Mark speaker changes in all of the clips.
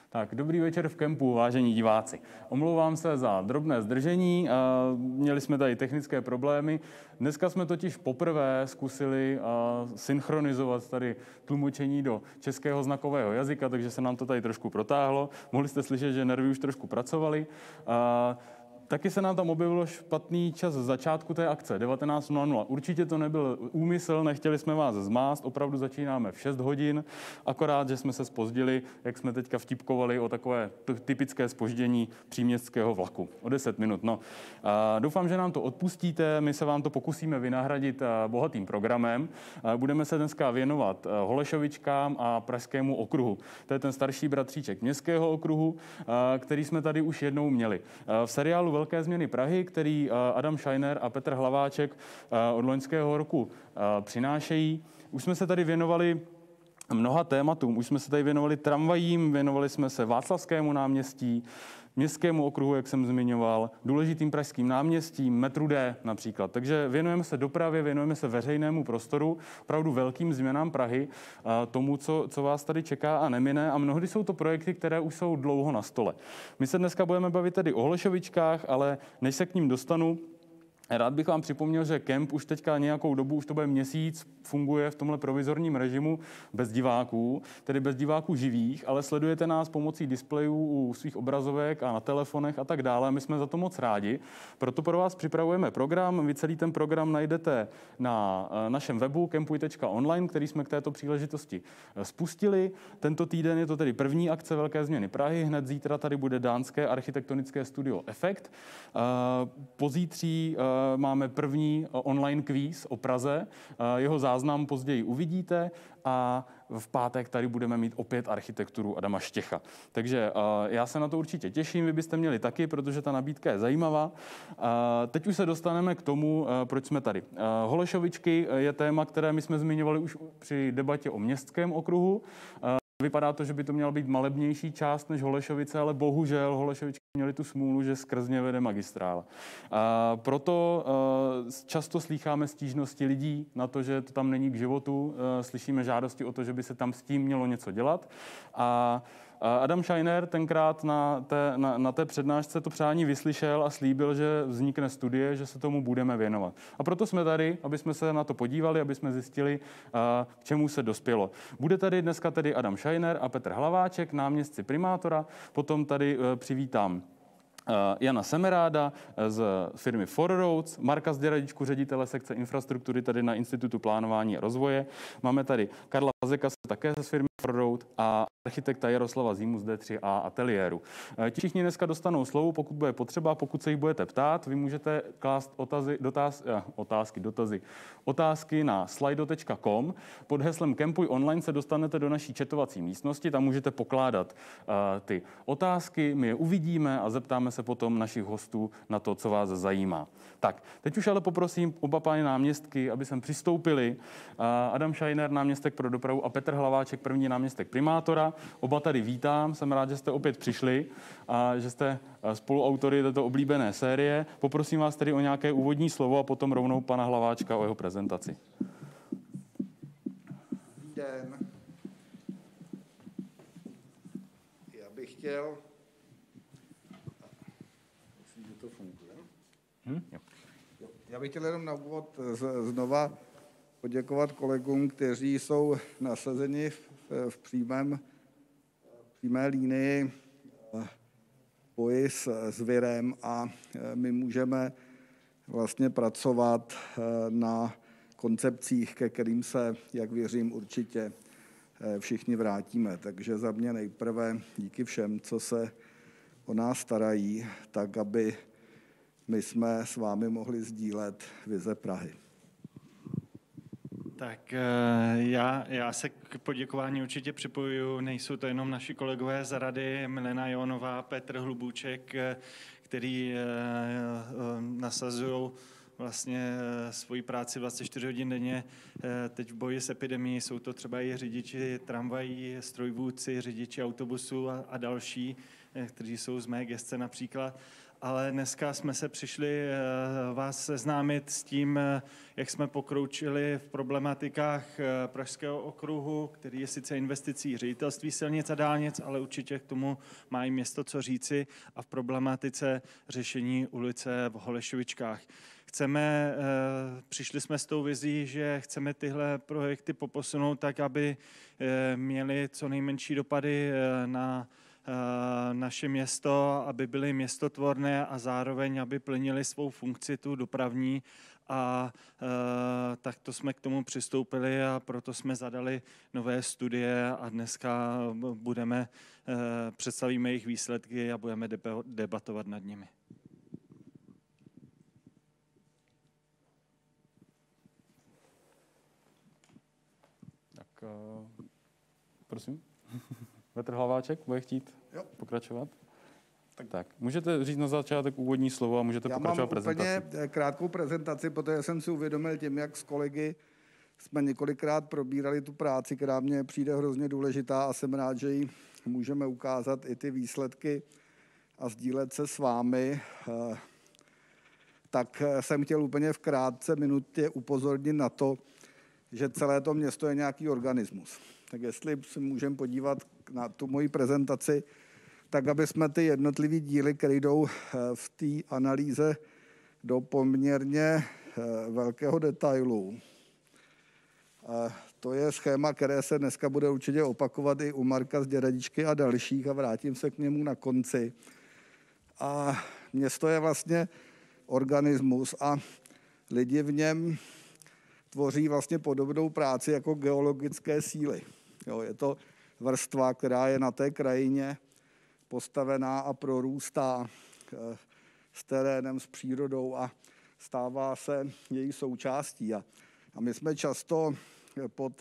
Speaker 1: Tak, dobrý večer v kempu, vážení diváci. Omlouvám se za drobné zdržení, měli jsme tady technické problémy. Dneska jsme totiž poprvé zkusili synchronizovat tady tlumočení do českého znakového jazyka, takže se nám to tady trošku protáhlo. Mohli jste slyšet, že nervy už trošku pracovaly. Taky se nám tam objevilo špatný čas z začátku té akce, 19:00. Určitě to nebyl úmysl, nechtěli jsme vás zmást, opravdu začínáme v 6 hodin, akorát, že jsme se zpozdili, jak jsme teďka vtipkovali o takové typické zpoždění příměstského vlaku. O 10 minut. No. Doufám, že nám to odpustíte, my se vám to pokusíme vynahradit bohatým programem. Budeme se dneska věnovat Holešovičkám a Pražskému okruhu. To je ten starší bratříček Městského okruhu, který jsme tady už jednou měli. V seriálu Velké změny Prahy, který Adam Scheiner a Petr Hlaváček od loňského roku přinášejí. Už jsme se tady věnovali mnoha tématům. Už jsme se tady věnovali tramvajím, věnovali jsme se Václavskému náměstí, Městskému okruhu, jak jsem zmiňoval, důležitým pražským náměstím, metru D například. Takže věnujeme se dopravě, věnujeme se veřejnému prostoru, opravdu velkým změnám Prahy, tomu, co vás tady čeká a nemine. A mnohdy jsou to projekty, které už jsou dlouho na stole. My se dneska budeme bavit tedy o Holešovičkách, ale než se k ním dostanu, rád bych vám připomněl, že kemp už teďka nějakou dobu, už to bude měsíc, funguje v tomhle provizorním režimu bez diváků, tedy bez diváků živých, ale sledujete nás pomocí displejů u svých obrazovek a na telefonech a tak dále. My jsme za to moc rádi. Proto pro vás připravujeme program. Vy celý ten program najdete na našem webu kempuj.online, který jsme k této příležitosti spustili. Tento týden je to tedy první akce Velké změny Prahy. Hned zítra tady bude dánské architektonické studio Effekt. Pozítří máme první online kvíz o Praze. Jeho záznam později uvidíte a v pátek tady budeme mít opět architekturu Adama Štěcha. Takže já se na to určitě těším, vy byste měli taky, protože ta nabídka je zajímavá. Teď už se dostaneme k tomu, proč jsme tady. Holešovičky je téma, které my jsme zmiňovali už při debatě o Městském okruhu. Vypadá to, že by to měla být malebnější část než Holešovice, ale bohužel Holešovičky měly tu smůlu, že skrz ně vede magistrála. Proto často slýcháme stížnosti lidí na to, že to tam není k životu. Slyšíme žádosti o to, že by se tam s tím mělo něco dělat. A Adam Scheiner tenkrát na té přednášce to přání vyslyšel a slíbil, že vznikne studie, že se tomu budeme věnovat. A proto jsme tady, aby jsme se na to podívali, aby jsme zjistili, k čemu se dospělo. Bude tady dneska tedy Adam Scheiner a Petr Hlaváček, náměstci primátora. Potom tady přivítám Jana Semeráda z firmy 4Roads, Marka Zděradičku, ředitele sekce infrastruktury tady na Institutu plánování a rozvoje. Máme tady Karla Pazeka také z firmy 4Road a architekta Jaroslava Zímu z D3A ateliéru. Ti všichni dneska dostanou slovo, pokud bude potřeba, pokud se jich budete ptát. Vy můžete klást otázky na slido.com. Pod heslem Kempuj online se dostanete do naší chatovací místnosti, tam můžete pokládat ty otázky, my je uvidíme a zeptáme se potom našich hostů na to, co vás zajímá. Tak, teď už ale poprosím oba pány náměstky, aby sem přistoupili. Adam Scheiner, náměstek pro dopravu, a Petr Hlaváček, první náměstek primátora. Oba tady vítám, jsem rád, že jste opět přišli a že jste spoluautory této oblíbené série. Poprosím vás tedy o nějaké úvodní slovo a potom rovnou pana Hlaváčka o jeho prezentaci.
Speaker 2: Den. Já bych chtěl... Myslím, že to funguje. Já bych chtěl jenom na úvod znova poděkovat kolegům, kteří jsou nasazeni v přímé línii boji s virem a my můžeme vlastně pracovat na koncepcích, ke kterým se, jak věřím, určitě všichni vrátíme. Takže za mě nejprve díky všem, co se o nás starají, tak aby my jsme s vámi mohli sdílet vize Prahy.
Speaker 3: Tak já se k poděkování určitě připojuju. Nejsou to jenom naši kolegové z rady, Milena Jonová, Petr Hlubůček, který nasazují vlastně svoji práci 24 hodin denně. Teď v boji s epidemií jsou to třeba i řidiči tramvají, strojvůdci, řidiči autobusů a další, kteří jsou z mé gesce například. ale dneska jsme se přišli vás seznámit s tím, jak jsme pokročili v problematikách Pražského okruhu, který je sice investicí Ředitelství silnic a dálnic, ale určitě k tomu má i město co říci, a v problematice řešení ulice v Holešovičkách. Přišli jsme s tou vizí, že chceme tyhle projekty poposunout tak, aby měly co nejmenší dopady na naše město, aby byly městotvorné a zároveň, aby plnily svou funkci, tu dopravní. A takto jsme k tomu přistoupili a proto jsme zadali nové studie a dneska představíme jejich výsledky a budeme debatovat nad nimi.
Speaker 1: Prosím. Petr Hlaváček bude chtít pokračovat? Tak. Můžete říct na začátek úvodní slovo a můžete pokračovat prezentací.
Speaker 2: Já mám úplně krátkou prezentaci, protože jsem si uvědomil tím, jak s kolegy jsme několikrát probírali tu práci, která mně přijde hrozně důležitá a jsem rád, že ji můžeme ukázat i ty výsledky a sdílet se s vámi. Tak jsem chtěl úplně v krátce minutě upozornit na to, že celé to město je nějaký organismus. Tak jestli si můžeme podívat na tu moji prezentaci, tak aby jsme ty jednotlivé díly, které jdou v té analýze do poměrně velkého detailu. To je schéma, které se dneska bude určitě opakovat i u Marka z Děradičky a dalších a vrátím se k němu na konci. A město je vlastně organismus a lidi v něm tvoří vlastně podobnou práci jako geologické síly. Je to vrstva, která je na té krajině postavená a prorůstá s terénem, s přírodou a stává se její součástí. A my jsme často pod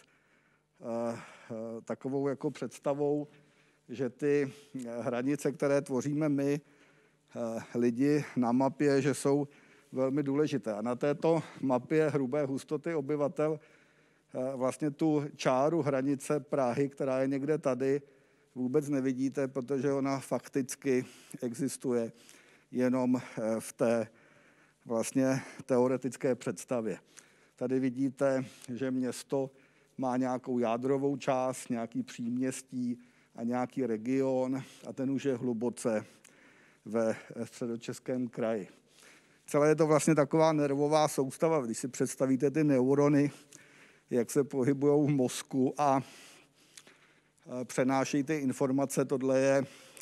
Speaker 2: takovou jako představou, že ty hranice, které tvoříme my, lidi na mapě, že jsou velmi důležité. A na této mapě hrubé hustoty obyvatel vlastně tu čáru hranice Prahy, která je někde tady, vůbec nevidíte, protože ona fakticky existuje jenom v té vlastně teoretické představě. Tady vidíte, že město má nějakou jádrovou část, nějaký příměstí a nějaký region a ten už je hluboce ve Středočeském kraji. Celé je to vlastně taková nervová soustava, když si představíte ty neurony, jak se pohybují v mozku a přenášejí ty informace. Tohle je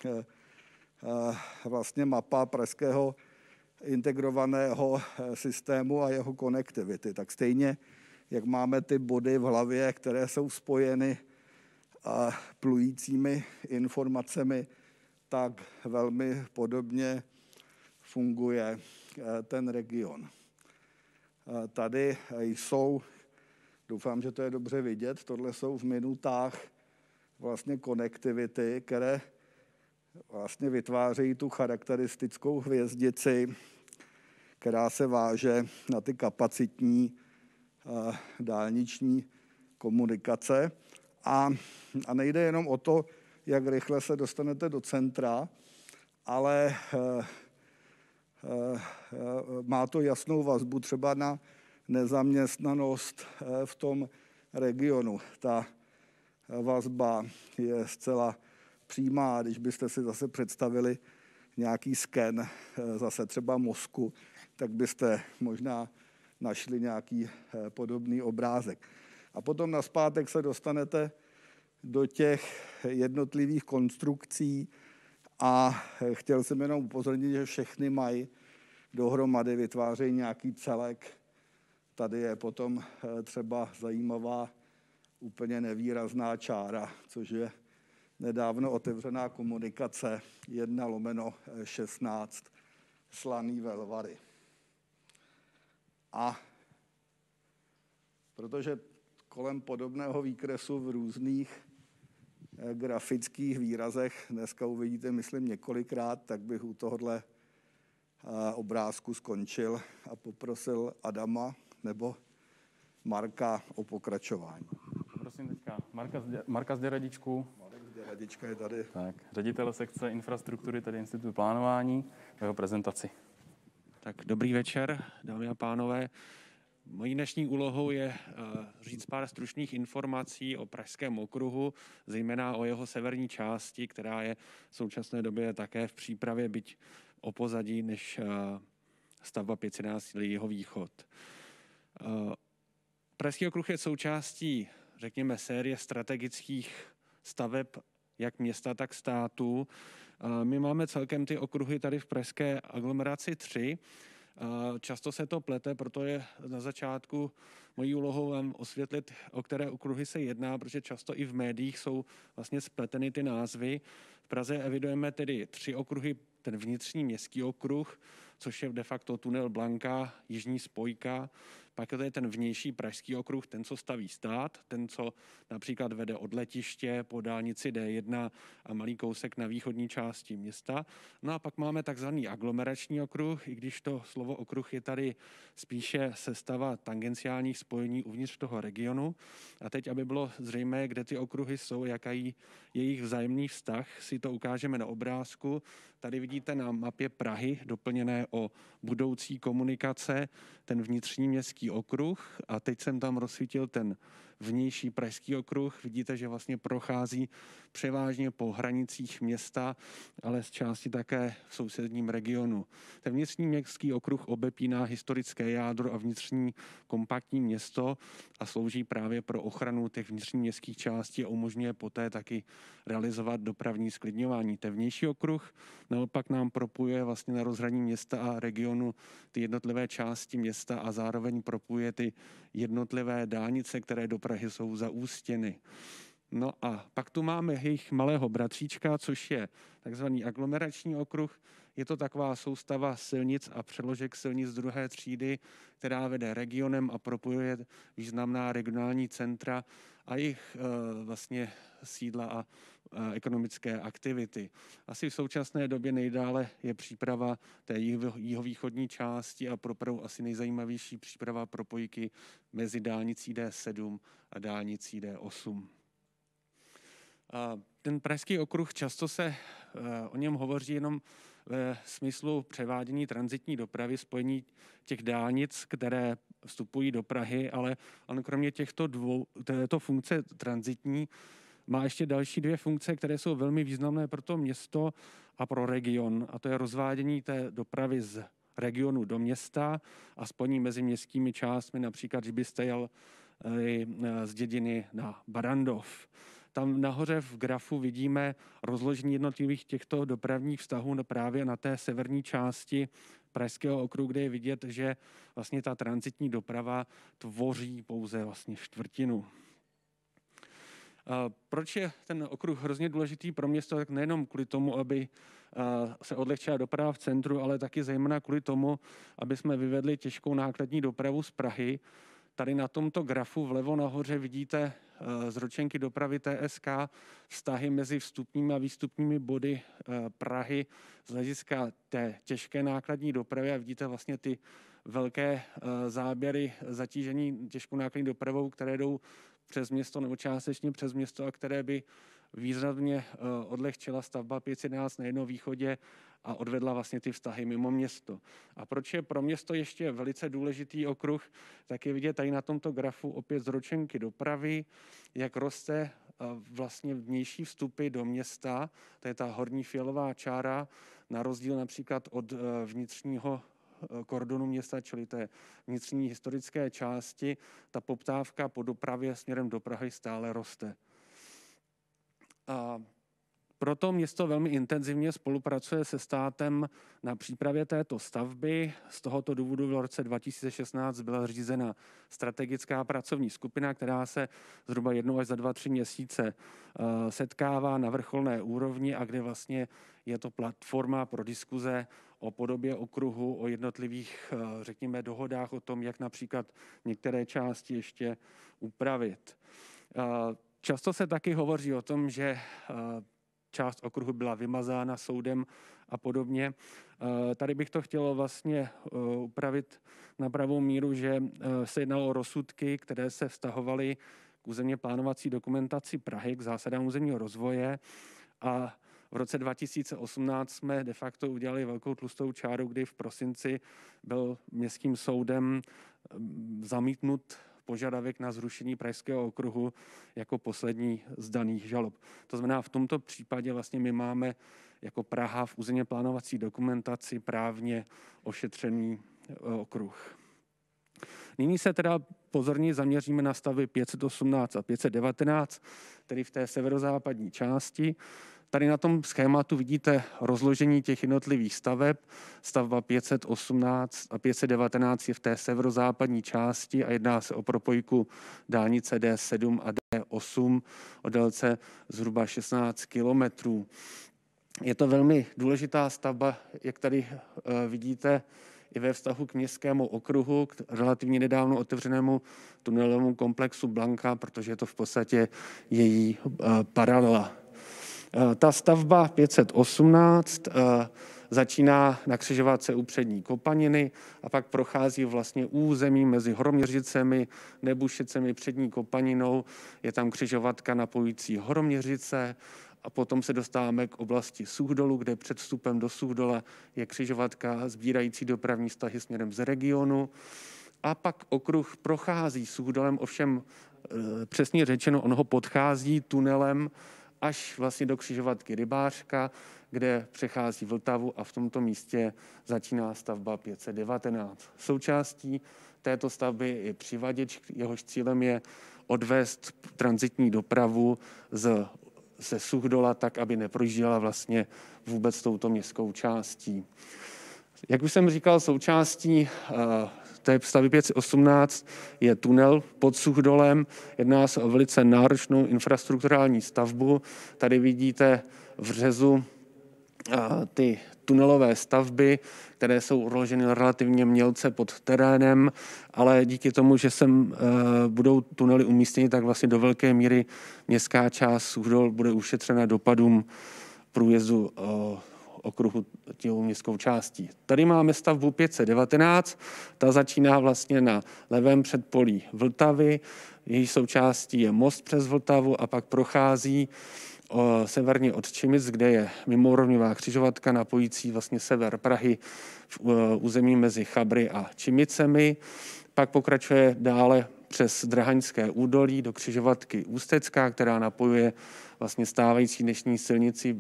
Speaker 2: vlastně mapa pražského integrovaného systému a jeho konektivity. Tak stejně, jak máme ty body v hlavě, které jsou spojeny plujícími informacemi, tak velmi podobně funguje ten region. Tady jsou, doufám, že to je dobře vidět, tohle jsou v minutách vlastně konektivity, které vlastně vytvářejí tu charakteristickou hvězdici, která se váže na ty kapacitní dálniční komunikace. A nejde jenom o to, jak rychle se dostanete do centra, ale má to jasnou vazbu třeba na nezaměstnanost v tom regionu. Ta vazba je zcela přímá. Když byste si zase představili nějaký sken zase třeba mozku, tak byste možná našli nějaký podobný obrázek. A potom nazpátek se dostanete do těch jednotlivých konstrukcí a chtěl jsem jenom upozornit, že všechny mají dohromady, vytvářejí nějaký celek. Tady je potom třeba zajímavá, úplně nevýrazná čára, což je nedávno otevřená komunikace 1/16 Slaný Velvary. A protože kolem podobného výkresu v různých grafických výrazech dneska uvidíte, myslím, několikrát, tak bych u tohohle obrázku skončil a poprosil Adama nebo Marka o pokračování.
Speaker 1: Prosím teďka Marka z Děradičku.
Speaker 2: Radička je tady.
Speaker 1: Tak, ředitel sekce infrastruktury, tedy Institutu plánování, v jeho prezentaci.
Speaker 4: Tak dobrý večer, dámy a pánové. Mojí dnešní úlohou je říct pár stručných informací o Pražském okruhu, zejména o jeho severní části, která je v současné době také v přípravě, byť o pozadí než stavba 511 jihovýchod. Pražský okruh je součástí, řekněme, série strategických staveb jak města, tak státu. My máme celkem ty okruhy tady v pražské aglomeraci 3. Často se to plete, proto je na začátku mojí úlohou vám osvětlit, o které okruhy se jedná, protože často i v médiích jsou vlastně spleteny ty názvy. V Praze evidujeme tedy 3 okruhy, ten vnitřní městský okruh, což je de facto tunel Blanka, jižní spojka, pak je ten vnější pražský okruh, ten, co staví stát, ten, co například vede od letiště po dálnici D1 a malý kousek na východní části města. No a pak máme takzvaný aglomerační okruh, i když to slovo okruh je tady spíše sestava tangenciálních spojení uvnitř toho regionu. A teď, aby bylo zřejmé, kde ty okruhy jsou, jaký jejich vzájemný vztah, si to ukážeme na obrázku. Tady vidíte na mapě Prahy doplněné o budoucí komunikace, ten vnitřní městský okruh a teď jsem tam rozsvítil ten vnější pražský okruh. Vidíte, že vlastně prochází převážně po hranicích města, ale z části také v sousedním regionu. Ten vnitřní městský okruh obepíná historické jádro a vnitřní kompaktní město a slouží právě pro ochranu těch vnitřních městských částí a umožňuje poté taky realizovat dopravní sklidňování. Ten vnější okruh naopak nám propojuje vlastně na rozhraní města a regionu ty jednotlivé části města a zároveň propojuje ty jednotlivé dálnice, které do Prahy jsou zaústěny. No a pak tu máme jejich malého bratříčka, což je takzvaný aglomerační okruh. Je to taková soustava silnic a přeložek silnic druhé třídy, která vede regionem a propojuje významná regionální centra a jejich vlastně sídla a ekonomické aktivity. Asi v současné době nejdále je příprava té jihovýchodní části a pro asi nejzajímavější příprava propojky mezi dálnicí D7 a dálnicí D8. Ten pražský okruh často se o něm hovoří jenom ve smyslu převádění tranzitní dopravy, spojení těch dálnic, které vstupují do Prahy, ale on kromě této funkce tranzitní má ještě další 2 funkce, které jsou velmi významné pro to město a pro region. A to je rozvádění té dopravy z regionu do města a spojení mezi městskými částmi, například, když byste jel z Dědiny na Barrandov. Tam nahoře v grafu vidíme rozložení jednotlivých těchto dopravních vztahů právě na té severní části Pražského okruhu, kde je vidět, že vlastně ta tranzitní doprava tvoří pouze vlastně čtvrtinu. Proč je ten okruh hrozně důležitý pro město? Tak nejenom kvůli tomu, aby se odlehčila doprava v centru, ale taky zejména kvůli tomu, aby jsme vyvedli těžkou nákladní dopravu z Prahy. Tady na tomto grafu vlevo nahoře vidíte z ročenky dopravy TSK vztahy mezi vstupními a výstupními body Prahy z hlediska té těžké nákladní dopravy a vidíte vlastně ty velké záběry zatížení těžkou nákladní dopravou, které jdou přes město nebo částečně přes město a které by významně odlehčila stavba 511 na jihovýchodě a odvedla vlastně ty vztahy mimo město. A proč je pro město ještě velice důležitý okruh, tak je vidět tady na tomto grafu opět z ročenky dopravy, jak roste vlastně vnější vstupy do města, to je ta horní fialová čára, na rozdíl například od vnitřního kordonu města, čili té vnitřní historické části, ta poptávka po dopravě směrem do Prahy stále roste. A proto město velmi intenzivně spolupracuje se státem na přípravě této stavby. Z tohoto důvodu v roce 2016 byla zřízena strategická pracovní skupina, která se zhruba 1 až za 2-3 měsíce setkává na vrcholné úrovni a kde vlastně je to platforma pro diskuze o podobě okruhu, o jednotlivých, řekněme, dohodách o tom, jak například některé části ještě upravit. Často se taky hovoří o tom, že část okruhu byla vymazána soudem a podobně. Tady bych to chtělo vlastně upravit na pravou míru, že se jednalo o rozsudky, které se vztahovaly k územně plánovací dokumentaci Prahy, k zásadám územního rozvoje a v roce 2018 jsme de facto udělali velkou tlustou čáru, kdy v prosinci byl městským soudem zamítnut požadavek na zrušení Pražského okruhu jako poslední z daných žalob. To znamená, v tomto případě vlastně my máme jako Praha v územně plánovací dokumentaci právně ošetřený okruh. Nyní se teda pozorně zaměříme na stavby 518 a 519, tedy v té severozápadní části. Tady na tom schématu vidíte rozložení těch jednotlivých staveb. Stavba 518 a 519 je v té severozápadní části a jedná se o propojku dálnice D7 a D8 o délce zhruba 16 kilometrů. Je to velmi důležitá stavba, jak tady vidíte, i ve vztahu k městskému okruhu, k relativně nedávno otevřenému tunelovému komplexu Blanka, protože je to v podstatě její paralela. Ta stavba 518 začíná na křižovatce u Přední Kopaniny a pak prochází vlastně území mezi Horoměřicemi, Nebušicemi, Přední Kopaninou. Je tam křižovatka napojující Horoměřice a potom se dostáváme k oblasti Suchdolu, kde před vstupem do Suchdola je křižovatka sbírající dopravní vztahy směrem z regionu. A pak okruh prochází Suchdolem, ovšem přesně řečeno, on ho podchází tunelem až vlastně do křižovatky Rybářka, kde přechází Vltavu a v tomto místě začíná stavba 519. Součástí této stavby je přivaděč, jehož cílem je odvést tranzitní dopravu ze Suchdola tak, aby neprojížděla vlastně vůbec touto městskou částí. Jak už jsem říkal, součástí té stavby 518 je tunel pod Suchdolem. Jedná se o velice náročnou infrastrukturální stavbu. Tady vidíte v řezu ty tunelové stavby, které jsou uloženy relativně mělce pod terénem, ale díky tomu, že sem budou tunely umístěny, tak vlastně do velké míry městská část Suchdol bude ušetřena dopadům průjezdu okruhu tělou městskou částí. Tady máme stavbu 519, ta začíná vlastně na levém předpolí Vltavy, její součástí je most přes Vltavu a pak prochází severně od Čimic, kde je mimoúrovňová křižovatka napojící vlastně sever Prahy v území mezi Chabry a Čimicemi. Pak pokračuje dále přes Drahaňské údolí do křižovatky Ústecká, která napojuje vlastně stávající dnešní silnici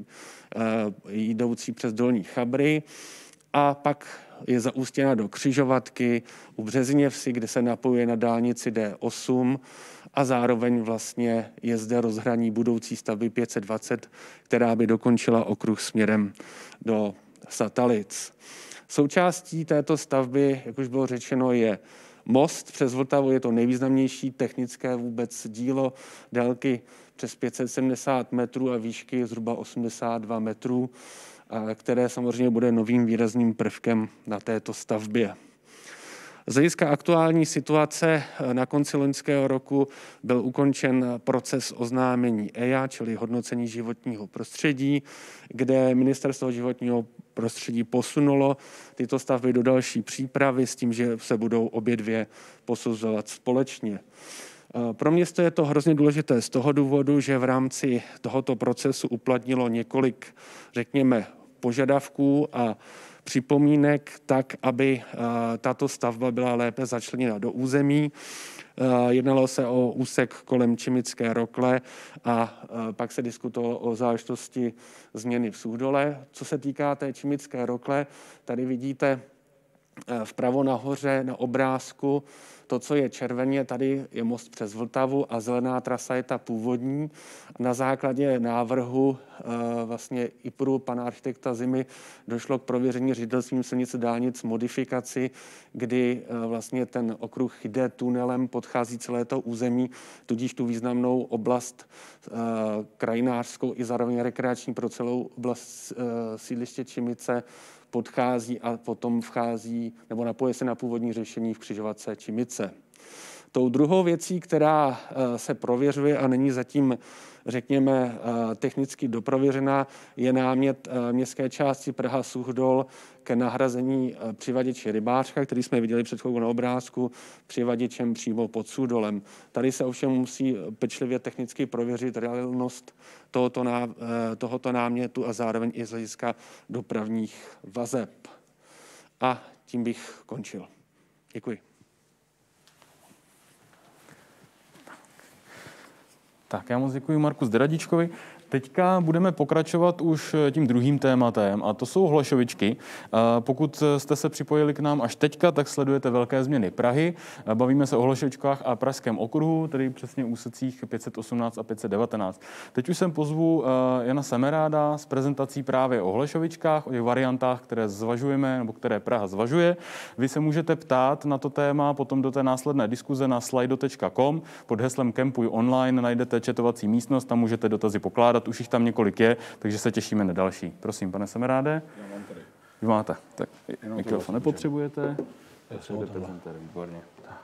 Speaker 4: jdoucí přes Dolní Chabry. A pak je zaústěna do křižovatky u Březiněvsi, kde se napojuje na dálnici D8 a zároveň vlastně je zde rozhraní budoucí stavby 520, která by dokončila okruh směrem do Satalic. Součástí této stavby, jak už bylo řečeno, je most přes Vltavu, je to nejvýznamnější technické vůbec dílo délky přes 570 metrů a výšky zhruba 82 metrů, které samozřejmě bude novým výrazným prvkem na této stavbě. Z hlediska aktuální situace na konci loňského roku byl ukončen proces oznámení EIA, čili hodnocení životního prostředí, kde Ministerstvo životního prostředí posunulo tyto stavby do další přípravy s tím, že se budou obě dvě posuzovat společně. Pro město je to hrozně důležité z toho důvodu, že v rámci tohoto procesu uplatnilo několik, řekněme, požadavků a připomínek tak, aby tato stavba byla lépe začleněna do území. Jednalo se o úsek kolem Čimické rokle a pak se diskutovalo o záležitosti změny v Suchdole. Co se týká té Čimické rokle, tady vidíte vpravo nahoře na obrázku to, co je červeně, tady je most přes Vltavu a zelená trasa je ta původní. Na základě návrhu vlastně IPRu pana architekta Zimy došlo k prověření ředitelstvím silnic dálnic modifikaci, kdy vlastně ten okruh jde tunelem, podchází celé to území, tudíž tu významnou oblast krajinářskou i zároveň rekreační pro celou oblast sídliště Čimice podchází a potom vchází nebo napoje se na původní řešení v křižovatce Čimice. Tou druhou věcí, která se prověřuje a není zatím, řekněme, technicky doprověřená, je námět městské části Praha-Suchdol ke nahrazení přivaděče Rybářka, který jsme viděli před chvilkou na obrázku, přivaděčem přímo pod Suchdolem. Tady se ovšem musí pečlivě technicky prověřit reálnost tohoto námětu a zároveň i z hlediska dopravních vazeb. A tím bych končil. Děkuji.
Speaker 1: Tak já moc děkuji Marku Zdradičkovi. Teďka budeme pokračovat už tím druhým tématem a to jsou Holešovičky. Pokud jste se připojili k nám až teďka, tak sledujete velké změny Prahy. Bavíme se o Holešovičkách a Pražském okruhu, tedy přesně úsecích 518 a 519. Teď už sem pozvu Jana Semeráda s prezentací právě o Holešovičkách, o těch variantách, které zvažujeme nebo které Praha zvažuje. Vy se můžete ptát na to téma potom do té následné diskuze na slido.com. Pod heslem Kempuj online najdete chatovací místnost, tam můžete dotazy pokládat. Už jich tam několik je, takže se těšíme na další. Prosím, pane Semeráde.
Speaker 5: Já mám tady.
Speaker 1: Vy máte. Tak mikrofon nepotřebujete.
Speaker 5: Výborně.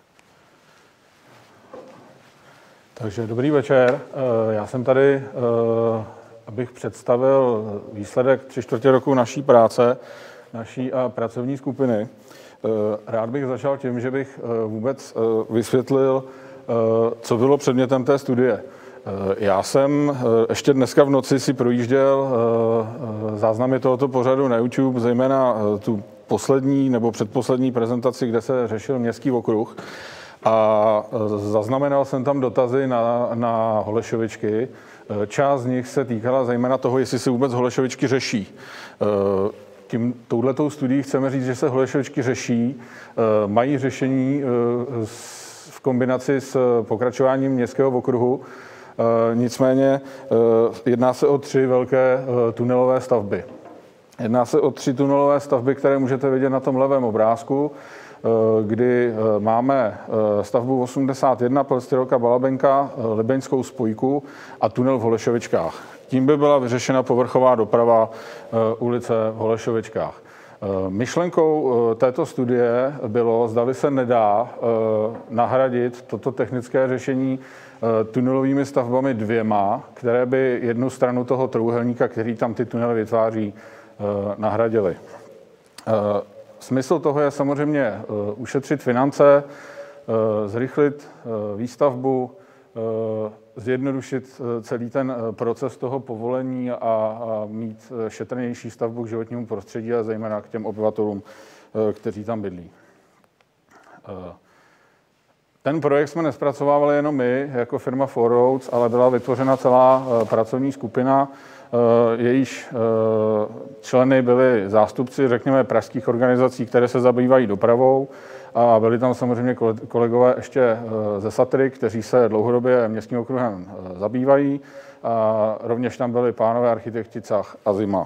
Speaker 5: Takže dobrý večer. Já jsem tady, abych představil výsledek 3/4 roku naší práce, naší a pracovní skupiny. Rád bych začal tím, že bych vůbec vysvětlil, co bylo předmětem té studie. Já jsem ještě dneska v noci si projížděl záznamy tohoto pořadu na YouTube, zejména tu poslední nebo předposlední prezentaci, kde se řešil městský okruh. A zaznamenal jsem tam dotazy na Holešovičky. Část z nich se týkala zejména toho, jestli se vůbec Holešovičky řeší. Touhletou studií chceme říct, že se Holešovičky řeší, mají řešení v kombinaci s pokračováním městského okruhu. Nicméně jedná se o 3 velké tunelové stavby. Jedná se o 3 tunelové stavby, které můžete vidět na tom levém obrázku, kdy máme stavbu 81 Plstyrolka Balabenka, Libeňskou spojku a tunel v Holešovičkách. Tím by byla vyřešena povrchová doprava ulice v Holešovičkách. Myšlenkou této studie bylo, zdali se nedá nahradit toto technické řešení tunelovými stavbami 2, které by jednu stranu toho trojúhelníka, který tam ty tunely vytváří, nahradily. Smysl toho je samozřejmě ušetřit finance, zrychlit výstavbu, zjednodušit celý ten proces toho povolení a mít šetrnější stavbu k životnímu prostředí a zejména k těm obyvatelům, kteří tam bydlí. Ten projekt jsme nespracovávali jenom my, jako firma 4Roads, ale byla vytvořena celá pracovní skupina, jejíž členy byli zástupci, řekněme, pražských organizací, které se zabývají dopravou, a byli tam samozřejmě kolegové ještě ze SATRY, kteří se dlouhodobě městským okruhem zabývají, a rovněž tam byli pánové architekti Cach a Zima.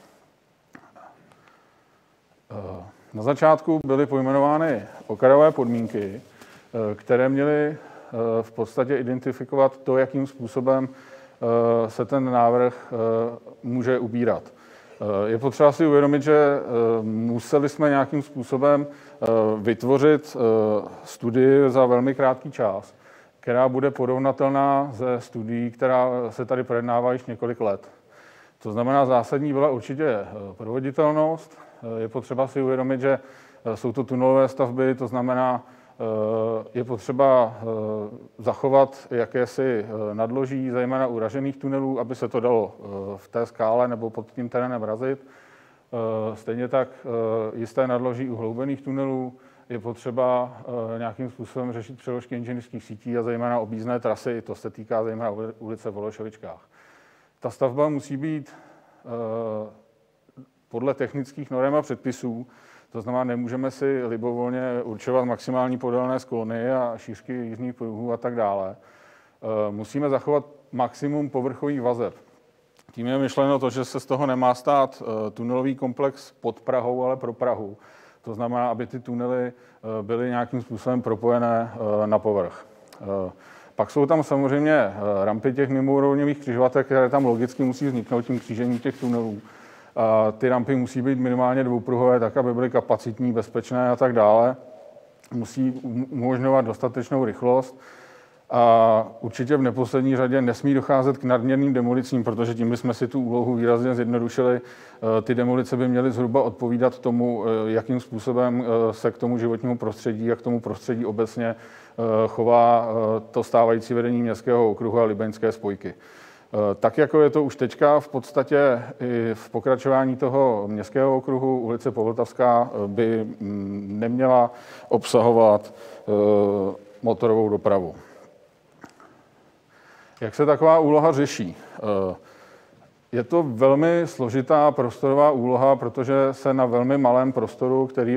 Speaker 5: Na začátku byly pojmenovány okrajové podmínky, které měly v podstatě identifikovat to, jakým způsobem se ten návrh může ubírat. Je potřeba si uvědomit, že museli jsme nějakým způsobem vytvořit studii za velmi krátký čas, která bude porovnatelná ze studií, která se tady projednává již několik let. To znamená, zásadní byla určitě proveditelnost. Je potřeba si uvědomit, že jsou to tunelové stavby, to znamená, je potřeba zachovat jakési nadloží, zejména u ražených tunelů, aby se to dalo v té skále nebo pod tím terénem razit. Stejně tak jisté nadloží u hloubených tunelů. Je potřeba nějakým způsobem řešit přeložky inženýrských sítí a zejména objízdné trasy. To se týká zejména ulice v Holešovičkách. Ta stavba musí být podle technických norem a předpisů. To znamená, nemůžeme si libovolně určovat maximální podélné sklony a šířky jízdních pruhů a tak dále. Musíme zachovat maximum povrchových vazeb. Tím je myšleno to, že se z toho nemá stát tunelový komplex pod Prahou, ale pro Prahu. To znamená, aby ty tunely byly nějakým způsobem propojené na povrch. Pak jsou tam samozřejmě rampy těch mimoúrovňových křižovatek, které tam logicky musí vzniknout tím křížením těch tunelů. Ty rampy musí být minimálně dvoupruhové, tak aby byly kapacitní, bezpečné a tak dále. musí umožňovat dostatečnou rychlost a určitě v neposlední řadě nesmí docházet k nadměrným demolicím, protože tím bychom si tu úlohu výrazně zjednodušili. Ty demolice by měly zhruba odpovídat tomu, jakým způsobem se k tomu životnímu prostředí a k tomu prostředí obecně chová to stávající vedení městského okruhu a libeňské spojky. Tak jako je to už teďka, v podstatě i v pokračování toho městského okruhu ulice Povltavská by neměla obsahovat motorovou dopravu. Jak se taková úloha řeší? Je to velmi složitá prostorová úloha, protože se na velmi malém prostoru, který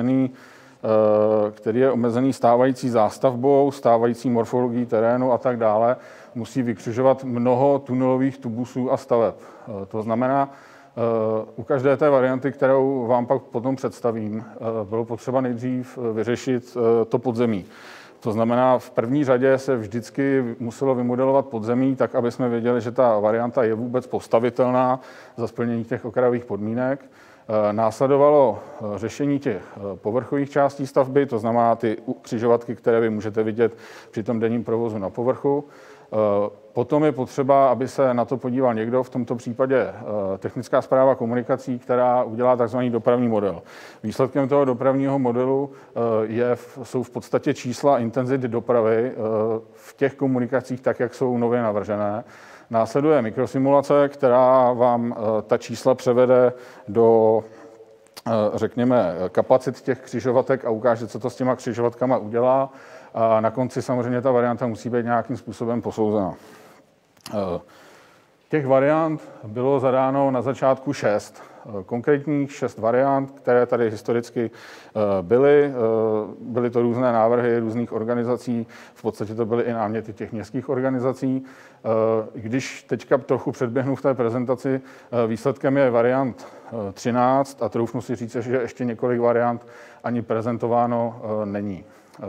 Speaker 5: je omezený stávající zástavbou, stávající morfologií terénu a tak dále, musí vykřižovat mnoho tunelových tubusů a staveb. To znamená, u každé té varianty, kterou vám pak potom představím, bylo potřeba nejdřív vyřešit to podzemí. To znamená, v první řadě se vždycky muselo vymodelovat podzemí, tak aby jsme věděli, že ta varianta je vůbec postavitelná za splnění těch okrajových podmínek. Následovalo řešení těch povrchových částí stavby, to znamená ty křižovatky, které vy můžete vidět při tom denním provozu na povrchu. Potom je potřeba, aby se na to podíval někdo, v tomto případě technická správa komunikací, která udělá tzv. Dopravní model. Výsledkem toho dopravního modelu jsou v podstatě čísla intenzit dopravy v těch komunikacích tak, jak jsou nově navržené. Následuje mikrosimulace, která vám ta čísla převede do, řekněme, kapacit těch křižovatek a ukáže, co to s těma křižovatkama udělá. A na konci samozřejmě ta varianta musí být nějakým způsobem posouzena. Těch variant bylo zadáno na začátku 6. Konkrétních 6 variant, které tady historicky byly. Byly to různé návrhy různých organizací, v podstatě to byly i náměty těch městských organizací. Když teďka trochu předběhnu v té prezentaci, výsledkem je variant 13 a troufnu si říct, že ještě několik variant ani prezentováno není.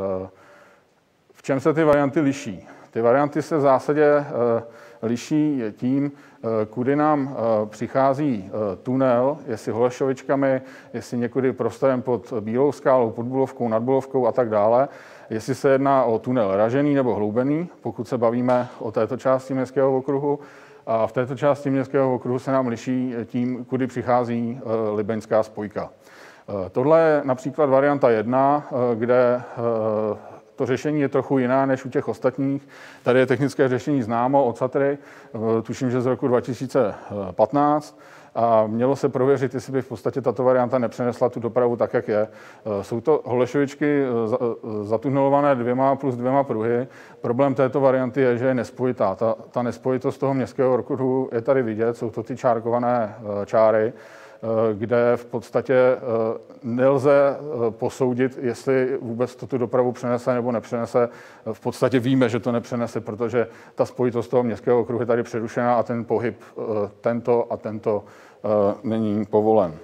Speaker 5: V čem se ty varianty liší? Ty varianty se v zásadě liší tím, kudy nám přichází tunel, jestli Holešovičkami, jestli někudy prostorem pod Bílou skálou, pod Bulovkou, nad Bulovkou a tak dále. Jestli se jedná o tunel ražený nebo hloubený, pokud se bavíme o této části městského okruhu. A v této části městského okruhu se nám liší tím, kudy přichází libeňská spojka. Tohle je například varianta 1, kde to řešení je trochu jiná než u těch ostatních. Tady je technické řešení známo od SATRY, tuším, že z roku 2015. A mělo se prověřit, jestli by v podstatě tato varianta nepřenesla tu dopravu tak, jak je. Jsou to Holešovičky zatunelované 2 plus 2 pruhy. Problém této varianty je, že je nespojitá. Ta nespojitost toho městského okruhu je tady vidět, jsou to ty čárkované čáry, kde v podstatě nelze posoudit, jestli vůbec to tu dopravu přenese nebo nepřenese. V podstatě víme, že to nepřenese, protože ta spojitost toho městského okruhu je tady přerušená a ten pohyb tento a tento není povolen.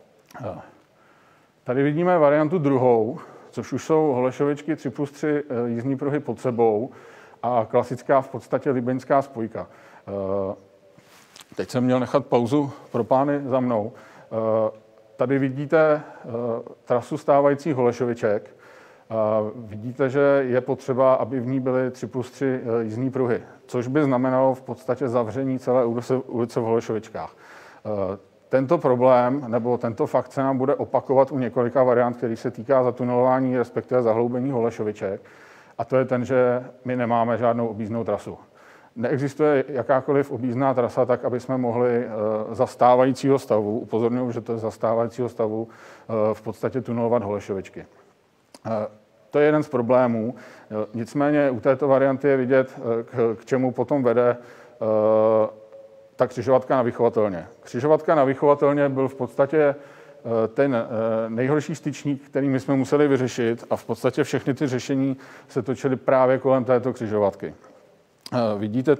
Speaker 5: Tady vidíme variantu druhou, což už jsou Holešovičky 3 plus 3 jízdní pruhy pod sebou a klasická v podstatě libeňská spojka. Teď jsem měl nechat pauzu pro pány za mnou. Tady vidíte trasu stávajících Holešoviček. Vidíte, že je potřeba, aby v ní byly 3 plus 3 jízdní pruhy, což by znamenalo v podstatě zavření celé ulice v Holešovičkách. Tento problém nebo tento fakt se nám bude opakovat u několika variant, který se týká zatunelování, respektive zahloubení Holešoviček. A to je ten, že my nemáme žádnou objízdnou trasu. Neexistuje jakákoliv objízdná trasa tak, aby jsme mohli za stávajícího stavu, upozorňuji, že to je za stávajícího stavu, v podstatě tunelovat Holešovičky. To je jeden z problémů. Nicméně u této varianty je vidět, k čemu potom vede ta křižovatka na Vychovatelně. Křižovatka na Vychovatelně byl v podstatě ten nejhorší styčník, který my jsme museli vyřešit a v podstatě všechny ty řešení se točily právě kolem této křižovatky. Vidíte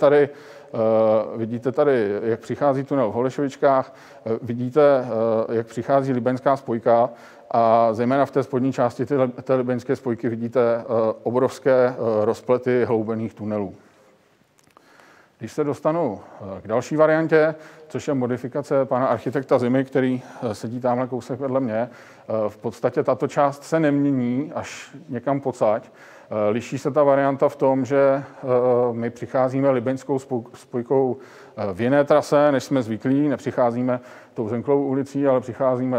Speaker 5: tady, jak přichází tunel v Holešovičkách, vidíte, jak přichází libeňská spojka a zejména v té spodní části té libeňské spojky vidíte obrovské rozplety hloubených tunelů. Když se dostanu k další variantě, což je modifikace pana architekta Zimy, který sedí tamhle kousek vedle mě, v podstatě tato část se nemění až někam pocať. Liší se ta varianta v tom, že my přicházíme libeňskou spojkou v jiné trase, než jsme zvyklí. Nepřicházíme tou Zenklou ulicí, ale přicházíme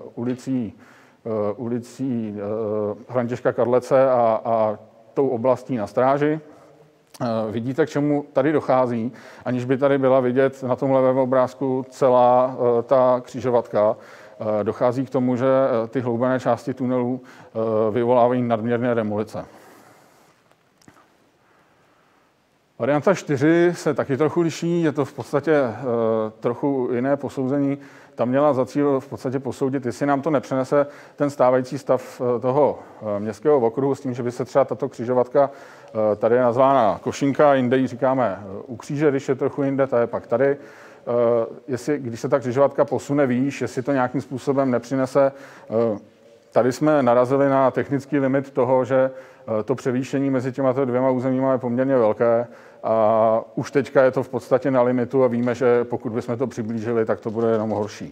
Speaker 5: ulicí Františka Kadlece a tou oblastí na Stráži. Vidíte, k čemu tady dochází, aniž by tady byla vidět na tom levém obrázku celá ta křižovatka. Dochází k tomu, že ty hloubené části tunelů vyvolávají nadměrné demolice. Varianta 4 se taky trochu liší, je to v podstatě trochu jiné posouzení. Tam měla za cíl v podstatě posoudit, jestli nám to nepřenese ten stávající stav toho městského okruhu s tím, že by se třeba tato křižovatka, tady je nazvána Košinka, jinde ji říkáme u kříže, když je trochu jinde, ta je pak tady. Jestli, když se ta křižovatka posune výš, jestli to nějakým způsobem nepřinese. Tady jsme narazili na technický limit toho, že to převýšení mezi těmato dvěma územíma je poměrně velké a už teďka je to v podstatě na limitu a víme, že pokud bychom to přiblížili, tak to bude jenom horší.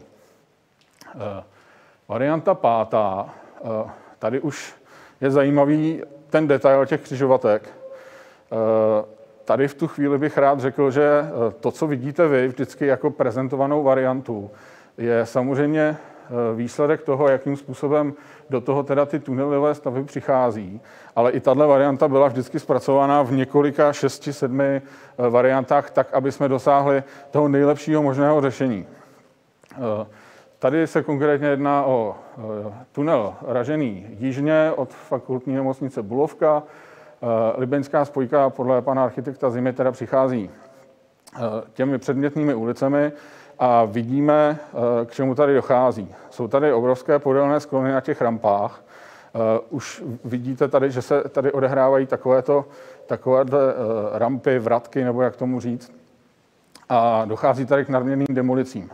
Speaker 5: Varianta 5. Tady už je zajímavý ten detail těch křižovatek. Tady v tu chvíli bych rád řekl, že to, co vidíte vy vždycky jako prezentovanou variantu, je samozřejmě výsledek toho, jakým způsobem do toho teda ty tunelové stavby přichází. Ale i tahle varianta byla vždycky zpracovaná v několika 6-7 variantách tak, aby jsme dosáhli toho nejlepšího možného řešení. Tady se konkrétně jedná o tunel ražený jižně od fakultní nemocnice Bulovka. Libeňská spojka podle pana architekta Zimy teda přichází těmi předmětnými ulicemi a vidíme, k čemu tady dochází. Jsou tady obrovské podélné sklony na těch rampách. Už vidíte tady, že se tady odehrávají takovéhle rampy, vratky, nebo jak tomu říct. A dochází tady k nadměrným demolicím.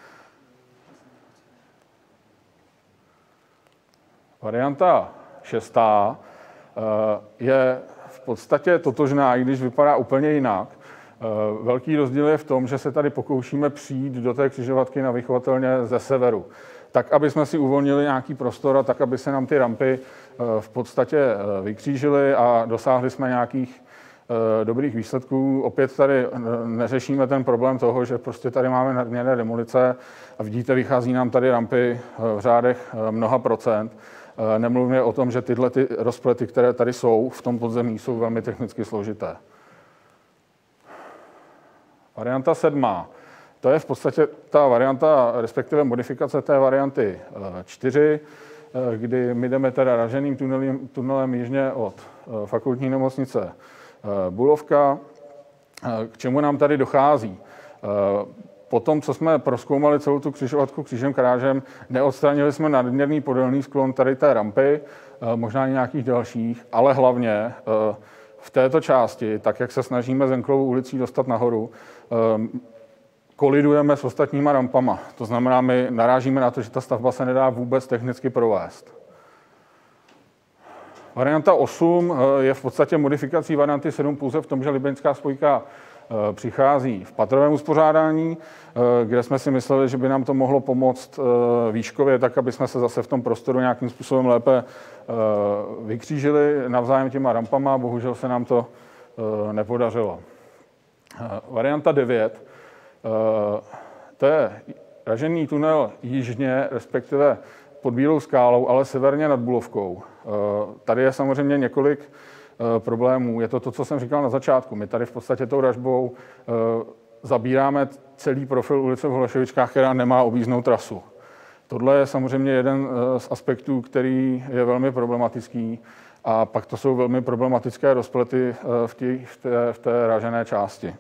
Speaker 5: Varianta 6. je v podstatě totožná, i když vypadá úplně jinak. Velký rozdíl je v tom, že se tady pokoušíme přijít do té křižovatky navychovatelně ze severu. Tak, aby jsme si uvolnili nějaký prostor a tak, aby se nám ty rampy v podstatě vykřížily a dosáhli jsme nějakých dobrých výsledků. Opět tady neřešíme ten problém toho, že prostě tady máme nadměrné demolice a vidíte, vychází nám tady rampy v řádech mnoha procent. Nemluvíme o tom, že tyhle ty rozplety, které tady jsou v tom podzemí, jsou velmi technicky složité. Varianta 7. To je v podstatě ta varianta, respektive modifikace té varianty 4, kdy my jdeme teda raženým tunelem jižně od fakultní nemocnice Bulovka. K čemu nám tady dochází? Po tom, co jsme prozkoumali celou tu křižovatku křížem krážem, neodstranili jsme nadměrný podélný sklon tady té rampy, možná i nějakých dalších, ale hlavně v této části, tak jak se snažíme Zenklovou ulicí dostat nahoru, kolidujeme s ostatníma rampama. To znamená, my narážíme na to, že ta stavba se nedá vůbec technicky provést. Varianta 8 je v podstatě modifikací varianty 7 pouze v tom, že libeňská spojka přichází v patrovém uspořádání, kde jsme si mysleli, že by nám to mohlo pomoct výškově, tak aby jsme se zase v tom prostoru nějakým způsobem lépe vykřížili navzájem těma rampama. Bohužel se nám to nepodařilo. Varianta 9, to je ražený tunel jižně, respektive pod Bílou skálou, ale severně nad Bulovkou. Tady je samozřejmě několik problémů. Je to to, co jsem říkal na začátku. My tady v podstatě tou ražbou zabíráme celý profil ulice v Holešovičkách, která nemá objízdnou trasu. Tohle je samozřejmě jeden z aspektů, který je velmi problematický. A pak to jsou velmi problematické rozplety v té ražené části.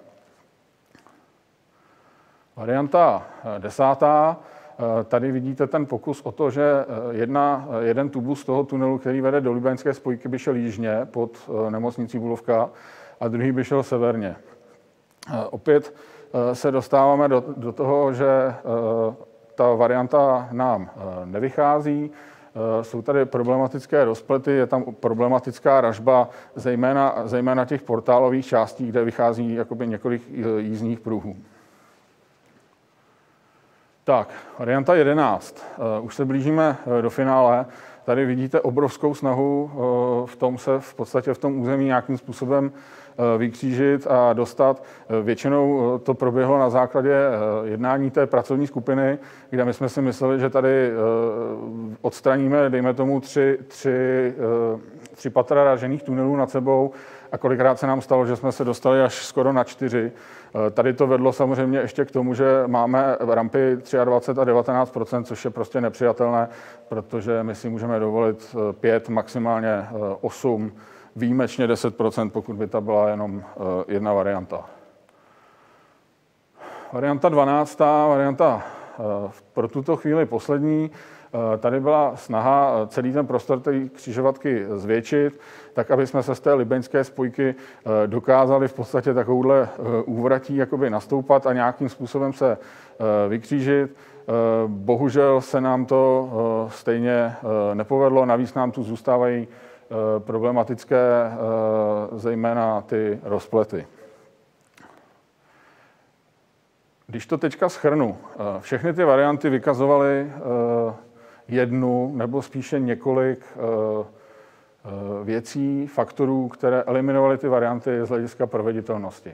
Speaker 5: Varianta 10. Tady vidíte ten pokus o to, že jeden tubus toho tunelu, který vede do libeňské spojky, by šel jižně pod nemocnicí Bulovka a druhý by šel severně. Opět se dostáváme do toho, že ta varianta nám nevychází. Jsou tady problematické rozplety, je tam problematická ražba, zejména těch portálových částí, kde vychází jakoby několik jízdních pruhů. Tak, varianta 11. Už se blížíme do finále. Tady vidíte obrovskou snahu v tom se v podstatě v tom území nějakým způsobem vykřížit a dostat. Většinou to proběhlo na základě jednání té pracovní skupiny, kde my jsme si mysleli, že tady odstraníme, dejme tomu, tři patra ražených tunelů nad sebou a kolikrát se nám stalo, že jsme se dostali až skoro na 4. Tady to vedlo samozřejmě ještě k tomu, že máme rampy 23 a 19%, což je prostě nepřijatelné, protože my si můžeme dovolit 5, maximálně 8, výjimečně 10%, pokud by ta byla jenom jedna varianta. Varianta 12. Varianta pro tuto chvíli poslední. Tady byla snaha celý ten prostor té křižovatky zvětšit, tak aby jsme se z té libeňské spojky dokázali v podstatě takovouhle úvratí jakoby nastoupat a nějakým způsobem se vykřížit. Bohužel se nám to stejně nepovedlo, navíc nám tu zůstávají problematické zejména ty rozplety. Když to teďka shrnu, všechny ty varianty vykazovaly jednu nebo spíše několik věcí, faktorů, které eliminovaly ty varianty z hlediska proveditelnosti.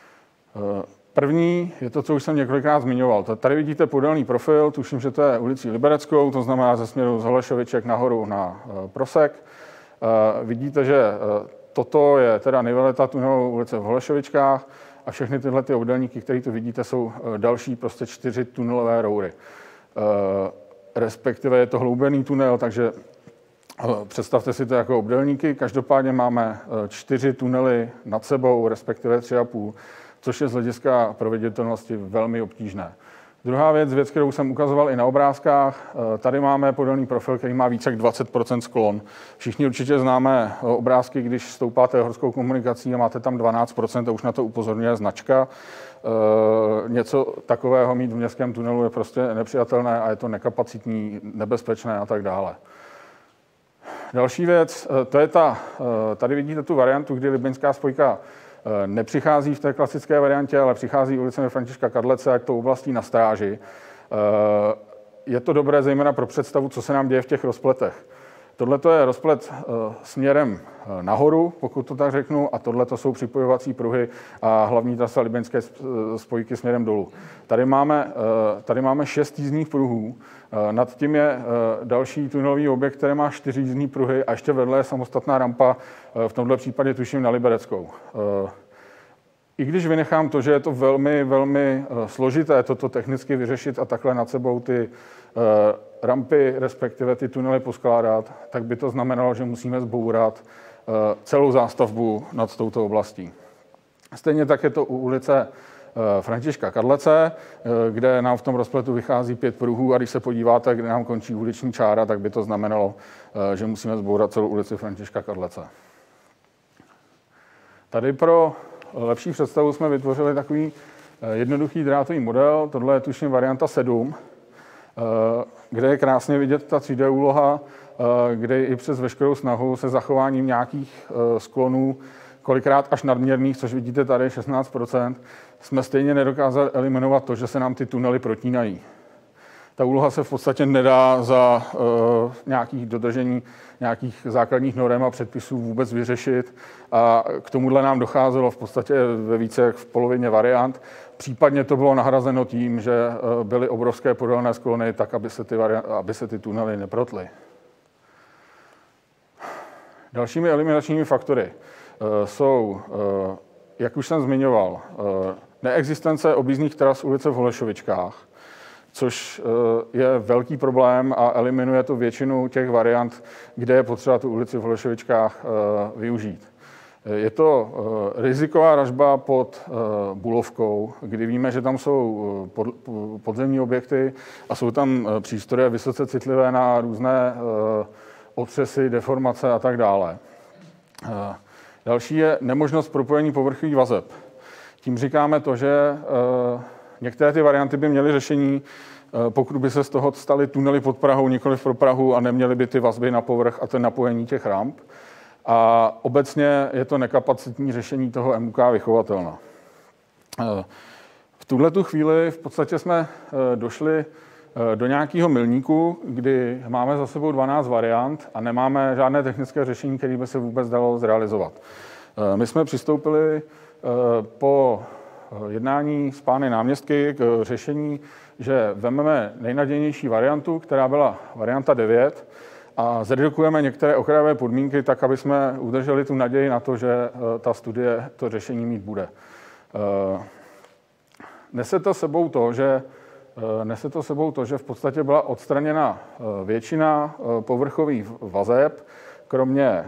Speaker 5: První je to, co už jsem několikrát zmiňoval. Tady vidíte podélný profil, tuším, že to je ulicí Libereckou, to znamená ze směru z Holešoviček nahoru na Prosek. Vidíte, že toto je teda niveleta tunelovou ulice v Holešovičkách a všechny tyhle ty obdélníky, které tu vidíte, jsou další prostě 4 tunelové roury. Respektive je to hloubený tunel, takže představte si to jako obdélníky. Každopádně máme 4 tunely nad sebou, respektive 3,5, což je z hlediska proveditelnosti velmi obtížné. Druhá věc, kterou jsem ukazoval i na obrázkách, tady máme podélný profil, který má více jak 20% sklon. Všichni určitě známe obrázky, když stoupáte horskou komunikací a máte tam 12% a už na to upozorňuje značka. Něco takového mít v městském tunelu je prostě nepřijatelné a je to nekapacitní, nebezpečné a tak dále. Další věc, to je tady vidíte tu variantu, kdy libeňská spojka nepřichází v té klasické variantě, ale přichází ulicemi Františka Kadlece, ať to oblastí na Stráži. Je to dobré zejména pro představu, co se nám děje v těch rozpletech. Tohle je rozplet směrem nahoru, pokud to tak řeknu, a tohle jsou připojovací pruhy a hlavní trasa libeňské spojky směrem dolů. Tady máme 6 jízdních pruhů, nad tím je další tunelový objekt, který má 4 jízdní pruhy a ještě vedle je samostatná rampa, v tomto případě tuším na Libereckou. I když vynechám to, že je to velmi, velmi složité toto technicky vyřešit a takhle nad sebou ty rampy, respektive ty tunely poskládat, tak by to znamenalo, že musíme zbourat celou zástavbu nad touto oblastí. Stejně tak je to u ulice Františka Kadlece, kde nám v tom rozpletu vychází 5 pruhů a když se podíváte, kde nám končí uliční čára, tak by to znamenalo, že musíme zbourat celou ulici Františka Kadlece. Tady pro lepší představu jsme vytvořili takový jednoduchý drátový model. Tohle je tuším varianta 7, kde je krásně vidět ta 3D úloha, kde i přes veškerou snahu se zachováním nějakých sklonů, kolikrát až nadměrných, což vidíte tady 16%, jsme stejně nedokázali eliminovat to, že se nám ty tunely protínají. Ta úloha se v podstatě nedá za nějakých dodržení nějakých základních norem a předpisů vůbec vyřešit a k tomuhle nám docházelo v podstatě ve více jak v polovině variant. Případně to bylo nahrazeno tím, že byly obrovské podélné sklony tak, aby se ty tunely neprotly. Dalšími eliminačními faktory jsou, jak už jsem zmiňoval, neexistence objízdných tras ulice v Holešovičkách, což je velký problém a eliminuje to většinu těch variant, kde je potřeba tu ulici v Holešovičkách využít. Je to riziková ražba pod Bulovkou, kdy víme, že tam jsou podzemní objekty a jsou tam přístroje vysoce citlivé na různé otřesy, deformace a tak dále. Další je nemožnost propojení povrchových vazeb. Tím říkáme to, že některé ty varianty by měly řešení pokud by se z toho staly tunely pod Prahou, nikoliv pro Prahu a neměly by ty vazby na povrch a to napojení těch ramp. A obecně je to nekapacitní řešení toho MUK vychovatelna. V tuhletu chvíli v podstatě jsme došli do nějakého milníku, kdy máme za sebou 12 variant a nemáme žádné technické řešení, které by se vůbec dalo zrealizovat. My jsme přistoupili po jednání s pány náměstky k řešení, že vezmeme nejnadějnější variantu, která byla varianta 9, a zredukujeme některé okrajové podmínky tak, aby jsme udrželi tu naději na to, že ta studie to řešení mít bude. Nese to sebou to, že v podstatě byla odstraněna většina povrchových vazeb, kromě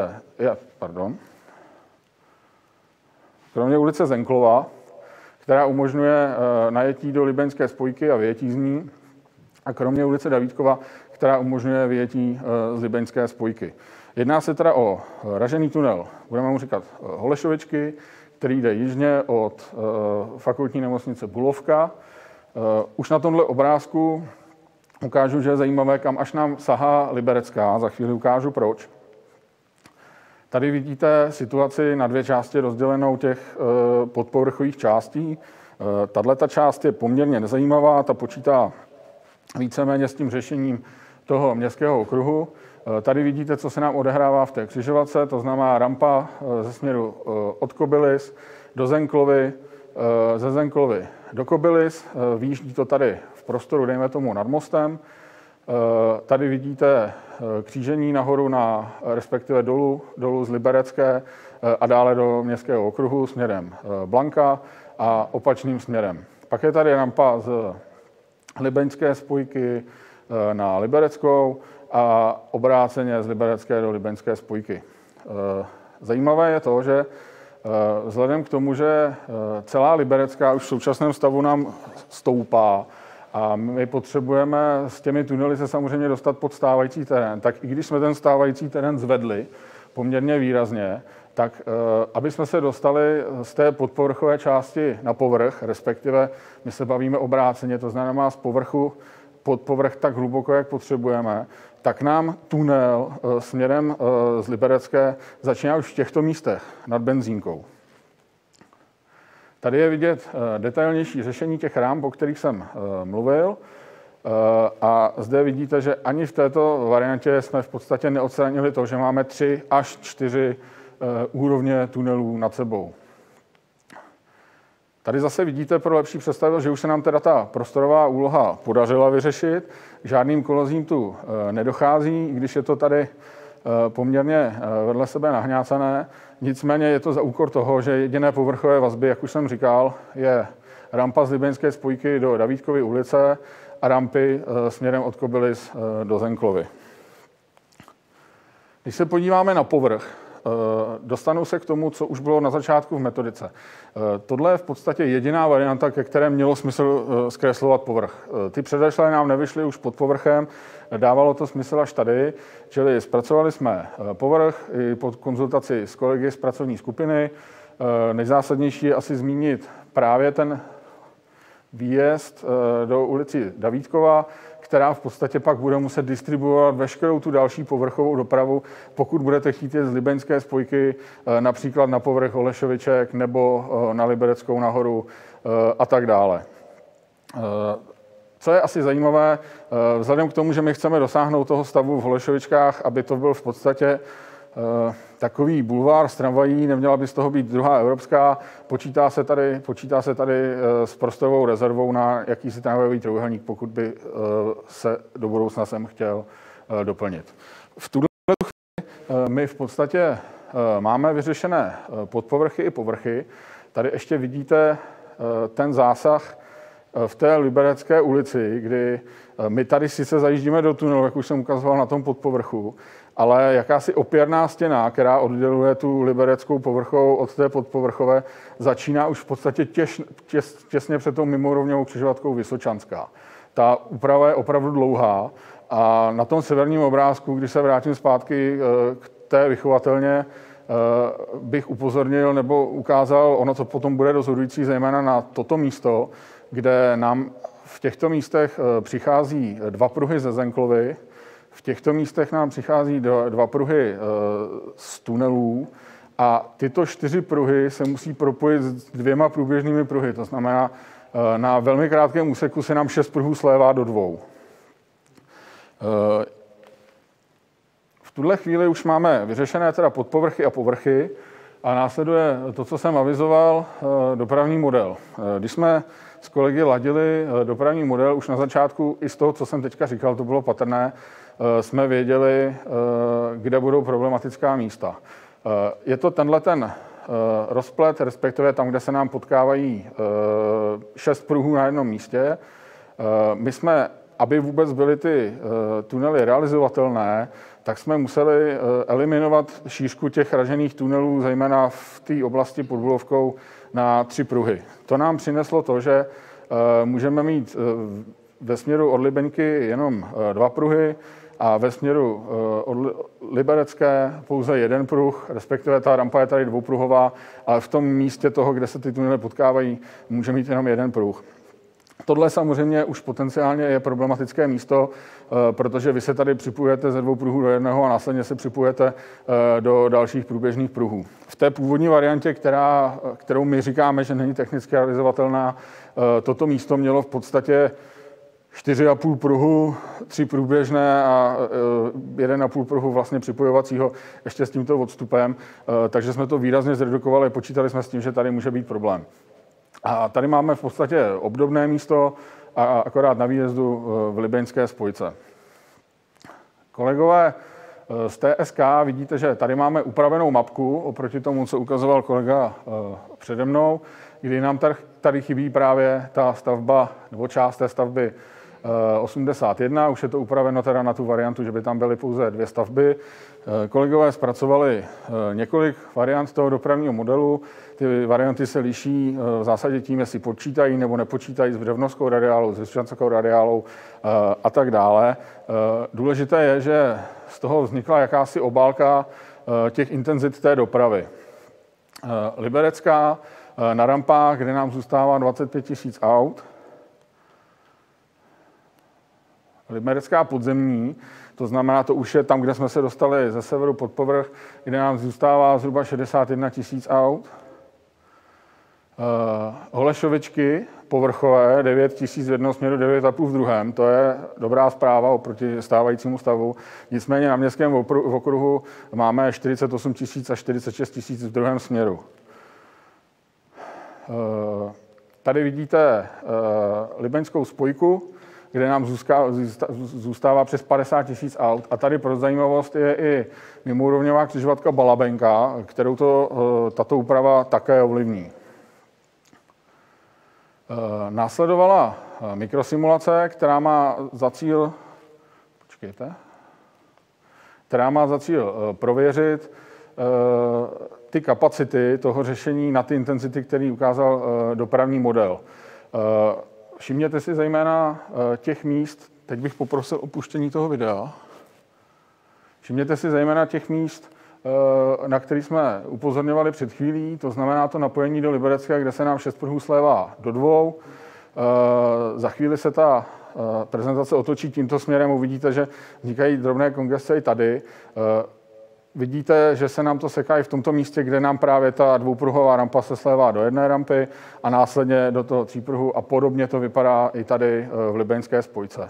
Speaker 5: ulice Zenklova, která umožňuje najetí do Libeňské spojky a vyjetí z ní, a kromě ulice Davídkova, která umožňuje vyjetí z Libeňské spojky. Jedná se teda o ražený tunel, budeme mu říkat Holešovičky, který jde jižně od fakultní nemocnice Bulovka. Už na tomhle obrázku ukážu, že je zajímavé, kam až nám sahá Liberecká. Za chvíli ukážu proč. Tady vidíte situaci na dvě části rozdělenou těch podpovrchových částí. Tato část je poměrně nezajímavá, ta počítá víceméně s tím řešením toho městského okruhu. Tady vidíte, co se nám odehrává v té křižovatce, to znamená rampa ze směru od Kobylis do Zenklovy, ze Zenklovy do Kobylis. Vyjíždí to tady v prostoru, dejme tomu, nad mostem. Tady vidíte křížení nahoru, respektive dolů z Liberecké a dále do městského okruhu směrem Blanka a opačným směrem. Pak je tady rampa z Libeňské spojky na Libereckou a obráceně z Liberecké do Libeňské spojky. Zajímavé je to, že vzhledem k tomu, že celá Liberecká už v současném stavu nám stoupá a my potřebujeme s těmi tunely se samozřejmě dostat pod stávající terén, tak i když jsme ten stávající terén zvedli poměrně výrazně, tak aby jsme se dostali z té podpovrchové části na povrch, respektive my se bavíme obráceně, to znamená z povrchu pod povrch tak hluboko, jak potřebujeme, tak nám tunel směrem z Liberecké začíná už v těchto místech nad benzínkou. Tady je vidět detailnější řešení těch ramp, o kterých jsem mluvil. A zde vidíte, že ani v této variantě jsme v podstatě neodstranili to, že máme 3 až 4 úrovně tunelů nad sebou. Tady zase vidíte pro lepší představu, že už se nám teda ta prostorová úloha podařila vyřešit. Žádným kolizím tu nedochází, i když je to tady poměrně vedle sebe nahňácané. Nicméně je to za úkor toho, že jediné povrchové vazby, jak už jsem říkal, je rampa z Libeňské spojky do Davídkovy ulice a rampy směrem od Kobylis do Zenklovy. Když se podíváme na povrch, dostanu se k tomu, co už bylo na začátku v metodice. Tohle je v podstatě jediná varianta, ke které mělo smysl zkreslovat povrch. Ty předešlé nám nevyšly už pod povrchem, dávalo to smysl až tady, čili zpracovali jsme povrch i pod konzultaci s kolegy z pracovní skupiny. Nejzásadnější je asi zmínit právě ten výjezd do ulici Davídkova, která v podstatě pak bude muset distribuovat veškerou tu další povrchovou dopravu, pokud budete chtít jít z Libeňské spojky například na povrch Holešoviček nebo na Libereckou nahoru a tak dále. Co je asi zajímavé, vzhledem k tomu, že my chceme dosáhnout toho stavu v Holešovičkách, aby to byl v podstatě takový bulvár s tramvají, neměla by z toho být druhá evropská, počítá se tady s prostorovou rezervou na jakýsi tramvajový trojúhelník, pokud by se do budoucna sem chtěl doplnit. V tuto chvíli my v podstatě máme vyřešené podpovrchy i povrchy. Tady ještě vidíte ten zásah v té Liberecké ulici, kdy my tady sice zajíždíme do tunelu, jak už jsem ukazoval na tom podpovrchu, ale jakási opěrná stěna, která odděluje tu Libereckou povrchovou od té podpovrchové, začíná už v podstatě těsně před tou mimorovňovou křižovatkou Vysočanská. Ta úprava je opravdu dlouhá a na tom severním obrázku, když se vrátím zpátky k té vychovatelně, bych upozornil nebo ukázal, ono to potom bude rozhodující zejména na toto místo, kde nám v těchto místech přichází 2 pruhy ze Zenklovy, v těchto místech nám přichází 2 pruhy z tunelů a tyto 4 pruhy se musí propojit s 2 průběžnými pruhy. To znamená, na velmi krátkém úseku se nám 6 pruhů slévá do 2. V tuhle chvíli už máme vyřešené teda podpovrchy a povrchy a následuje to, co jsem avizoval, dopravní model. Když jsme s kolegy ladili dopravní model, už na začátku i z toho, co jsem teďka říkal, to bylo patrné, jsme věděli, kde budou problematická místa. Je to tenhle ten rozplet, respektive tam, kde se nám potkávají 6 pruhů na jednom místě. My jsme, aby vůbec byly ty tunely realizovatelné, tak jsme museli eliminovat šířku těch ražených tunelů, zejména v té oblasti pod Bulovkou, na 3 pruhy. To nám přineslo to, že můžeme mít ve směru od Libeňky jenom 2 pruhy a ve směru od Liberecké pouze 1 pruh, respektive ta rampa je tady 2pruhová, ale v tom místě toho, kde se ty tunely potkávají, může mít jenom 1 pruh. Tohle samozřejmě už potenciálně je problematické místo, protože vy se tady připojujete ze 2 pruhů do 1 a následně se připojujete do dalších průběžných pruhů. V té původní variantě, kterou my říkáme, že není technicky realizovatelná, toto místo mělo v podstatě 4,5 pruhu, 3 průběžné a 1,5 pruhu vlastně připojovacího ještě s tímto odstupem, takže jsme to výrazně zredukovali, počítali jsme s tím, že tady může být problém. A tady máme v podstatě obdobné místo, a akorát na výjezdu v libeňské spojce. Kolegové z TSK, vidíte, že tady máme upravenou mapku oproti tomu, co ukazoval kolega přede mnou, kdy nám tady chybí právě ta stavba, nebo část té stavby 81, už je to upraveno teda na tu variantu, že by tam byly pouze 2 stavby. Kolegové zpracovali několik variant toho dopravního modelu. Ty varianty se liší v zásadě tím, jestli počítají nebo nepočítají s břevnovskou radiálou, s vysočanskou radiálou a tak dále. Důležité je, že z toho vznikla jakási obálka těch intenzit té dopravy. Liberecká na rampách, kde nám zůstává 25 000 aut. Liberecká podzemní, to znamená, to už je tam, kde jsme se dostali ze severu pod povrch, kde nám zůstává zhruba 61 000 aut. Holešovičky povrchové, 9 000 v jednom směru, 9,5 v druhém. To je dobrá zpráva oproti stávajícímu stavu. Nicméně na městském okruhu máme 48 000 a 46 000 v druhém směru. Tady vidíte libeňskou spojku, kde nám zůstává přes 50 000 aut. A tady pro zajímavost je i mimoúrovňová křižovatka Balabenka, kterou tato úprava také ovlivní. Následovala mikrosimulace, která má za cíl prověřit ty kapacity toho řešení na ty intenzity, který ukázal dopravní model. Všimněte si zejména těch míst, teď bych poprosil o puštění toho videa. Všimněte si zejména těch míst, na který jsme upozorňovali před chvílí, to znamená to napojení do Liberecké, kde se nám 6 pruhů slévá do 2. Za chvíli se ta prezentace otočí tímto směrem, uvidíte, že vznikají drobné kongresce i tady. Vidíte, že se nám to seká i v tomto místě, kde nám právě ta 2pruhová rampa se slévá do 1 rampy a následně do toho 3 pruhu a podobně to vypadá i tady v libeňské spojce.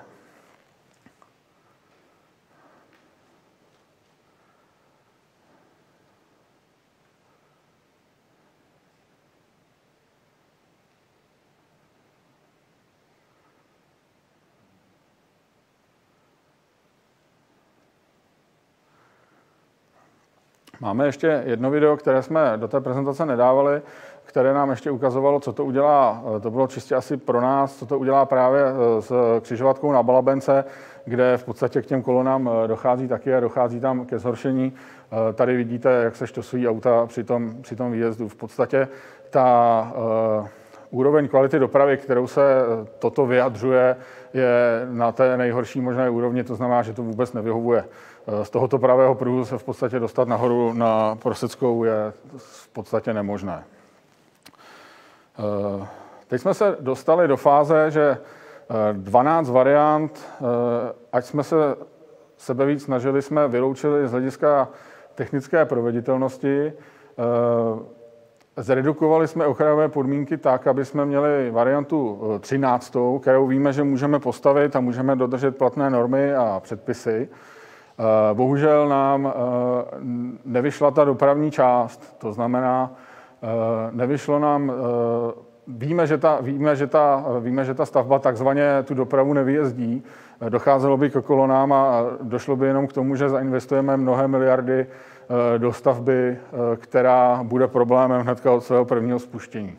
Speaker 5: Máme ještě jedno video, které jsme do té prezentace nedávali, které nám ještě ukazovalo, co to udělá, to bylo čistě asi pro nás, co to udělá právě s křižovatkou na Balabence, kde v podstatě k těm kolonám dochází taky a dochází tam ke zhoršení. Tady vidíte, jak se štosují auta při tom výjezdu. V podstatě ta úroveň kvality dopravy, kterou se toto vyjadřuje, je na té nejhorší možné úrovni, to znamená, že to vůbec nevyhovuje. Z tohoto pravého pruhu se v podstatě dostat nahoru na Proseckou je v podstatě nemožné. Teď jsme se dostali do fáze, že 12 variant, ať jsme se sebevíc snažili, jsme vyloučili z hlediska technické proveditelnosti. Zredukovali jsme okrajové podmínky tak, aby jsme měli variantu 13, kterou víme, že můžeme postavit a můžeme dodržet platné normy a předpisy. Bohužel nám nevyšla ta dopravní část, to znamená, nevyšlo nám, víme, že ta stavba takzvaně tu dopravu nevyjezdí, docházelo by k kolonám a došlo by jenom k tomu, že zainvestujeme mnohé miliardy do stavby, která bude problémem hnedka od svého prvního spuštění.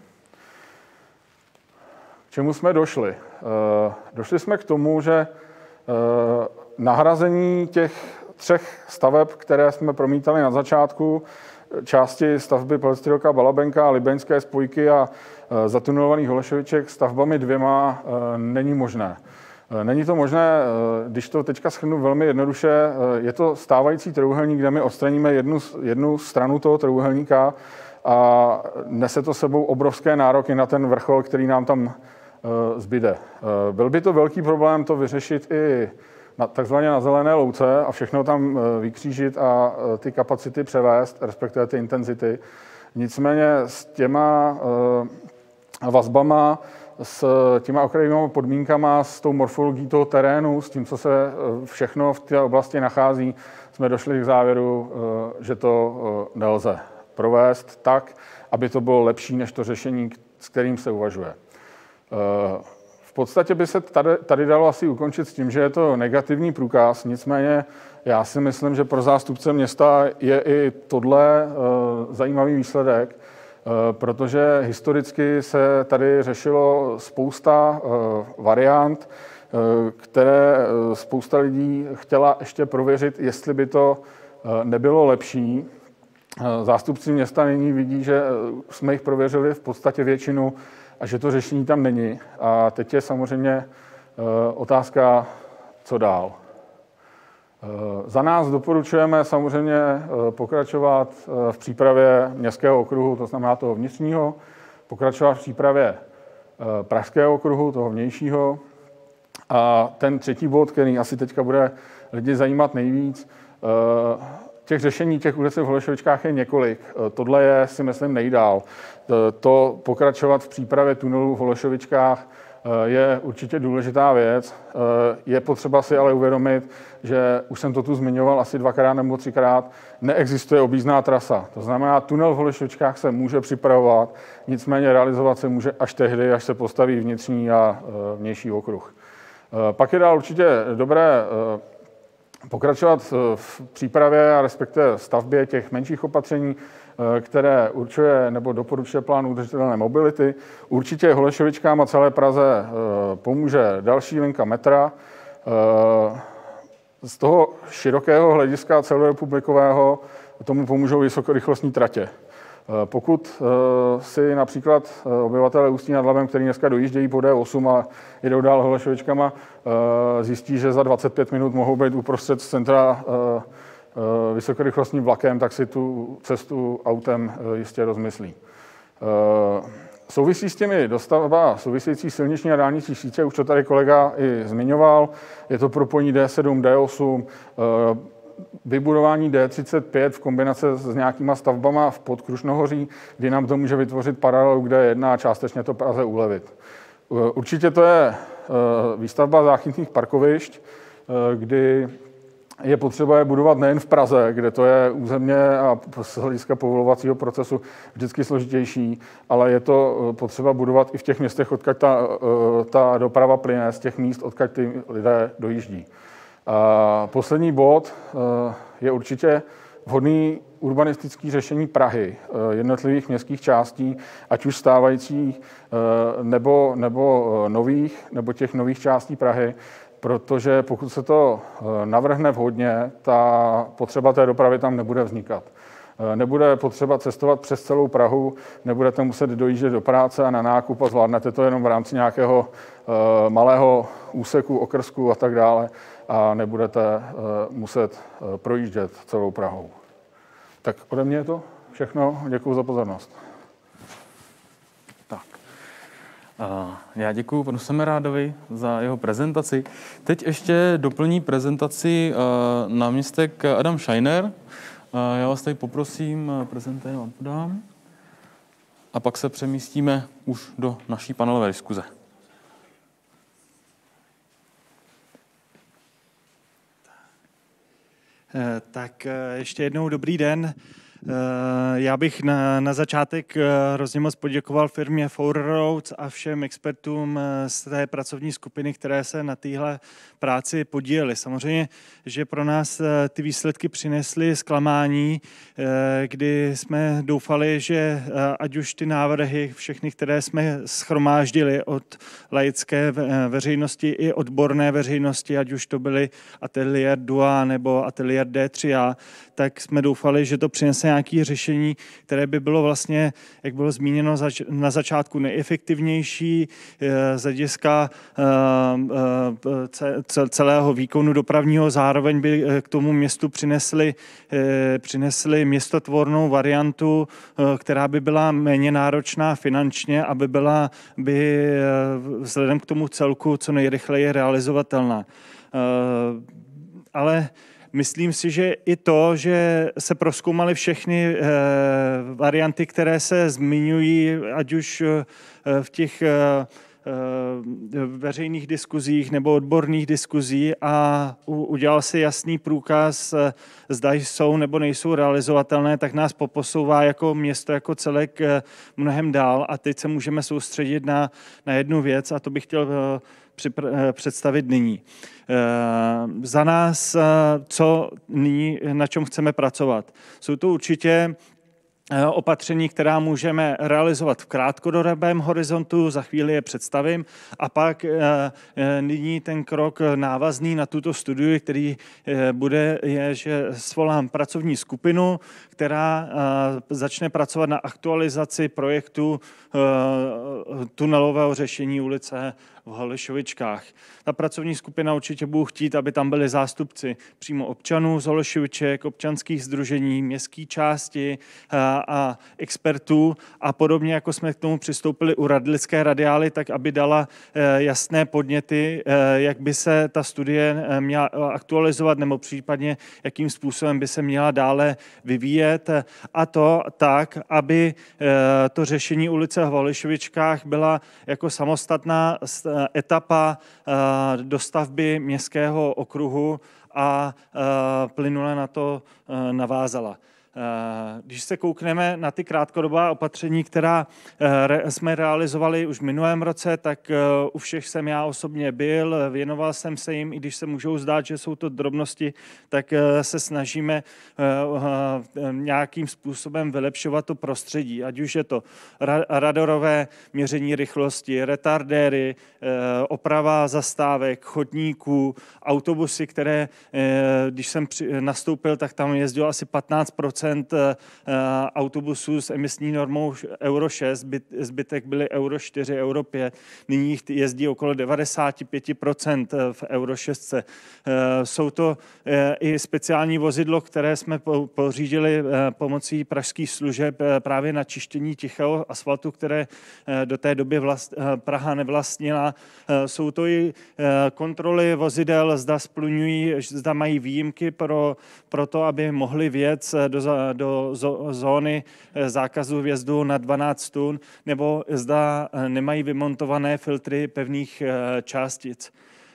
Speaker 5: K čemu jsme došli? Došli jsme k tomu, že nahrazení těch 3 staveb, které jsme promítali na začátku, části stavby Polystyrolka Balabenka, Libeňské spojky a zatunelovaných Holešoviček stavbami 2 není možné. Není to možné, když to teďka shrnu velmi jednoduše, je to stávající trojúhelník, kde my odstraníme jednu stranu toho trojúhelníka a nese to sebou obrovské nároky na ten vrchol, který nám tam zbyde. Byl by to velký problém to vyřešit i takzvaně na zelené louce a všechno tam vykřížit a ty kapacity převést, respektive ty intenzity. Nicméně s těma vazbama, s těma okrajovými podmínkama, s tou morfologií toho terénu, s tím, co se všechno v té oblasti nachází, jsme došli k závěru, že to nelze provést tak, aby to bylo lepší než to řešení, s kterým se uvažuje. V podstatě by se tady dalo asi ukončit s tím, že je to negativní průkaz, nicméně já si myslím, že pro zástupce města je i tohle zajímavý výsledek, protože historicky se tady řešilo spousta variant, které spousta lidí chtěla ještě prověřit, jestli by to nebylo lepší. Zástupci města nyní vidí, že jsme jich prověřili v podstatě většinu a že to řešení tam není. A teď je samozřejmě otázka, co dál. Za nás doporučujeme samozřejmě pokračovat v přípravě městského okruhu, to znamená toho vnitřního, pokračovat v přípravě pražského okruhu, toho vnějšího. A ten 3. bod, který asi teďka bude lidi zajímat nejvíc, těch řešení těch ulic v Holešovičkách je několik. Tohle je, si myslím, nejdál. To pokračovat v přípravě tunelů v Holešovičkách je určitě důležitá věc. Je potřeba si ale uvědomit, že už jsem to tu zmiňoval asi 2krát nebo 3krát, neexistuje objízdná trasa. To znamená, tunel v Holešovičkách se může připravovat, nicméně realizovat se může až tehdy, až se postaví vnitřní a vnější okruh. Pak je dál určitě dobré pokračovat v přípravě a respektive stavbě těch menších opatření, které určuje nebo doporučuje plán udržitelné mobility. Určitě Holešovičkám a celé Praze pomůže další linka metra. Z toho širokého hlediska celorepublikového tomu pomůžou vysokorychlostní tratě. Pokud si například obyvatelé Ústí nad Labem, kteří dneska dojíždějí po D8 a jedou dál Holešovičkama, zjistí, že za 25 minut mohou být uprostřed centra vysokorychlostním vlakem, tak si tu cestu autem jistě rozmyslí. Souvisí s těmi dostavba související silniční a dálniční sítě, už to tady kolega i zmiňoval, je to propojení D7, D8, vybudování D35 v kombinaci s nějakýma stavbama v Podkrušnohoří, kdy nám to může vytvořit paralelu k D1 a částečně to Praze ulevit. Určitě to je výstavba záchytných parkovišť, kdy je potřeba je budovat nejen v Praze, kde to je územně a z hlediska povolovacího procesu vždycky složitější, ale je to potřeba budovat i v těch městech, odkud ta doprava plyne, z těch míst, odkud ty lidé dojíždí. A poslední bod je určitě vhodný urbanistický řešení Prahy, jednotlivých městských částí, ať už stávajících nebo nových, nebo těch nových částí Prahy, protože pokud se to navrhne vhodně, ta potřeba té dopravy tam nebude vznikat. Nebude potřeba cestovat přes celou Prahu, nebudete muset dojíždět do práce a na nákup a zvládnete to jenom v rámci nějakého malého úseku, okrsku a tak dále a nebudete muset projíždět celou Prahou. Tak ode mě je to všechno. Děkuji za pozornost.
Speaker 4: Tak.
Speaker 1: Já děkuji panu Semerádovi za jeho prezentaci. Teď ještě doplní prezentaci náměstek Adam Scheiner. Já vás tady poprosím, prezentaci vám podám. A pak se přemístíme už do naší panelové diskuze.
Speaker 3: Tak ještě jednou dobrý den. Já bych na začátek hrozně moc poděkoval firmě Four Roads a všem expertům z té pracovní skupiny, které se na téhle práci podíleli. Samozřejmě, že pro nás ty výsledky přinesly zklamání, kdy jsme doufali, že ať už ty návrhy, všechny, které jsme shromáždili od laické veřejnosti i odborné veřejnosti, ať už to byly Atelier 2 nebo Atelier D3A, tak jsme doufali, že to přinese nějaké řešení, které by bylo vlastně, jak bylo zmíněno na začátku, nejefektivnější z hlediska celého výkonu dopravního, zároveň by k tomu městu přinesli městotvornou variantu, která by byla méně náročná finančně, aby byla vzhledem k tomu celku co nejrychleji realizovatelná. Ale myslím si, že i to, že se prozkoumaly všechny varianty, které se zmiňují, ať už v těch veřejných diskuzích nebo odborných diskuzí, a udělal si jasný průkaz, zda jsou nebo nejsou realizovatelné, tak nás poposouvá jako město, jako celek mnohem dál. A teď se můžeme soustředit na jednu věc, a to bych chtěl představit nyní. Za nás, co nyní, na čem chceme pracovat. Jsou to určitě opatření, která můžeme realizovat v krátkodobém horizontu, za chvíli je představím, a pak nyní ten krok návazný na tuto studii, který je, že svolám pracovní skupinu, která začne pracovat na aktualizaci projektu tunelového řešení ulice v Holešovičkách. Ta pracovní skupina určitě bude chtít, aby tam byli zástupci přímo občanů z Holešoviček, občanských sdružení, městské části a expertů, a podobně, jako jsme k tomu přistoupili u Radlické radiály, tak aby dala jasné podněty, jak by se ta studie měla aktualizovat, nebo případně jakým způsobem by se měla dále vyvíjet, a to tak, aby to řešení ulice v Holešovičkách byla jako samostatná etapa dostavby městského okruhu a plynule na to navázala. Když se koukneme na ty krátkodobá opatření, která jsme realizovali už v minulém roce, tak u všech jsem já osobně byl, věnoval jsem se jim, i když se můžou zdát, že jsou to drobnosti, tak se snažíme nějakým způsobem vylepšovat to prostředí, ať už je to radarové měření rychlosti, retardéry, oprava zastávek, chodníků, autobusy, které, když jsem nastoupil, tak tam jezdilo asi 15% autobusů s emisní normou Euro 6, zbytek byly Euro 4, Euro 5. Nyní jich jezdí okolo 95% v Euro 6. Jsou to i speciální vozidlo, které jsme pořídili pomocí pražských služeb právě na čištění tichého asfaltu, které do té doby Praha nevlastnila. Jsou to i kontroly vozidel, zda splňují, zda mají výjimky pro to, aby mohli vjet do zóny zákazu vjezdu na 12 tun, nebo zda nemají vymontované filtry pevných částic.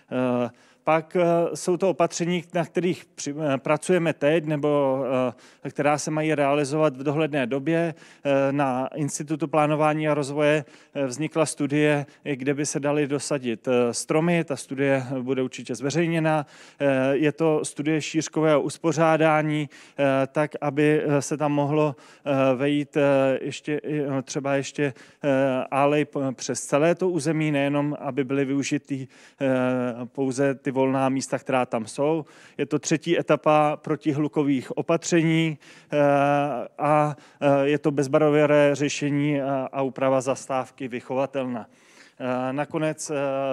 Speaker 3: Pak jsou to opatření, na kterých pracujeme teď, nebo která se mají realizovat v dohledné době. Na Institutu plánování a rozvoje vznikla studie, kde by se daly dosadit stromy. Ta studie bude určitě zveřejněna. Je to studie šířkového uspořádání, tak, aby se tam mohlo vejít třeba ještě alej přes celé to území, nejenom, aby byly využity pouze ty volná místa, která tam jsou. Je to třetí etapa protihlukových opatření a je to bezbariérové řešení a úprava zastávky vychovatelná. Nakonec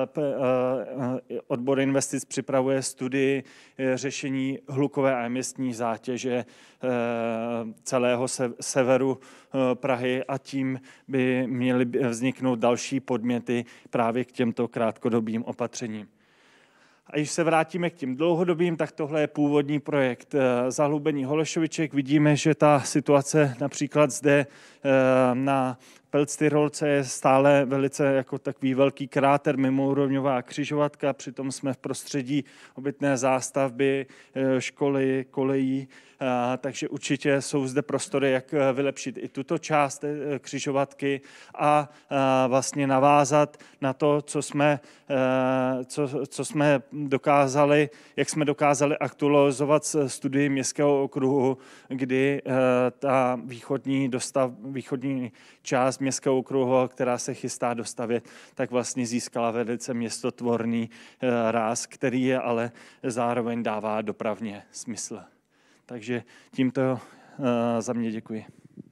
Speaker 3: odbor investic připravuje studii řešení hlukové a emisní zátěže celého severu Prahy a tím by měly vzniknout další podněty právě k těmto krátkodobým opatřením. A když se vrátíme k těm dlouhodobým, tak tohle je původní projekt zahlubení Holešoviček. Vidíme, že ta situace například zde na Pelctyrolce je stále velice jako takový velký kráter, mimoúrovňová křižovatka, přitom jsme v prostředí obytné zástavby, školy, kolejí, takže určitě jsou zde prostory, jak vylepšit i tuto část křižovatky a vlastně navázat na to, co jsme dokázali, jak jsme dokázali aktualizovat studii městského okruhu, kdy ta východní část městského okruhu, která se chystá dostavět, tak vlastně získala velice městotvorný ráz, který je ale zároveň dává dopravně smysl. Takže tímto za mě děkuji.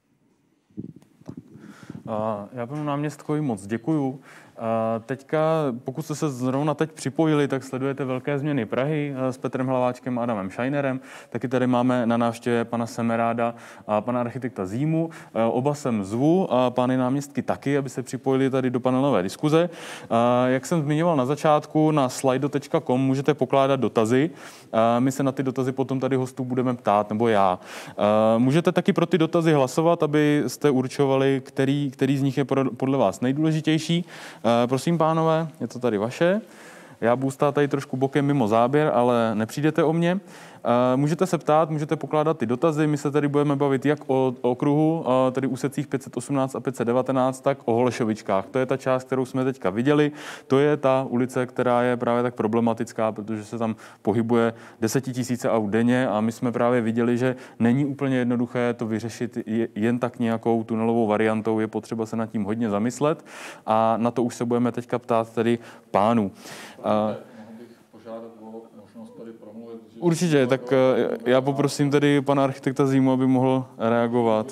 Speaker 1: Já panu náměstkovi moc děkuju. Teďka, pokud jste se zrovna teď připojili, tak sledujete Velké změny Prahy s Petrem Hlaváčkem a Adamem Scheinerem. Taky tady máme na návštěvě pana Semeráda a pana architekta Zímu. Oba sem zvu a pány náměstky taky, aby se připojili tady do panelové diskuze. Jak jsem zmiňoval na začátku, na slido.com můžete pokládat dotazy. My se na ty dotazy potom tady hostů budeme ptát, nebo já. Můžete taky pro ty dotazy hlasovat, abyste určovali, který z nich je podle vás nejdůležitější. Prosím, pánové, je to tady vaše. Já budu stát tady trošku bokem mimo záběr, ale nepřijdete o mě. Můžete se ptát, můžete pokládat ty dotazy. My se tady budeme bavit jak o okruhu, tedy úsecích 518 a 519, tak o Holešovičkách. To je ta část, kterou jsme teďka viděli. To je ta ulice, která je právě tak problematická, protože se tam pohybuje 10 000 aut denně a my jsme právě viděli, že není úplně jednoduché to vyřešit jen tak nějakou tunelovou variantou. Je potřeba se nad tím hodně zamyslet a na to už se budeme teďka ptát tedy pánů. Určitě, tak já poprosím tedy pana architekta Zímu, aby mohl reagovat.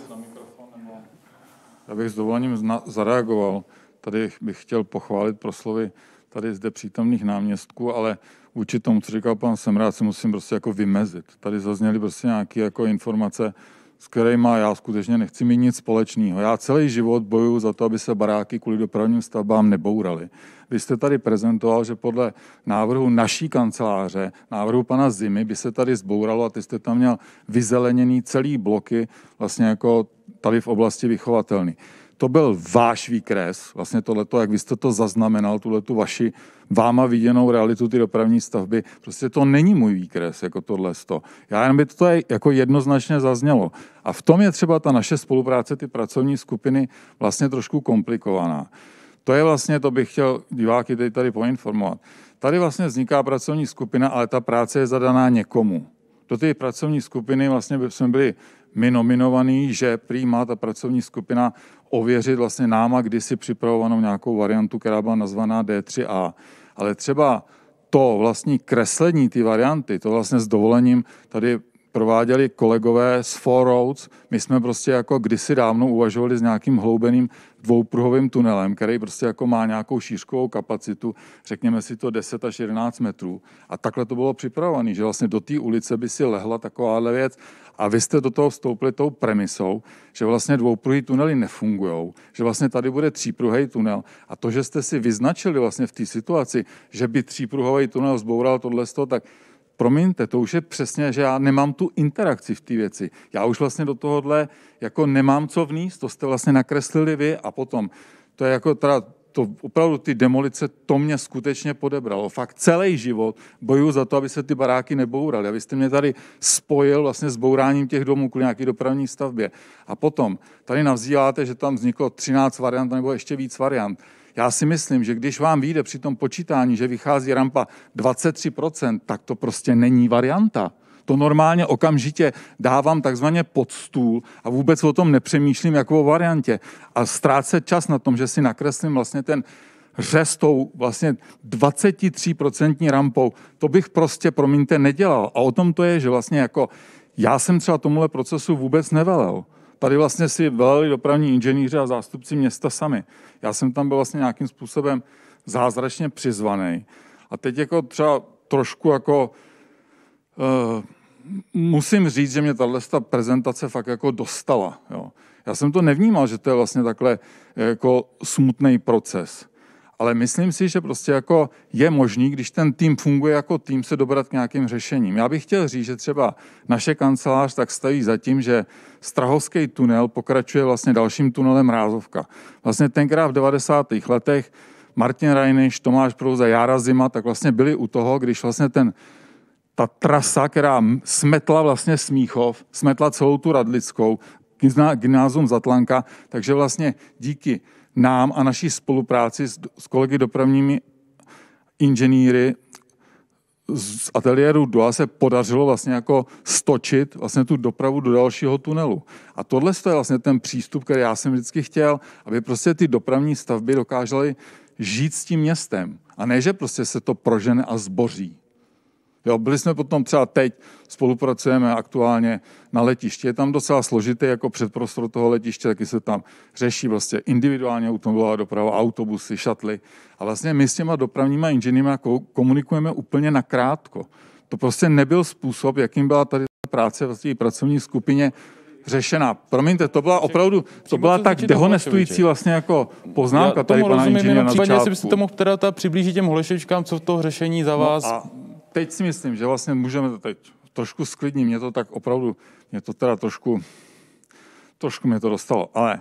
Speaker 6: Já bych s dovolením zareagoval. Tady bych chtěl pochválit proslovy tady zde přítomných náměstků, ale vůči tomu, co říkal pan Semerád, se musím prostě jako vymezit. Tady zazněly prostě nějaké jako informace, s kterými já skutečně nechci mít nic společného. Já celý život bojuju za to, aby se baráky kvůli dopravním stavbám nebouraly. Vy jste tady prezentoval, že podle návrhu naší kanceláře, návrhu pana Zimy, by se tady zbouralo a ty jste tam měl vyzeleněný celý bloky vlastně jako tady v oblasti vychovatelný. To byl váš výkres, vlastně tohleto, jak vy jste to zaznamenal, tuhletu vaši váma viděnou realitu ty dopravní stavby, prostě to není můj výkres, jako tohleto. Já jen by to jako jednoznačně zaznělo. A v tom je třeba ta naše spolupráce, ty pracovní skupiny vlastně trošku komplikovaná. To je vlastně, to bych chtěl diváky tady poinformovat. Tady vlastně vzniká pracovní skupina, ale ta práce je zadaná někomu. Do té pracovní skupiny vlastně jsme byli my nominovaní, že prý má ta pracovní skupina ověřit vlastně náma kdysi připravovanou nějakou variantu, která byla nazvaná D3A. Ale třeba to vlastní kreslení ty varianty, to vlastně s dovolením tady prováděli kolegové z Four Roads. My jsme prostě jako kdysi dávno uvažovali s nějakým hloubeným dvoupruhovým tunelem, který prostě jako má nějakou šířkovou kapacitu, řekněme si to 10 až 11 metrů. A takhle to bylo připravované, že vlastně do té ulice by si lehla takováhle věc a vy jste do toho vstoupili tou premisou, že vlastně dvoupruhý tunely nefungujou, že vlastně tady bude třípruhý tunel a to, že jste si vyznačili vlastně v té situaci, že by třípruhový tunel zboural tohleto, tak promiňte, to už je přesně, že já nemám tu interakci v té věci. Já už vlastně do tohohle jako nemám co vníst, to jste vlastně nakreslili vy a potom. To je jako teda, to opravdu ty demolice, to mě skutečně podebralo. Fakt celý život bojuju za to, aby se ty baráky nebouraly. A vy jste mě tady spojil vlastně s bouráním těch domů kvůli nějaké dopravní stavbě. A potom tady navzíláte, že tam vzniklo 13 variant nebo ještě víc variant. Já si myslím, že když vám vyjde při tom počítání, že vychází rampa 23%, tak to prostě není varianta. To normálně okamžitě dávám takzvaně pod stůl a vůbec o tom nepřemýšlím jako o variantě. A ztrácet čas na tom, že si nakreslím vlastně ten řez tou vlastně 23% rampou, to bych prostě, promiňte, nedělal. A o tom to je, že vlastně jako já jsem třeba tomuhle procesu vůbec nevelel. Tady vlastně si veleli dopravní inženýři a zástupci města sami. Já jsem tam byl vlastně nějakým způsobem zázračně přizvaný. A teď jako třeba trošku jako musím říct, že mě tato prezentace fakt jako dostala. Jo. Já jsem to nevnímal, že to je vlastně takhle jako smutný proces. Ale myslím si, že prostě jako je možný, když ten tým funguje jako tým, se dobrat k nějakým řešením. Já bych chtěl říct, že třeba naše kancelář tak stojí za tím, že Strahovský tunel pokračuje vlastně dalším tunelem Rázovka. Vlastně tenkrát v 90. letech Martin Reiniš, Tomáš Prouza, Jára Zima, tak vlastně byli u toho, když vlastně ta trasa, která smetla vlastně Smíchov, smetla celou tu Radlickou, gymnázium Zatlanka, takže vlastně díky nám a naší spolupráci s kolegy dopravními inženýry z ateliéru DUA se podařilo vlastně jako stočit vlastně tu dopravu do dalšího tunelu. A tohle je vlastně ten přístup, který já jsem vždycky chtěl, aby prostě ty dopravní stavby dokázaly žít s tím městem. A ne, že prostě se to prožene a zboří. Jo, byli jsme potom třeba teď, spolupracujeme aktuálně na letišti. Je tam docela složitý jako předprostor toho letiště, taky se tam řeší vlastně individuálně automobilová doprava, autobusy, šatly. A vlastně my s těma dopravníma inženýry komunikujeme úplně nakrátko. To prostě nebyl způsob, jakým byla tady práce v té pracovní skupině řešená. Promiňte, to byla opravdu, to byla tak dehonestující vlastně jako poznámka tady pana inženýra na začátku.
Speaker 1: Jestli byste to mohl teda přiblížit těm Holešovičkám, co v toho řešení za vás...
Speaker 6: No a teď si myslím, že vlastně můžeme to teď trošku sklidnit. Mě to tak opravdu, mě to teda trošku mě to dostalo. Ale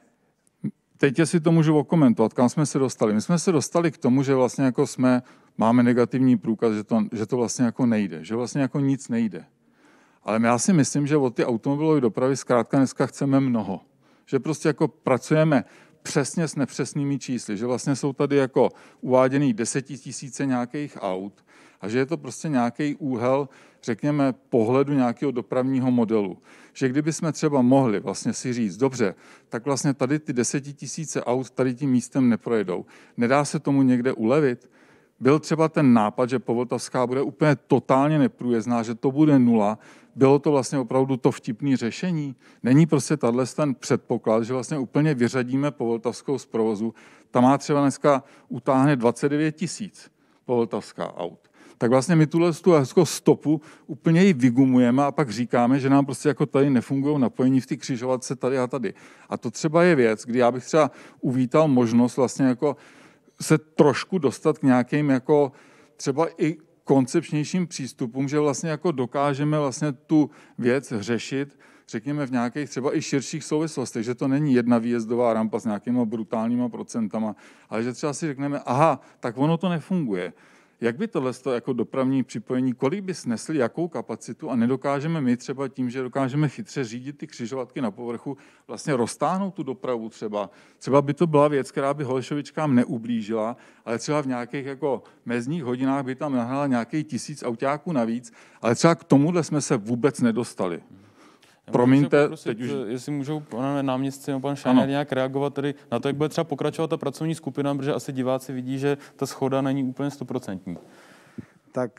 Speaker 6: teď si to můžu okomentovat, kam jsme se dostali. My jsme se dostali k tomu, že vlastně jako máme negativní průkaz, že to vlastně jako nejde, že vlastně jako nic nejde. Ale já si myslím, že od ty automobilové dopravy zkrátka dneska chceme mnoho. Že prostě jako pracujeme přesně s nepřesnými čísly, že vlastně jsou tady jako uváděný 10 000 nějakých aut a že je to prostě nějaký úhel, řekněme, pohledu nějakého dopravního modelu. Že kdyby jsme třeba mohli vlastně si říct, dobře, tak vlastně tady ty 10 000 aut tady tím místem neprojedou. Nedá se tomu někde ulevit? Byl třeba ten nápad, že Povltavská bude úplně totálně neprůjezdná, že to bude nula. Bylo to vlastně opravdu to vtipné řešení? Není prostě ten předpoklad, že vlastně úplně vyřadíme Povltavskou z provozu. Ta má třeba dneska utáhne 29 000 Povltavská aut. Tak vlastně my tuhle stopu úplně ji vygumujeme a pak říkáme, že nám prostě jako tady nefungují napojení v té křižovatce tady a tady. A to třeba je věc, kdy já bych třeba uvítal možnost vlastně jako se trošku dostat k nějakým jako třeba i koncepčnějším přístupům, že vlastně jako dokážeme vlastně tu věc řešit, řekněme v nějakých třeba i širších souvislostech, že to není jedna výjezdová rampa s nějakýma brutálníma procentama, ale že třeba si řekneme, aha, tak ono to nefunguje. Jak by tohle jako dopravní připojení, kolik by snesli, jakou kapacitu a nedokážeme my třeba tím, že dokážeme chytře řídit ty křižovatky na povrchu, vlastně roztáhnout tu dopravu třeba. Třeba by to byla věc, která by Holešovičkám neublížila, ale třeba v nějakých jako mezních hodinách by tam nahnala nějakých 1000 autáků navíc, ale třeba k tomuhle jsme se vůbec nedostali. Promiňte, teď už...
Speaker 1: Jestli můžou pane náměstci nebo pan Šáňar nějak reagovat tady na to, jak bude třeba pokračovat ta pracovní skupina, protože asi diváci vidí, že ta shoda není úplně 100%.
Speaker 2: Tak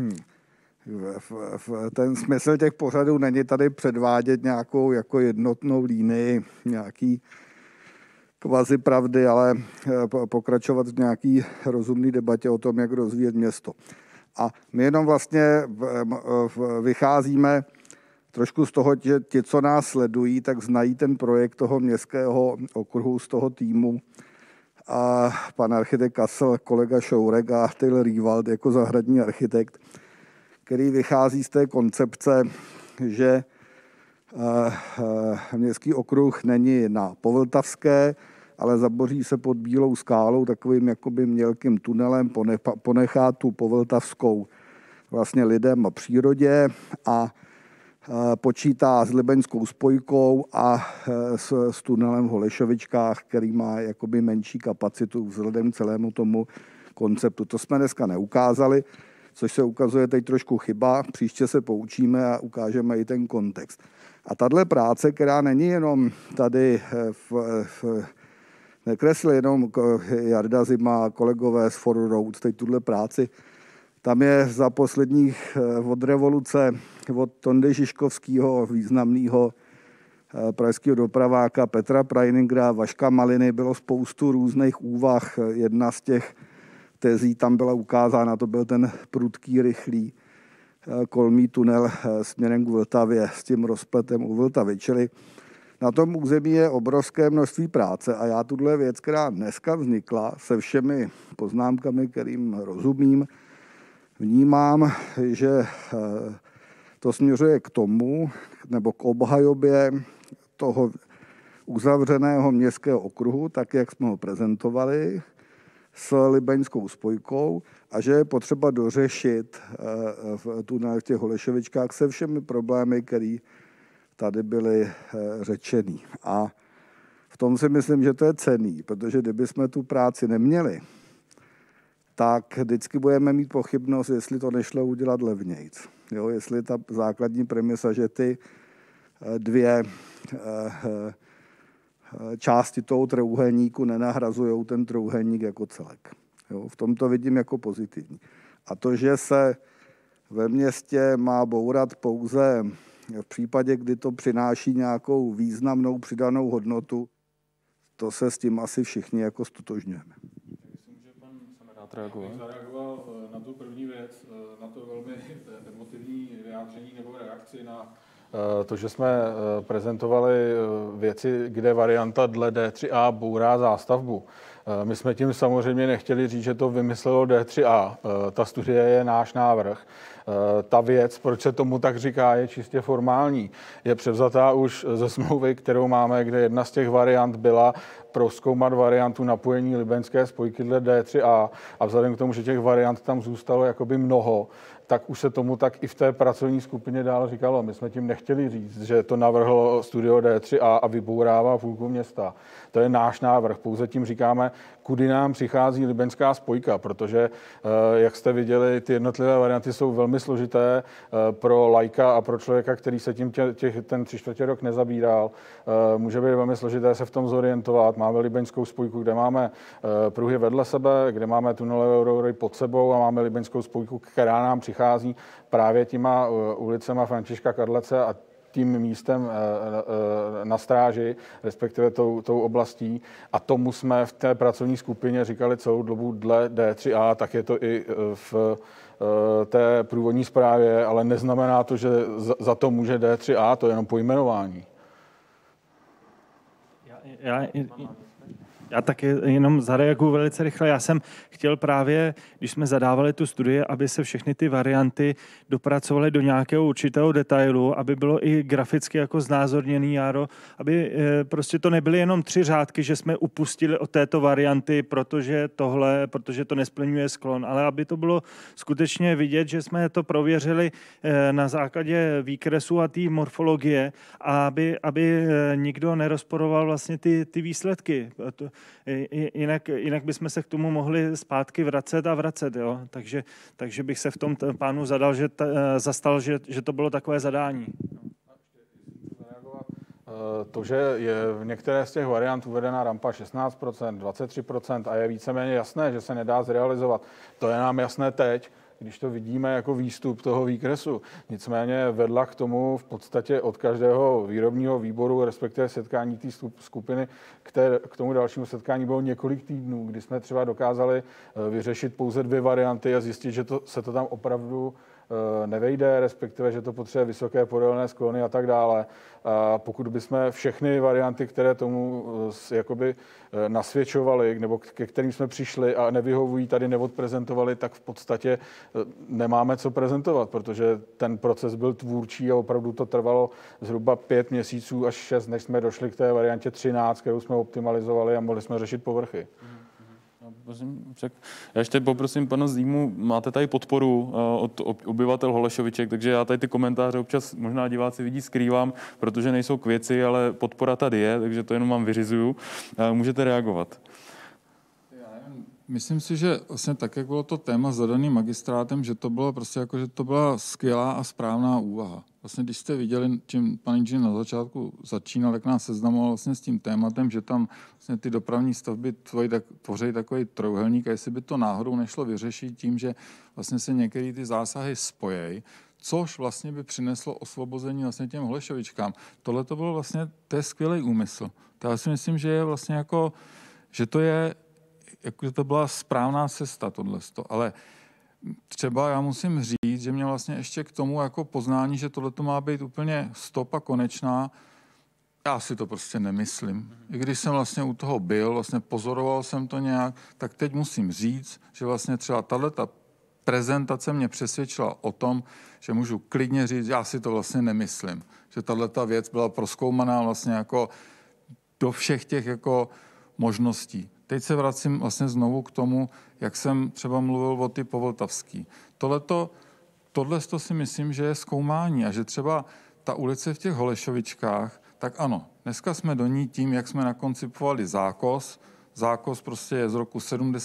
Speaker 2: ten smysl těch pořadů není tady předvádět nějakou jako jednotnou línii, nějaký kvazi pravdy, ale pokračovat v nějaký rozumný debatě o tom, jak rozvíjet město. A my jenom vlastně vycházíme trošku z toho, že ti, co nás sledují, tak znají ten projekt toho městského okruhu z toho týmu. A pan architekt Kassel, kolega Šourek a Taylor Riewald jako zahradní architekt, který vychází z té koncepce, že městský okruh není na Povltavské, ale zaboří se pod Bílou skálou takovým jakoby mělkým tunelem, ponechá tu Povltavskou vlastně lidem a přírodě a počítá s libeňskou spojkou a s tunelem v Holešovičkách, který má jakoby menší kapacitu vzhledem k celému tomu konceptu. To jsme dneska neukázali, což se ukazuje teď trošku chyba. Příště se poučíme a ukážeme i ten kontext. A tahle práce, která není jenom tady nekresli jenom Jarda Zima, kolegové z For Roads, teď tuhle práci, tam je za posledních od revoluce, od Tondy Žižkovského významného pražského dopraváka Petra Preiningera, Vaška Maliny, bylo spoustu různých úvah. Jedna z těch tezí tam byla ukázána, to byl ten prudký, rychlý kolmý tunel směrem k Vltavě s tím rozpletem u Vltavy. Čili na tom území je obrovské množství práce a já tuhle věc, která dneska vznikla se všemi poznámkami, kterým rozumím, vnímám, že to směřuje k tomu, nebo k obhajobě toho uzavřeného městského okruhu, tak jak jsme ho prezentovali, s libeňskou spojkou a že je potřeba dořešit v tunelech v těch Holešovičkách se všemi problémy, které tady byly řečený. A v tom si myslím, že to je cenný, protože kdybychom tu práci neměli, tak vždycky budeme mít pochybnost, jestli to nešlo udělat levnějc. Jo, jestli ta základní premisa, že ty dvě části toho trojúhelníku nenahrazují ten trojúhelník jako celek. Jo, v tom to vidím jako pozitivní. A to, že se ve městě má bourat pouze v případě, kdy to přináší nějakou významnou přidanou hodnotu, to se s tím asi všichni jako stotožňujeme.
Speaker 5: Myslím, že pan Semerát zareagoval na tu první věc, na to velmi emotivní vyjádření nebo reakci na to, že jsme prezentovali věci, kde varianta dle D3A bourá zástavbu. My jsme tím samozřejmě nechtěli říct, že to vymyslelo D3A. Ta studie je náš návrh. Ta věc, proč se tomu tak říká, je čistě formální. Je převzatá už ze smlouvy, kterou máme, kde jedna z těch variant byla prozkoumat variantu napojení libeňské spojky dle D3A. A vzhledem k tomu, že těch variant tam zůstalo jakoby mnoho, tak už se tomu tak i v té pracovní skupině dál říkalo. My jsme tím nechtěli říct, že to navrhlo studio D3A a vybourává půlku města. To je náš návrh. Pouze tím říkáme, kudy nám přichází libeňská spojka, protože, jak jste viděli, ty jednotlivé varianty jsou velmi složité pro laika a pro člověka, který se tím ten 3/4 rok nezabíral. Může být velmi složité se v tom zorientovat. Máme libeňskou spojku, kde máme pruhy vedle sebe, kde máme tunelové rovery pod sebou a máme libeňskou spojku, která nám přichází právě těma ulicema Františka Kadlece a tím místem na Stráži, respektive tou oblastí. A tomu jsme v té pracovní skupině říkali celou dobu dle D3A, tak je to i v té průvodní zprávě, ale neznamená to, že za to může D3A, to je jenom pojmenování.
Speaker 3: Já taky jenom zareaguju velice rychle. Já jsem chtěl právě, když jsme zadávali tu studii, aby se všechny ty varianty dopracovaly do nějakého určitého detailu, aby bylo i graficky jako znázorněný járo, aby prostě to nebyly jenom 3 řádky, že jsme upustili od této varianty, protože to nesplňuje sklon, ale aby to bylo skutečně vidět, že jsme to prověřili na základě výkresu a té morfologie a aby nikdo nerozporoval vlastně ty výsledky. Jinak bychom se k tomu mohli zpátky vracet. Jo? Takže bych se v tom pánu zastal, že to bylo takové zadání.
Speaker 5: To, že je v některé z těch variant uvedena rampa 16%, 23% a je víceméně jasné, že se nedá zrealizovat, to je nám jasné teď, když to vidíme jako výstup toho výkresu. Nicméně vedla k tomu v podstatě od každého výrobního výboru, respektive setkání té skupiny, k tomu dalšímu setkání bylo několik týdnů, kdy jsme třeba dokázali vyřešit pouze 2 varianty a zjistit, že se to tam opravdu nevejde, respektive, že to potřebuje vysoké podélné sklony a tak dále. A pokud bychom všechny varianty, které tomu jakoby nasvědčovaly, nebo ke kterým jsme přišli a nevyhovují, tady neodprezentovali, tak v podstatě nemáme co prezentovat, protože ten proces byl tvůrčí a opravdu to trvalo zhruba 5 měsíců až 6, než jsme došli k té variantě 13, kterou jsme optimalizovali a mohli jsme řešit povrchy.
Speaker 1: Já ještě poprosím pana Zímu, máte tady podporu od obyvatel Holešoviček, takže já tady ty komentáře občas možná diváci vidí skrývám, protože nejsou k věci, ale podpora tady je, takže to jenom vám vyřizuju. Můžete reagovat.
Speaker 6: Myslím si, že vlastně tak, jak bylo to téma zadaný magistrátem, že to bylo prostě jako, že to byla skvělá a správná úvaha. Vlastně když jste viděli, čím pan inženýr na začátku začínal, jak nás seznamoval vlastně s tím tématem, že tam vlastně ty dopravní stavby tvoří takový trojúhelník a jestli by to náhodou nešlo vyřešit tím, že vlastně se některé ty zásahy spojejí, což vlastně by přineslo osvobození vlastně těm Holešovičkám. Tohle to bylo vlastně, to je skvělý úmysl. To já si myslím, že je vlastně jako, že to je, jako to byla správná cesta tohleto, ale třeba já musím říct, že mě vlastně ještě k tomu jako poznání, že tohleto má být úplně stop a konečná, já si to prostě nemyslím. I když jsem vlastně u toho byl, vlastně pozoroval jsem to nějak, tak teď musím říct, že vlastně třeba tato prezentace mě přesvědčila o tom, že můžu klidně říct, já si to vlastně nemyslím. Že tato věc byla prozkoumaná vlastně jako do všech těch jako možností. Teď se vracím vlastně znovu k tomu, jak jsem třeba mluvil o ty povltavský. Tohle si myslím, že je zkoumání a že třeba ta ulice v těch Holešovičkách, tak ano, dneska jsme do ní tím, jak jsme nakoncipovali zákos. Zákos prostě je z roku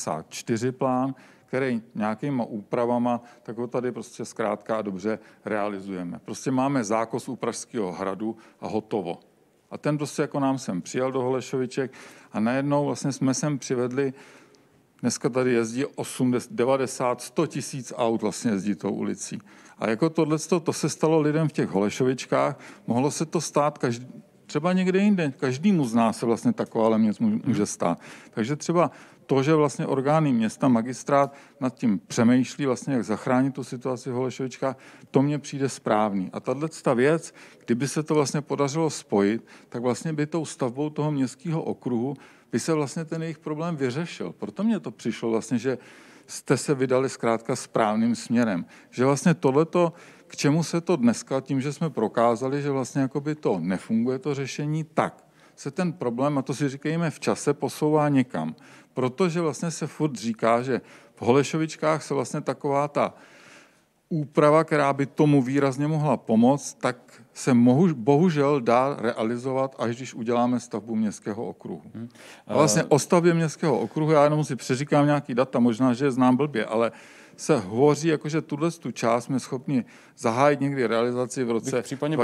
Speaker 6: 74 plán, který nějakýma úpravama, tak ho tady prostě zkrátka a dobře realizujeme. Prostě máme zákos u Pražského hradu a hotovo. A ten prostě jako nám sem přijel do Holešoviček a najednou vlastně jsme sem přivedli, dneska tady jezdí 80, 90, 100 tisíc aut vlastně jezdí tou ulicí. A jako tohleto, to se stalo lidem v těch Holešovičkách, mohlo se to stát třeba někde jinde. Každému z nás se vlastně takováhle věc může stát. Takže třeba to, že vlastně orgány města, magistrát nad tím přemýšlí vlastně, jak zachránit tu situaci v Holešovičkách, to mně přijde správný. A tato věc, kdyby se to vlastně podařilo spojit, tak vlastně by tou stavbou toho městského okruhu by se vlastně ten jejich problém vyřešil. Proto mně to přišlo vlastně, že jste se vydali zkrátka správným směrem. Že vlastně tohleto, k čemu se to dneska, tím, že jsme prokázali, že vlastně jakoby to nefunguje, to řešení, tak se ten problém, a to si říkejme v čase, posouvá někam. Protože vlastně se furt říká, že v Holešovičkách se vlastně taková ta úprava, která by tomu výrazně mohla pomoct, tak se bohužel dá realizovat, až když uděláme stavbu městského okruhu. A vlastně o stavbě městského okruhu, já jenom si přeříkám nějaký data, možná, že je znám blbě, ale se hovoří, jako, že tuhle část jsme schopni zahájit někdy realizaci v roce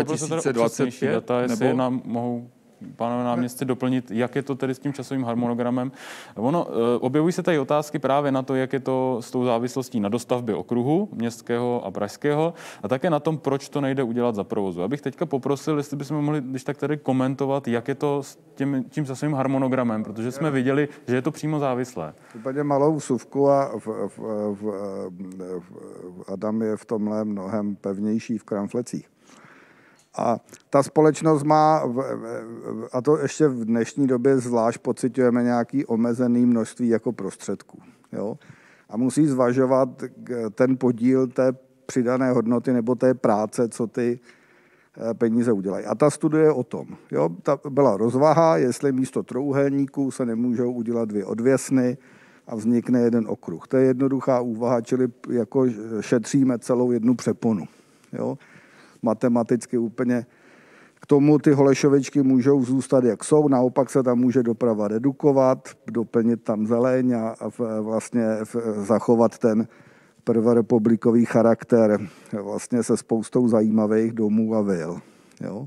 Speaker 6: 2025.
Speaker 1: Data, jestli nám mohou pánové náměstci doplnit, jak je to tedy s tím časovým harmonogramem. Objevují se tady otázky právě na to, jak je to s tou závislostí na dostavbě okruhu městského a pražského a také na tom, proč to nejde udělat za provozu. Abych teďka poprosil, jestli bychom mohli když tak tady komentovat, jak je to s tím časovým harmonogramem, protože jsme viděli, že je to přímo závislé.
Speaker 2: Úplně malou vsuvku a Adam je v tomhle mnohem pevnější v kramflecích. A ta společnost má, a to ještě v dnešní době zvlášť pociťujeme nějaký omezený množství jako prostředků. Jo? A musí zvažovat ten podíl té přidané hodnoty nebo té práce, co ty peníze udělají. A ta studie o tom. Jo? Ta byla rozvaha, jestli místo trojúhelníků se nemůžou udělat 2 odvěsny a vznikne jeden okruh. To je jednoduchá úvaha, čili jako šetříme celou jednu přeponu. Jo? Matematicky úplně. K tomu ty Holešovičky můžou zůstat, jak jsou, naopak se tam může doprava redukovat, doplnit tam zeleň a vlastně zachovat ten prvorepublikový charakter vlastně se spoustou zajímavých domů a vil. Jo?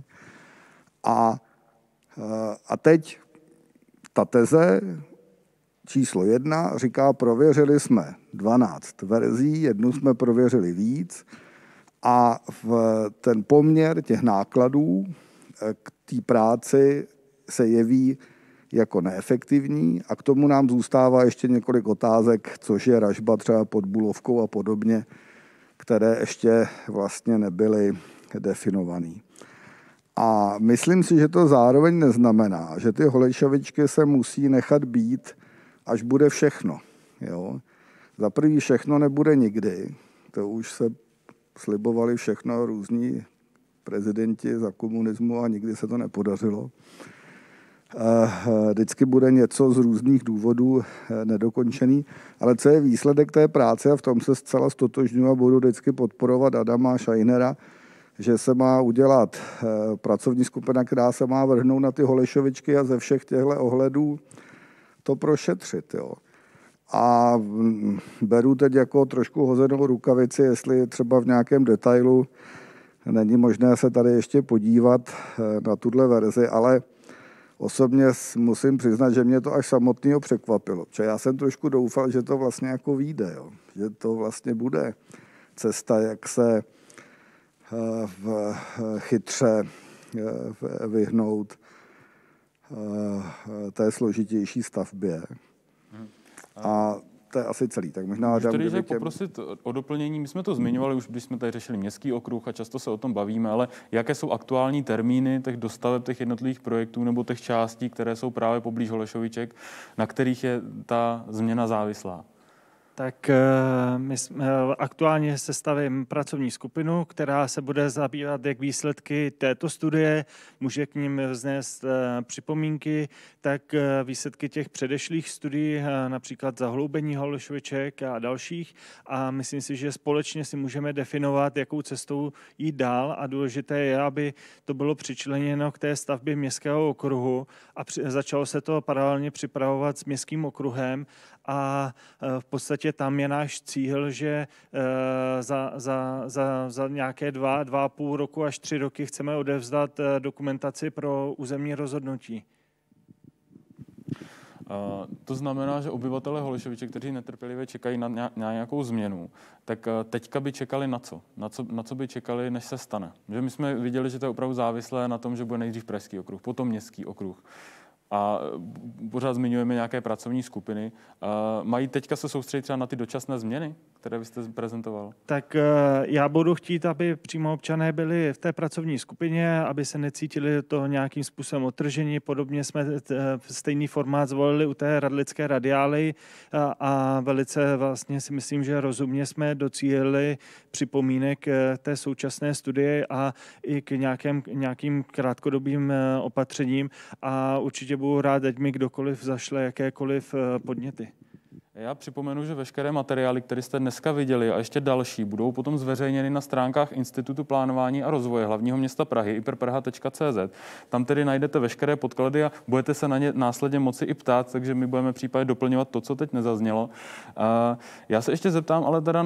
Speaker 2: A teď ta teze číslo 1 říká, prověřili jsme 12 verzí, jednu jsme prověřili víc, a ten poměr těch nákladů k té práci se jeví jako neefektivní a k tomu nám zůstává ještě několik otázek, což je ražba třeba pod Bulovkou a podobně, které ještě vlastně nebyly definované. A myslím si, že to zároveň neznamená, že ty Holešovičky se musí nechat být, až bude všechno. Jo? Za první všechno nebude nikdy, to už se slibovali všechno různí prezidenti za komunismu a nikdy se to nepodařilo. Vždycky bude něco z různých důvodů nedokončený, ale co je výsledek té práce, a v tom se zcela ztotožňuji a budu vždycky podporovat Adama Scheinera, že se má udělat pracovní skupina, která se má vrhnout na ty Holešovičky a ze všech těchto ohledů to prošetřit. Jo. A beru teď jako trošku hozenou rukavici, jestli třeba v nějakém detailu není možné se tady ještě podívat na tuhle verzi, ale osobně musím přiznat, že mě to až samotného překvapilo. Protože já jsem trošku doufal, že to vlastně jako vyjde, jo. Že to vlastně bude cesta, jak se chytře vyhnout té složitější stavbě. A to je asi celý. Tak možná
Speaker 1: Můžu tady poprosit o doplnění. My jsme to zmiňovali už, když jsme tady řešili městský okruh a často se o tom bavíme, ale jaké jsou aktuální termíny těch dostaveb těch jednotlivých projektů nebo těch částí, které jsou právě poblíž Holešoviček, na kterých je ta změna závislá?
Speaker 3: Tak my aktuálně sestavím pracovní skupinu, která se bude zabývat jak výsledky této studie, může k nim vznést připomínky, tak výsledky těch předešlých studií, například zahloubení Holešoviček a dalších. A myslím si, že společně si můžeme definovat, jakou cestou jít dál. A důležité je, aby to bylo přičleněno k té stavbě městského okruhu a začalo se to paralelně připravovat s městským okruhem. A v podstatě tam je náš cíl, že za nějaké 2,5 roku až 3 roky chceme odevzdat dokumentaci pro územní rozhodnutí.
Speaker 1: To znamená, že obyvatelé Holešoviče, kteří netrpělivě čekají na nějakou změnu, tak teďka by čekali na co? Na co by čekali, než se stane? Že my jsme viděli, že to je opravdu závislé na tom, že bude nejdřív pražský okruh, potom městský okruh. A pořád zmiňujeme nějaké pracovní skupiny. Mají teďka se soustředit třeba na ty dočasné změny, které byste prezentoval?
Speaker 3: Tak já budu chtít, aby přímo občané byli v té pracovní skupině, aby se necítili to nějakým způsobem odtržení. Podobně jsme stejný formát zvolili u té radlické radiály a velice vlastně si myslím, že rozumně jsme docílili připomínek té současné studie a i k nějakým krátkodobým opatřením a určitě budu rád, ať mi kdokoliv zašle jakékoliv podněty.
Speaker 1: Já připomenu, že veškeré materiály, které jste dneska viděli a ještě další, budou potom zveřejněny na stránkách Institutu plánování a rozvoje hlavního města Prahy, iperpraha.cz. Tam tedy najdete veškeré podklady a budete se na ně následně moci i ptát, takže my budeme případně doplňovat to, co teď nezaznělo. Já se ještě zeptám ale teda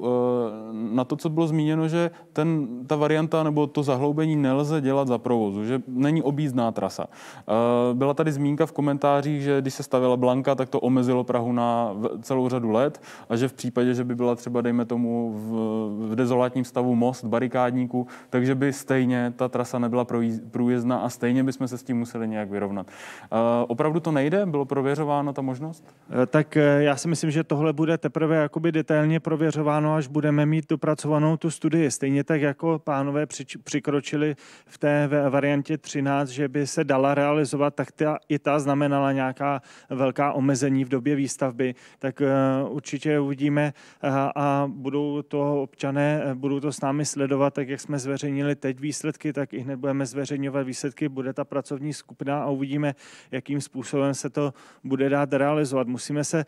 Speaker 1: na to, co bylo zmíněno, že ta varianta nebo to zahloubení nelze dělat za provozu, že není objízdná trasa. Byla tady zmínka v komentářích, že když se stavěla Blanka, tak to omezilo Prahu na celou řadu let a že v případě, že by byla třeba, dejme tomu, v dezolátním stavu most, barikádníků, takže by stejně ta trasa nebyla průjezdná a stejně bychom se s tím museli nějak vyrovnat. Opravdu to nejde? Bylo prověřováno ta možnost?
Speaker 3: Tak já si myslím, že tohle bude teprve jakoby detailně prověřováno, až budeme mít dopracovanou tu studii. Stejně tak, jako pánové přikročili v té variantě 13, že by se dala realizovat, tak i ta znamenala nějaká velká omezení v době výstavby. Tak určitě uvidíme a budou to občané, budou to s námi sledovat, tak jak jsme zveřejnili teď výsledky, tak i hned budeme zveřejňovat výsledky, bude ta pracovní skupina a uvidíme, jakým způsobem se to bude dát realizovat. Musíme se,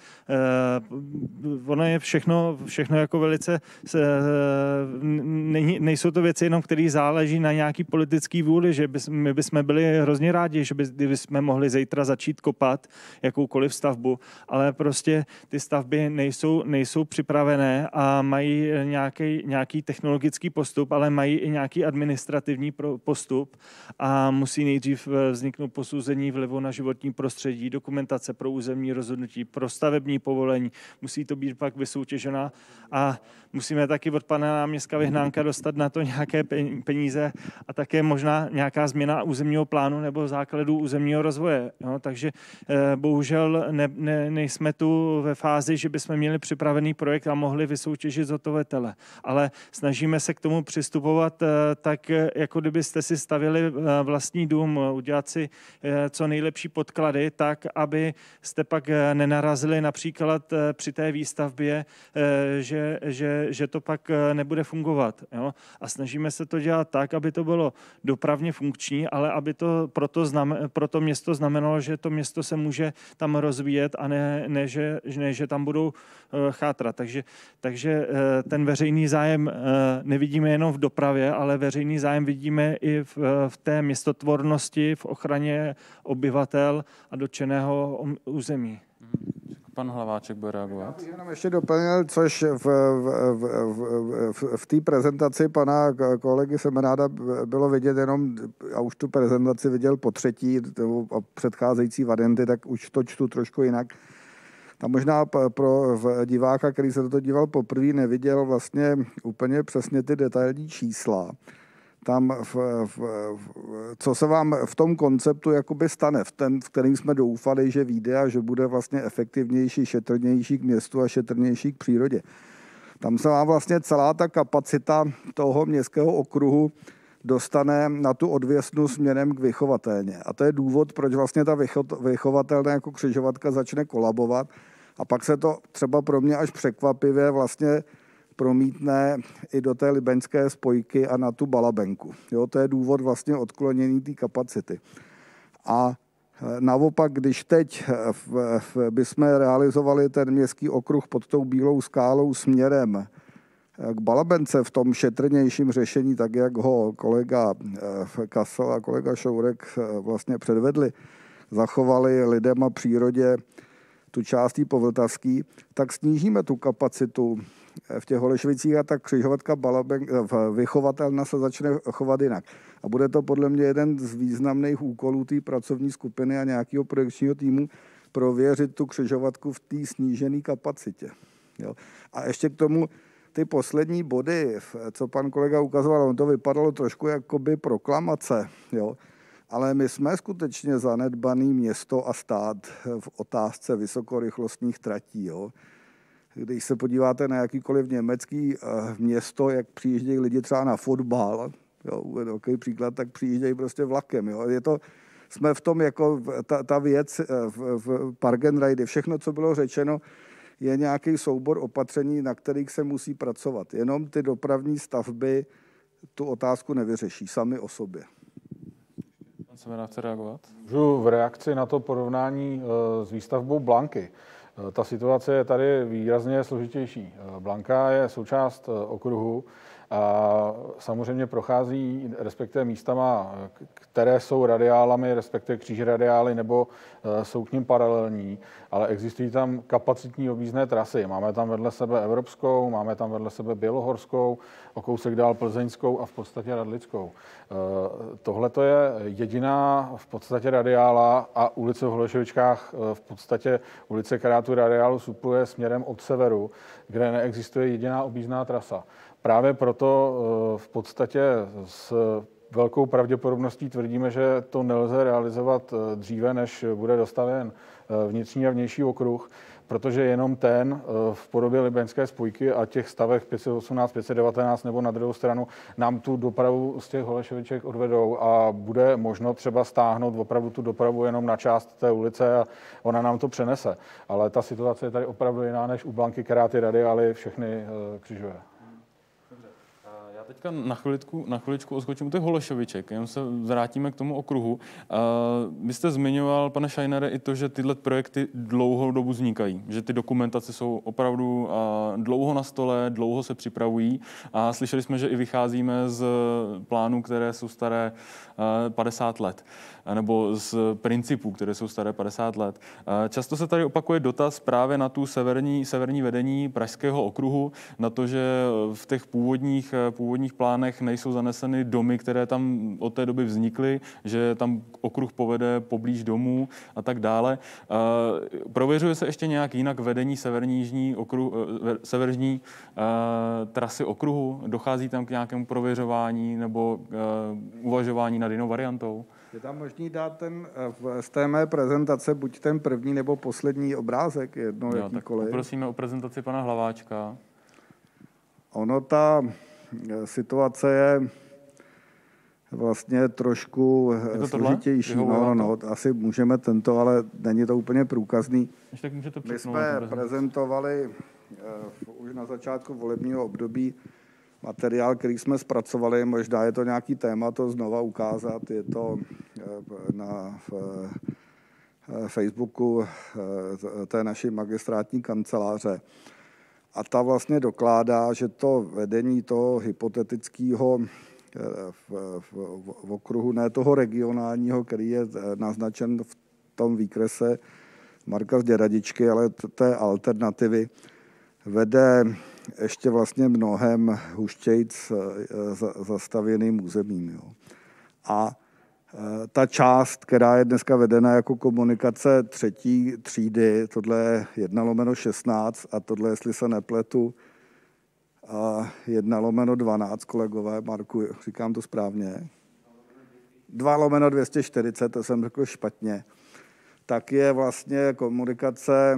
Speaker 3: ono je všechno jako velice, nejsou to věci jenom, které záleží na nějaký politický vůli, že my bychom byli hrozně rádi, že bychom mohli zítra začít kopat jakoukoliv stavbu, ale prostě ty stavby nejsou připravené a mají nějaký technologický postup, ale mají i nějaký administrativní postup a musí nejdřív vzniknout posouzení vlivu na životní prostředí, dokumentace pro územní rozhodnutí, pro stavební povolení, musí to být pak vysoutěžena a musíme taky od pana náměstka Vyhnánka dostat na to nějaké peníze a také možná nějaká změna územního plánu nebo základů územního rozvoje. Jo? Takže bohužel nejsme tu ve fázi, že bychom měli připravený projekt a mohli vysoutěžit zhotovitele. Ale snažíme se k tomu přistupovat tak, jako kdybyste si stavili vlastní dům, udělat si co nejlepší podklady, tak, aby jste pak nenarazili například při té výstavbě, že to pak nebude fungovat. Jo? A snažíme se to dělat tak, aby to bylo dopravně funkční, ale aby to pro to město znamenalo, že to město se může tam rozvíjet a ne že tam budou chátrat. Takže ten veřejný zájem nevidíme jenom v dopravě, ale veřejný zájem vidíme i v té městotvornosti, v ochraně obyvatel a dotčeného území.
Speaker 1: Pan Hlaváček bude reagovat.
Speaker 2: Já jenom ještě doplnil, což v té prezentaci pana kolegy Semeráda bylo vidět jenom, a už tu prezentaci viděl po třetí, a předcházející varianty, tak už to čtu trošku jinak. Tam možná pro diváka, který se to díval poprvé, neviděl vlastně úplně přesně ty detailní čísla. Tam, co se vám v tom konceptu jakoby stane, v kterým jsme doufali, že vyjde a že bude vlastně efektivnější, šetrnější k městu a šetrnější k přírodě. Tam se vám vlastně celá ta kapacita toho městského okruhu dostane na tu odvěsnu směrem k vychovatelně. A to je důvod, proč vlastně ta vychovatelná jako křižovatka začne kolabovat. A pak se to třeba pro mě až překvapivě vlastně promítne i do té libeňské spojky a na tu Balabenku. Jo, to je důvod vlastně odklonění té kapacity. A naopak, když teď bychom realizovali ten městský okruh pod tou Bílou skálou směrem k Balabence v tom šetrnějším řešení, tak jak ho kolega Kasal a kolega Šourek vlastně předvedli, zachovali lidem a přírodě tu část povltavský, tak snížíme tu kapacitu v těch Holešovicích a ta křižovatka vychovatelna se začne chovat jinak. A bude to podle mě jeden z významných úkolů té pracovní skupiny a nějakého projekčního týmu prověřit tu křižovatku v té snížené kapacitě. Jo. A ještě k tomu ty poslední body, co pan kolega ukazoval, on to vypadalo trošku jakoby proklamace, jo. Ale my jsme skutečně zanedbaný město a stát v otázce vysokorychlostních tratí. Jo. Když se podíváte na jakýkoliv německý město, jak přijíždějí lidi třeba na fotbal, jo, takový příklad, tak přijíždějí prostě vlakem. Jo. Jsme v tom jako ta věc v Park and Ride, všechno, co bylo řečeno, je nějaký soubor opatření, na kterých se musí pracovat. Jenom ty dopravní stavby tu otázku nevyřeší sami o sobě.
Speaker 1: Pan Semerád chce reagovat?
Speaker 5: Můžu v reakci na to porovnání s výstavbou Blanky. Ta situace je tady výrazně složitější. Blanka je součást okruhu a samozřejmě prochází respektive místama, které jsou radiálami, respektive křížradiály, nebo jsou k nim paralelní, ale existují tam kapacitní objízdné trasy. Máme tam vedle sebe evropskou, máme tam vedle sebe bělohorskou, o kousek dál plzeňskou a v podstatě radlickou. Tohle to je jediná v podstatě radiála a ulice v Holešovičkách v podstatě ulice, která tu radiálu supluje směrem od severu, kde neexistuje jediná objízdná trasa. Právě proto v podstatě s velkou pravděpodobností tvrdíme, že to nelze realizovat dříve, než bude dostavěn vnitřní a vnější okruh, protože jenom ten v podobě libeňské spojky a těch stavek 518, 519 nebo na druhou stranu nám tu dopravu z těch Holešoviček odvedou a bude možno třeba stáhnout opravdu tu dopravu jenom na část té ulice a ona nám to přenese. Ale ta situace je tady opravdu jiná než u Blanky, která ty radiály všechny křižuje.
Speaker 1: Teďka na chviličku odskočím u těch Holešoviček, jenom se vrátíme k tomu okruhu. Vy jste zmiňoval, pane Scheinere, i to, že tyhle projekty dlouhou dobu vznikají, že ty dokumentace jsou opravdu dlouho na stole, dlouho se připravují a slyšeli jsme, že i vycházíme z plánů, které jsou staré 50 let, nebo z principů, které jsou staré 50 let. Často se tady opakuje dotaz právě na tu severní vedení pražského okruhu, na to, že v těch původních plánech nejsou zaneseny domy, které tam od té doby vznikly, že tam okruh povede poblíž domů a tak dále. Prověřuje se ještě nějak jinak vedení severní trasy okruhu? Dochází tam k nějakému prověřování nebo uvažování nad jinou variantou?
Speaker 2: Je tam možný dát z té mé prezentace buď ten první nebo poslední obrázek, jakýkoliv.
Speaker 1: Prosíme o prezentaci pana Hlaváčka.
Speaker 2: Ono, ta situace je vlastně trošku složitější. No, asi můžeme tento, ale není to úplně průkazný. My jsme prezentovali už na začátku volebního období materiál, který jsme zpracovali. Možná je to nějaký téma to znova ukázat. Je to na Facebooku té naší magistrátní kanceláře. A ta vlastně dokládá, že to vedení toho hypotetického v okruhu, ne toho regionálního, který je naznačen v tom výkrese Marka z Děradičky, ale té alternativy, vede ještě vlastně mnohem huštějc zastavěným územím. Jo. A ta část, která je dneska vedena jako komunikace 3. třídy, tohle je 1/16 a tohle, jestli se nepletu, 1/12, kolegové, Marku, říkám to správně? 2/240, to jsem řekl špatně. Tak je vlastně komunikace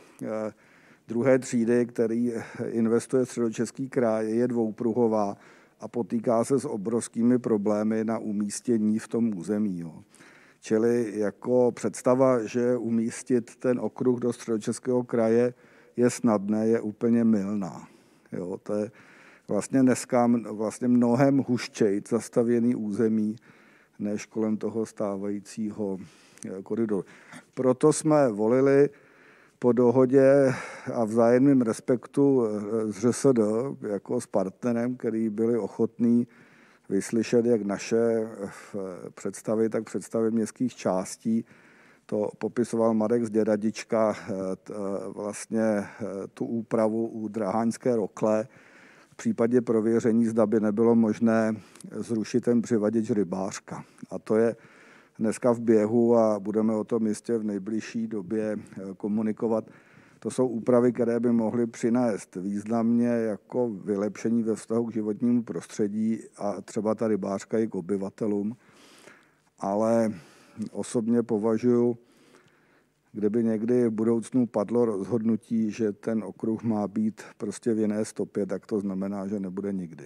Speaker 2: 2. třídy, který investuje Středočeský kraj, je dvoupruhová a potýká se s obrovskými problémy na umístění v tom území. Jo. Čili jako představa, že umístit ten okruh do Středočeského kraje je snadné, je úplně mylná. Jo, to je vlastně dneska vlastně mnohem huštěji zastavěný území než kolem toho stávajícího koridoru. Proto jsme volili po dohodě a vzájemném respektu s ŘSD jako s partnerem, který byli ochotní vyslyšet jak naše představy, tak představy městských částí. To popisoval Marek z Děradička, vlastně tu úpravu u Draháňské Rokle. V případě prověření, zda by nebylo možné zrušit ten přivaděč Rybářka. A to je dneska v běhu a budeme o tom jistě v nejbližší době komunikovat. To jsou úpravy, které by mohly přinést významně jako vylepšení ve vztahu k životnímu prostředí a třeba ta rybářka i k obyvatelům. Ale osobně považuji, kdyby někdy v budoucnu padlo rozhodnutí, že ten okruh má být prostě v jiné stopě, tak to znamená, že nebude nikdy.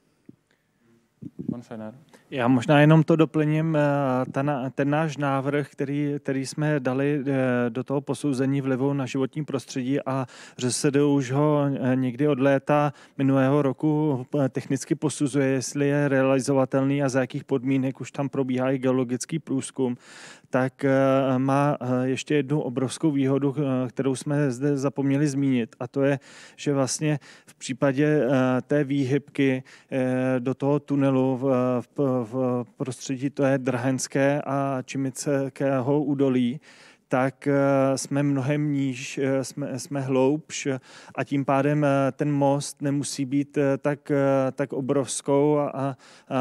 Speaker 1: Pan Šajner.
Speaker 3: Já možná jenom to doplním, ten náš návrh, který jsme dali do toho posouzení vlivu na životní prostředí a ŘSD už ho někdy od léta minulého roku technicky posuzuje, jestli je realizovatelný a za jakých podmínek, už tam probíhá i geologický průzkum, tak má ještě jednu obrovskou výhodu, kterou jsme zde zapomněli zmínit, a to je, že vlastně v případě té výhybky do toho tunelu v prostředí to je Drahenské a Čimického údolí, tak jsme mnohem níž, jsme hloubš a tím pádem ten most nemusí být tak obrovskou a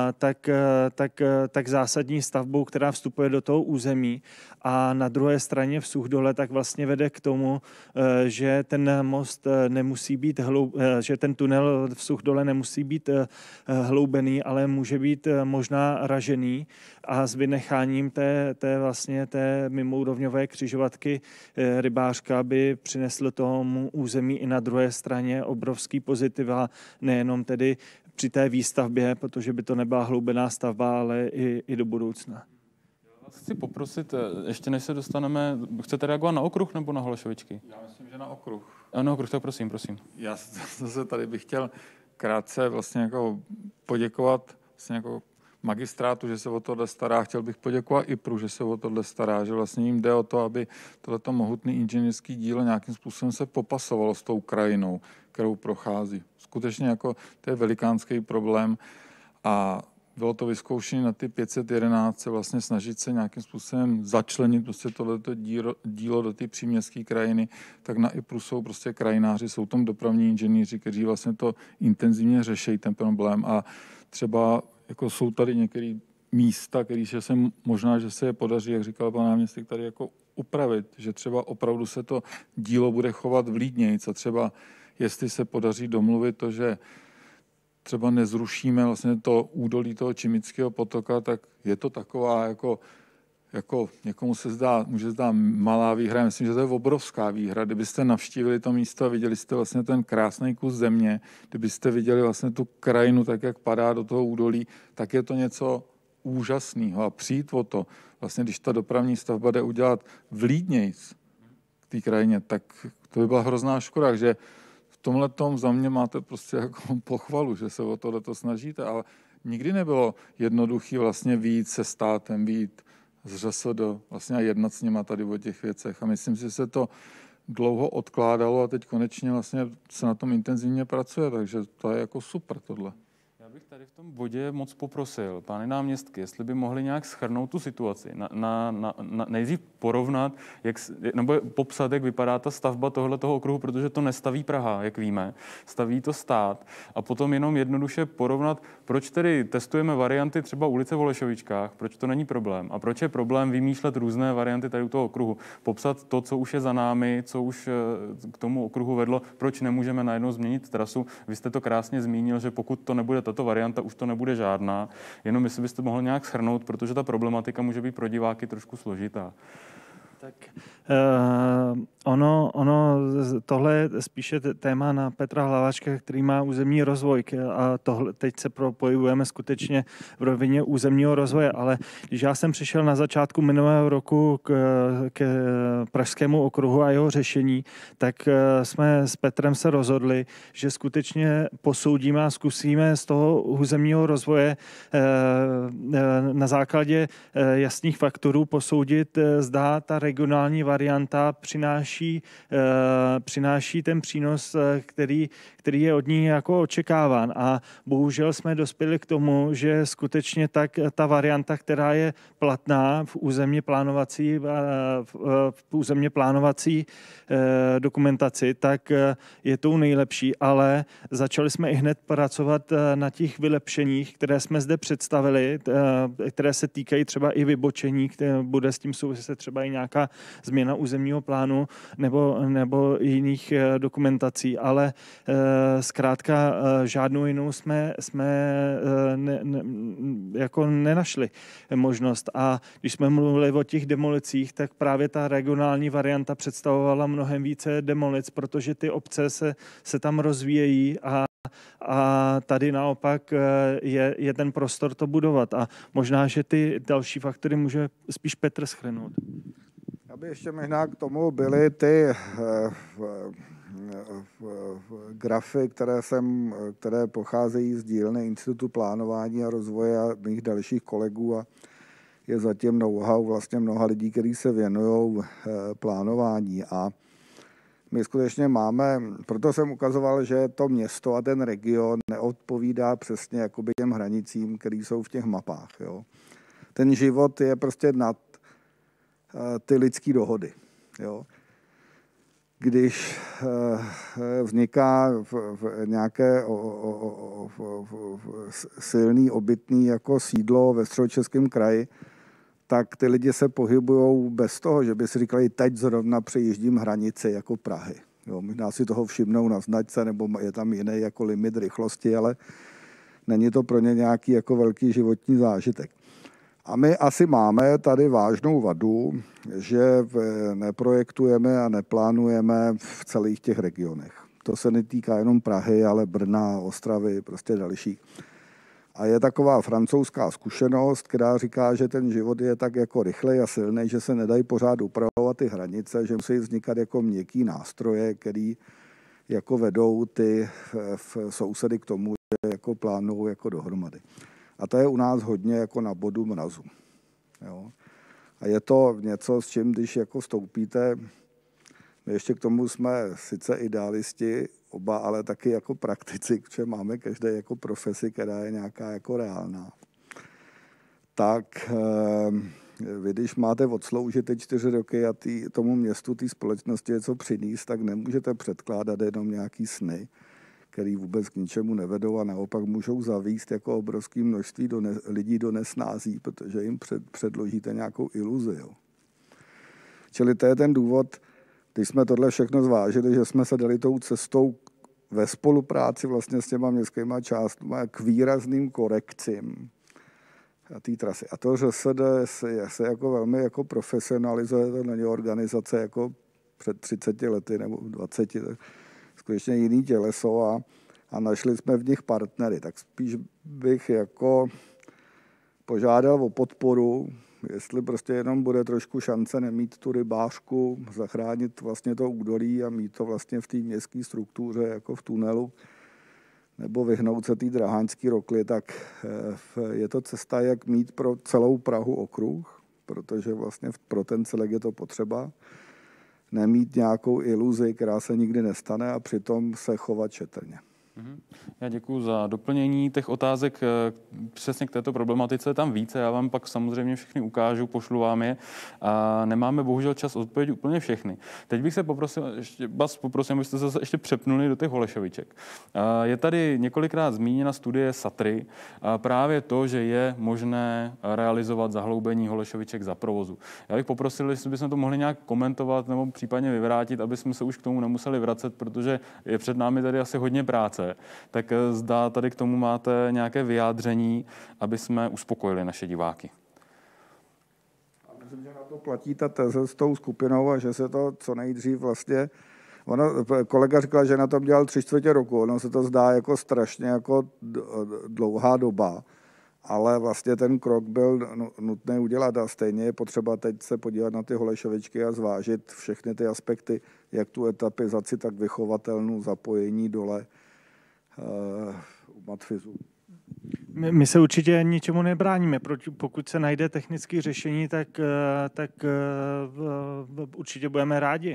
Speaker 3: tak zásadní stavbou, která vstupuje do toho území. A na druhé straně v Suchdole tak vlastně vede k tomu, že ten most nemusí být že ten tunel v Suchdole nemusí být hloubený, ale může být možná ražený a s vynecháním té mimoúrovňové křižovatky Rybářka by přinesl tomu území i na druhé straně obrovský pozitiva, nejenom tedy při té výstavbě, protože by to nebyla hloubená stavba, ale i do budoucna.
Speaker 1: Chci poprosit, ještě než se dostaneme, chcete reagovat na okruh nebo na Holešovičky?
Speaker 6: Já myslím, že na okruh.
Speaker 1: Na okruh, tak prosím.
Speaker 6: Já zase tady bych chtěl krátce vlastně jako poděkovat vlastně jako magistrátu, že se o tohle stará. Chtěl bych poděkovat IPRu, že se o tohle stará, že vlastně jim jde o to, aby tohleto mohutný inženýrský dílo nějakým způsobem se popasovalo s tou krajinou, kterou prochází. Skutečně jako to je velikánský problém a bylo to vyzkoušení na ty 511 vlastně snažit se nějakým způsobem začlenit prostě tohleto dílo do té příměstské krajiny, tak na IPRu jsou prostě krajináři, jsou tam dopravní inženýři, kteří vlastně to intenzivně řeší ten problém a třeba jako jsou tady některé místa, které se možná, že se je podaří, jak říkal pan náměstek, tady jako upravit, že třeba opravdu se to dílo bude chovat vlídnějc a třeba jestli se podaří domluvit to, že třeba nezrušíme vlastně to údolí toho Čimického potoka, tak je to taková jako někomu se může zdát malá výhra. Myslím, že to je obrovská výhra. Kdybyste navštívili to místo a viděli jste vlastně ten krásný kus země, kdybyste viděli vlastně tu krajinu tak, jak padá do toho údolí, tak je to něco úžasného. A přijít o to, vlastně když ta dopravní stavba jde udělat vlídnějc k té krajině, tak to by byla hrozná škoda, že v tomhletom za mě máte prostě jako pochvalu, že se o tohleto snažíte, ale nikdy nebylo jednoduchý vlastně vyjít se státem, vyjít z ŘSD vlastně a jednat s nima tady o těch věcech. A myslím si, že se to dlouho odkládalo a teď konečně vlastně se na tom intenzivně pracuje, takže to je jako super tohle.
Speaker 1: Já bych tady v tom bodě moc poprosil pány náměstky, jestli by mohli nějak shrnout tu situaci, nejdřív porovnat, nebo popsat, jak vypadá ta stavba tohoto okruhu, protože to nestaví Praha, jak víme, staví to stát, a potom jenom jednoduše porovnat, proč tedy testujeme varianty třeba ulice v Holešovičkách, proč to není problém a proč je problém vymýšlet různé varianty tady u toho okruhu, popsat to, co už je za námi, co už k tomu okruhu vedlo, proč nemůžeme najednou změnit trasu. Vy jste to krásně zmínil, že pokud to nebude tato varianta, už to nebude žádná. Jenom jestli byste mohl nějak shrnout, protože ta problematika může být pro diváky trošku složitá.
Speaker 3: Tak tohle je spíše téma na Petra Hlaváčka, který má územní rozvoj, a tohle, teď se propojujeme skutečně v rovině územního rozvoje, ale když já jsem přišel na začátku minulého roku k Pražskému okruhu a jeho řešení, tak jsme s Petrem se rozhodli, že skutečně posoudíme a zkusíme z toho územního rozvoje na základě jasných faktorů posoudit, zda ta regionální varianta přináší ten přínos, který je od ní jako očekáván. A bohužel jsme dospěli k tomu, že skutečně tak ta varianta, která je platná v územně plánovací dokumentaci, tak je tou nejlepší, ale začali jsme i hned pracovat na těch vylepšeních, které jsme zde představili, které se týkají třeba i vybočení, které bude s tím souviset třeba i nějaká změna územního plánu nebo jiných dokumentací, ale zkrátka žádnou jinou jsme jako nenašli možnost. A když jsme mluvili o těch demolicích, tak právě ta regionální varianta představovala mnohem více demolic, protože ty obce se tam rozvíjejí a tady naopak je ten prostor to budovat. A možná, že ty další faktory může spíš Petr shrnout.
Speaker 2: Aby ještě možná k tomu byly ty grafy, které pocházejí z dílny Institutu plánování a rozvoje a mých dalších kolegů, a je zatím know-how vlastně mnoha lidí, kteří se věnují plánování. A my skutečně máme, proto jsem ukazoval, že to město a ten region neodpovídá přesně jakoby těm hranicím, které jsou v těch mapách. Jo. Ten život je prostě nad ty lidské dohody. Jo. Když vzniká nějaké silný obytný jako sídlo ve Středočeském kraji, tak ty lidi se pohybují bez toho, že by si říkali, teď zrovna přejíždím hranici jako Prahy. Jo, možná si toho všimnou na značce, nebo je tam jiný jako limit rychlosti, ale není to pro ně nějaký jako velký životní zážitek. A my asi máme tady vážnou vadu, že neprojektujeme a neplánujeme v celých těch regionech. To se netýká jenom Prahy, ale Brna, Ostravy, prostě dalších. A je taková francouzská zkušenost, která říká, že ten život je tak jako rychlej a silný, že se nedají pořád upravovat ty hranice, že musí vznikat jako měkký nástroje, který jako vedou ty sousedy k tomu, že jako plánují jako dohromady. A to je u nás hodně jako na bodu mrazu. Jo. A je to něco, s čím, když jako stoupíte, my ještě k tomu jsme sice idealisti, oba, ale taky jako praktici, protože máme každý jako profesi, která je nějaká jako reálná. Tak vy, když máte odsloužit ty 4 roky a tomu městu, té společnosti něco přinést, tak nemůžete předkládat jenom nějaký sny, který vůbec k ničemu nevedou a naopak můžou zavíst jako obrovské množství lidí do nesnází, protože jim předložíte nějakou iluzi. Jo. Čili to je ten důvod, když jsme tohle všechno zvážili, že jsme se dali tou cestou ve spolupráci vlastně s těma městskýma částmi k výrazným korekcím té trasy. A to ŘSD se jako velmi jako profesionalizuje, to není organizace jako před 30 lety nebo 20, skutečně jiný těleso a našli jsme v nich partnery. Tak spíš bych jako požádal o podporu, jestli prostě jenom bude trošku šance nemít tu rybářku, zachránit vlastně to údolí a mít to vlastně v té městské struktuře jako v tunelu, nebo vyhnout se té draháňské rokli, tak je to cesta, jak mít pro celou Prahu okruh, protože vlastně pro ten celek je to potřeba, nemít nějakou iluzi, která se nikdy nestane a přitom se chovat šetrně.
Speaker 1: Já děkuji za doplnění těch otázek přesně k této problematice. Tam více, já vám pak samozřejmě všechny ukážu, pošlu vám je. A nemáme bohužel čas odpovědět úplně všechny. Teď bych se poprosil, abyste se ještě přepnuli do těch Holešoviček. Je tady několikrát zmíněna studie SATRY, právě to, že je možné realizovat zahloubení Holešoviček za provozu. Já bych poprosil, jestli bychom to mohli nějak komentovat nebo případně vyvrátit, aby jsme se už k tomu nemuseli vracet, protože je před námi tady asi hodně práce. Tak zdá tady k tomu máte nějaké vyjádření, aby jsme uspokojili naše diváky.
Speaker 2: Já myslím, že na to platí ta teze s tou skupinou a že se to co nejdřív vlastně... Kolega říkal, že na tom dělal 3/4 roku. Ono se to zdá jako strašně jako dlouhá doba, ale vlastně ten krok byl nutný udělat a stejně je potřeba teď se podívat na ty Holešovičky a zvážit všechny ty aspekty, jak tu etapizaci, tak vychovatelnou zapojení dole u Matfizu.
Speaker 3: My se určitě ničemu nebráníme. Pokud se najde technické řešení, tak určitě budeme rádi.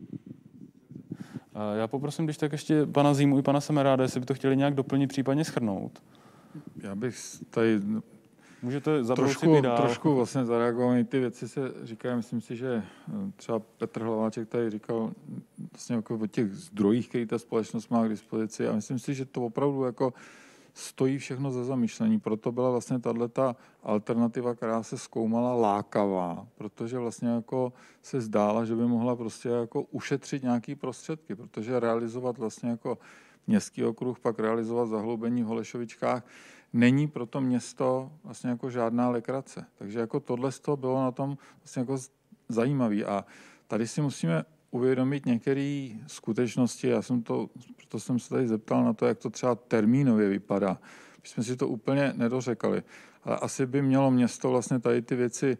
Speaker 1: Já poprosím, když tak ještě pana Zímu i pana Semeráda, jestli by to chtěli nějak doplnit, případně shrnout.
Speaker 6: Já bych tady
Speaker 1: můžete zabrousit i dál.
Speaker 6: Trošku vlastně zareagovat. Ty věci se říkají, myslím si, že třeba Petr Hlaváček tady říkal vlastně jako o těch zdrojích, které ta společnost má k dispozici a myslím si, že to opravdu jako stojí všechno za zamýšlení. Proto byla vlastně tato alternativa, která se zkoumala, lákavá, protože vlastně jako se zdála, že by mohla prostě jako ušetřit nějaký prostředky, protože realizovat vlastně jako městský okruh, pak realizovat zahloubení v Holešovičkách, není pro to město vlastně jako žádná legrace. Takže jako tohle z toho bylo na tom vlastně jako zajímavý. A tady si musíme uvědomit některé skutečnosti. Proto jsem se tady zeptal na to, jak to třeba termínově vypadá. My jsme si to úplně nedořekali. Ale asi by mělo město vlastně tady ty věci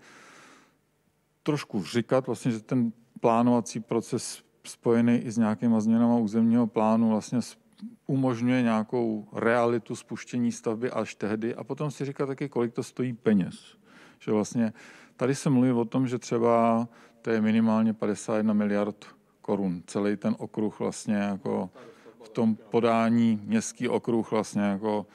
Speaker 6: trošku říkat, vlastně, že ten plánovací proces spojený i s nějakýma změnama územního plánu vlastně umožňuje nějakou realitu spuštění stavby až tehdy a potom si říkat taky, kolik to stojí peněz. Že vlastně tady se mluví o tom, že třeba to je minimálně 51 miliard korun. Celý ten okruh vlastně jako v tom podání městský okruh vlastně jako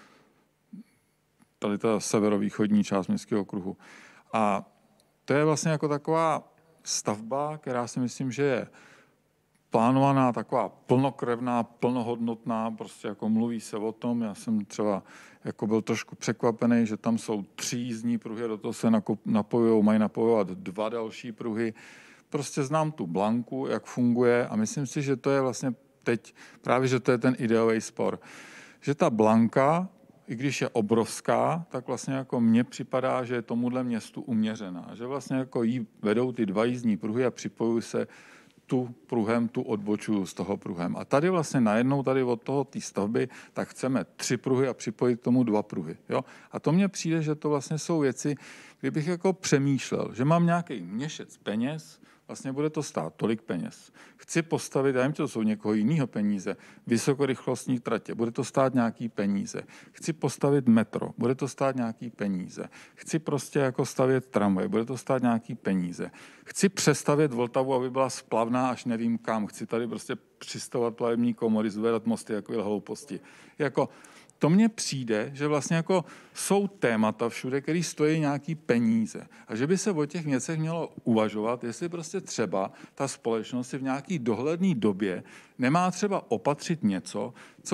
Speaker 6: tady ta severovýchodní část městského okruhu. A to je vlastně jako taková stavba, která si myslím, že je plánovaná, taková plnokrevná, plnohodnotná, prostě jako mluví se o tom. Já jsem třeba jako byl trošku překvapený, že tam jsou 3 jízdní pruhy, do toho se mají napojovat 2 další pruhy. Prostě znám tu Blanku, jak funguje a myslím si, že to je vlastně teď právě, že to je ten ideový spor. Že ta Blanka, i když je obrovská, tak vlastně jako mně připadá, že je tomuhle městu uměřená. Že vlastně jako jí vedou ty 2 jízdní pruhy a připojují se tu pruhem, tu odbočuju z toho pruhem. A tady vlastně najednou tady od toho té stavby, tak chceme 3 pruhy a připojit k tomu 2 pruhy. Jo? A to mně přijde, že to vlastně jsou věci, kdybych jako přemýšlel, že mám nějaký měšec peněz, vlastně bude to stát tolik peněz. Chci postavit, já nevím, to jsou někoho jiného peníze, vysokorychlostní tratě, bude to stát nějaký peníze. Chci postavit metro, bude to stát nějaký peníze. Chci prostě jako stavět tramvaj, bude to stát nějaký peníze. Chci přestavět Vltavu, aby byla splavná až nevím kam. Chci tady prostě přistavovat plavební komory, zvedat mosty, jako hlouposti. Jako to mně přijde, že vlastně jako jsou témata všude, které stojí nějaký peníze. A že by se o těch věcech mělo uvažovat, jestli prostě třeba ta společnost si v nějaký dohledné době nemá třeba opatřit něco, co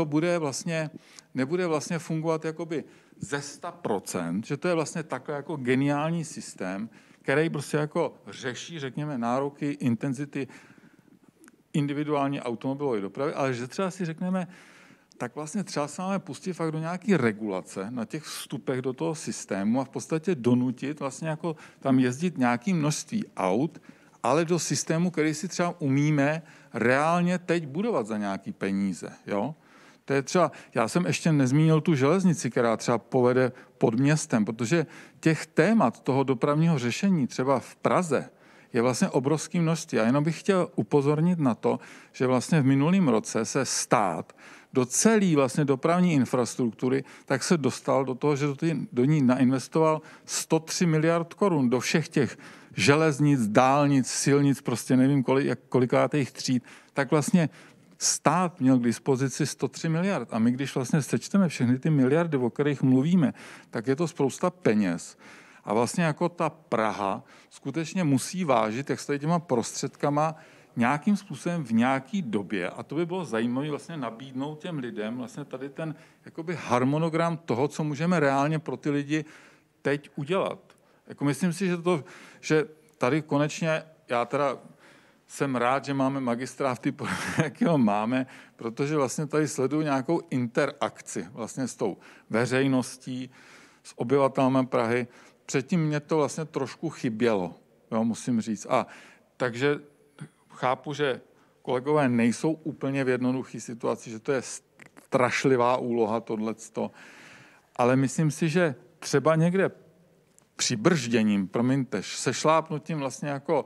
Speaker 6: nebude vlastně fungovat jakoby ze 100%, že to je vlastně takový jako geniální systém, který prostě jako řeší, řekněme, nároky, intenzity individuální automobilové dopravy, ale že třeba si řekneme, tak vlastně třeba se máme pustit fakt do nějaké regulace na těch vstupech do toho systému a v podstatě donutit vlastně jako tam jezdit nějaké množství aut, ale do systému, který si třeba umíme reálně teď budovat za nějaký peníze. Jo? To je třeba, já jsem ještě nezmínil tu železnici, která třeba povede pod městem, protože těch témat toho dopravního řešení třeba v Praze je vlastně obrovské množství. A jenom bych chtěl upozornit na to, že vlastně v minulém roce se stát do celé vlastně dopravní infrastruktury, tak se dostal do toho, že do ní nainvestoval 103 miliard korun do všech těch železnic, dálnic, silnic, prostě nevím kolikátých tříd, tak vlastně stát měl k dispozici 103 miliard. A my, když vlastně sečteme všechny ty miliardy, o kterých mluvíme, tak je to spousta peněz. A vlastně jako ta Praha skutečně musí vážit, jak se tady těma prostředkama nějakým způsobem v nějaký době. A to by bylo zajímavé vlastně nabídnout těm lidem vlastně tady ten jakoby harmonogram toho, co můžeme reálně pro ty lidi teď udělat. Jako myslím si, že tady konečně, já teda jsem rád, že máme magistra v typu, jakého máme, protože vlastně tady sleduju nějakou interakci vlastně s tou veřejností, s obyvatelem Prahy. Předtím mě to vlastně trošku chybělo, jo, musím říct. A takže chápu, že kolegové nejsou úplně v jednoduché situaci, že to je strašlivá úloha tohleto, ale myslím si, že třeba někde přibržděním, promiňte, sešlápnutím vlastně jako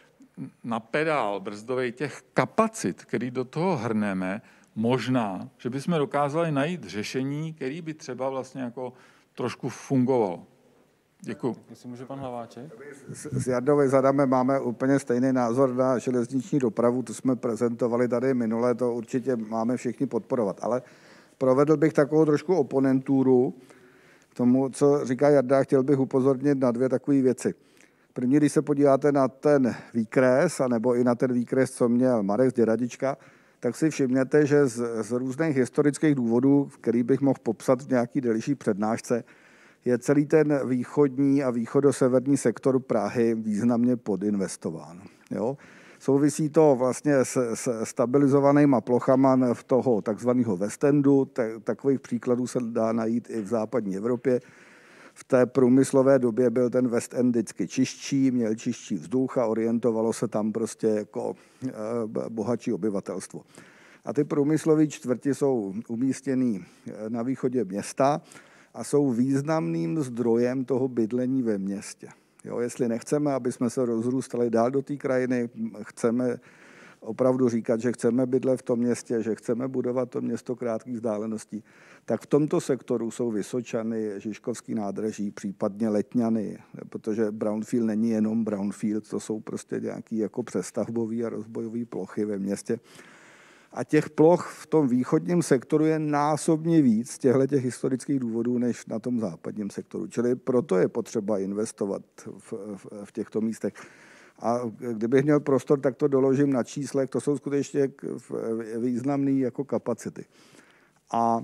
Speaker 6: na pedál brzdovej těch kapacit, který do toho hrneme, možná, že bychom dokázali najít řešení, který by třeba vlastně jako trošku fungovalo. Děkuji.
Speaker 1: Jestli může pan Hlaváček?
Speaker 2: S Jardou Zadamem máme úplně stejný názor na železniční dopravu, to jsme prezentovali tady minule, to určitě máme všichni podporovat, ale provedl bych takovou trošku oponenturu k tomu, co říká Jarda, chtěl bych upozornit na dvě takové věci. První, když se podíváte na ten výkres, anebo i na ten výkres, co měl Marek z Děradička, tak si všimněte, že z různých historických důvodů, který bych mohl popsat v nějaký delší přednášce, je celý ten východní a východoseverní sektor Prahy významně podinvestován. Jo? Souvisí to vlastně s stabilizovanýma plochama v toho takzvaného West Endu. Takových příkladů se dá najít i v západní Evropě. V té průmyslové době byl ten West End vždycky čistší, měl čistší vzduch a orientovalo se tam prostě jako bohatší obyvatelstvo. A ty průmyslové čtvrti jsou umístěny na východě města a jsou významným zdrojem toho bydlení ve městě. Jo, jestli nechceme, aby jsme se rozrůstali dál do té krajiny, chceme opravdu říkat, že chceme bydlet v tom městě, že chceme budovat to město krátkých vzdáleností, tak v tomto sektoru jsou Vysočany, Žižkovský nádraží, případně Letňany, protože brownfield není jenom brownfield, to jsou prostě nějaké jako přestavbové a rozbojové plochy ve městě. A těch ploch v tom východním sektoru je násobně víc z těchto historických důvodů, než na tom západním sektoru. Čili proto je potřeba investovat v těchto místech. A kdybych měl prostor, tak to doložím na číslech. To jsou skutečně významné jako kapacity. A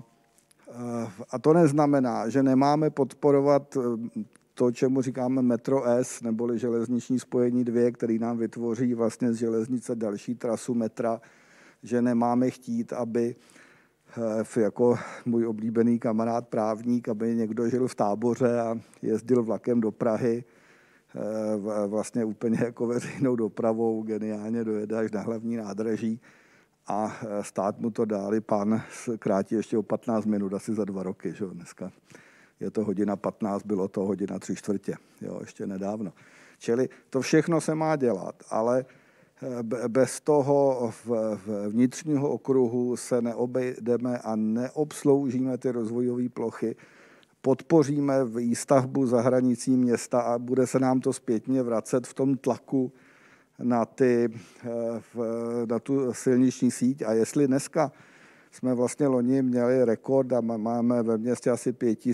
Speaker 2: to neznamená, že nemáme podporovat to, čemu říkáme Metro S, neboli železniční spojení 2, který nám vytvoří vlastně z železnice další trasu metra, že nemáme chtít, aby jako můj oblíbený kamarád právník, aby někdo žil v Táboře a jezdil vlakem do Prahy, vlastně úplně jako veřejnou dopravou, geniálně dojede až na hlavní nádraží a stát mu to dali, pan krátí ještě o 15 minut, asi za 2 roky, že? Dneska je to 1:15, bylo to 1:45, jo, ještě nedávno. Čili to všechno se má dělat, ale bez toho vnitřního okruhu se neobejdeme a neobsloužíme ty rozvojové plochy, podpoříme výstavbu za hranicí města a bude se nám to zpětně vracet v tom tlaku na tu silniční síť. A jestli dneska jsme vlastně loni měli rekord a máme ve městě asi 5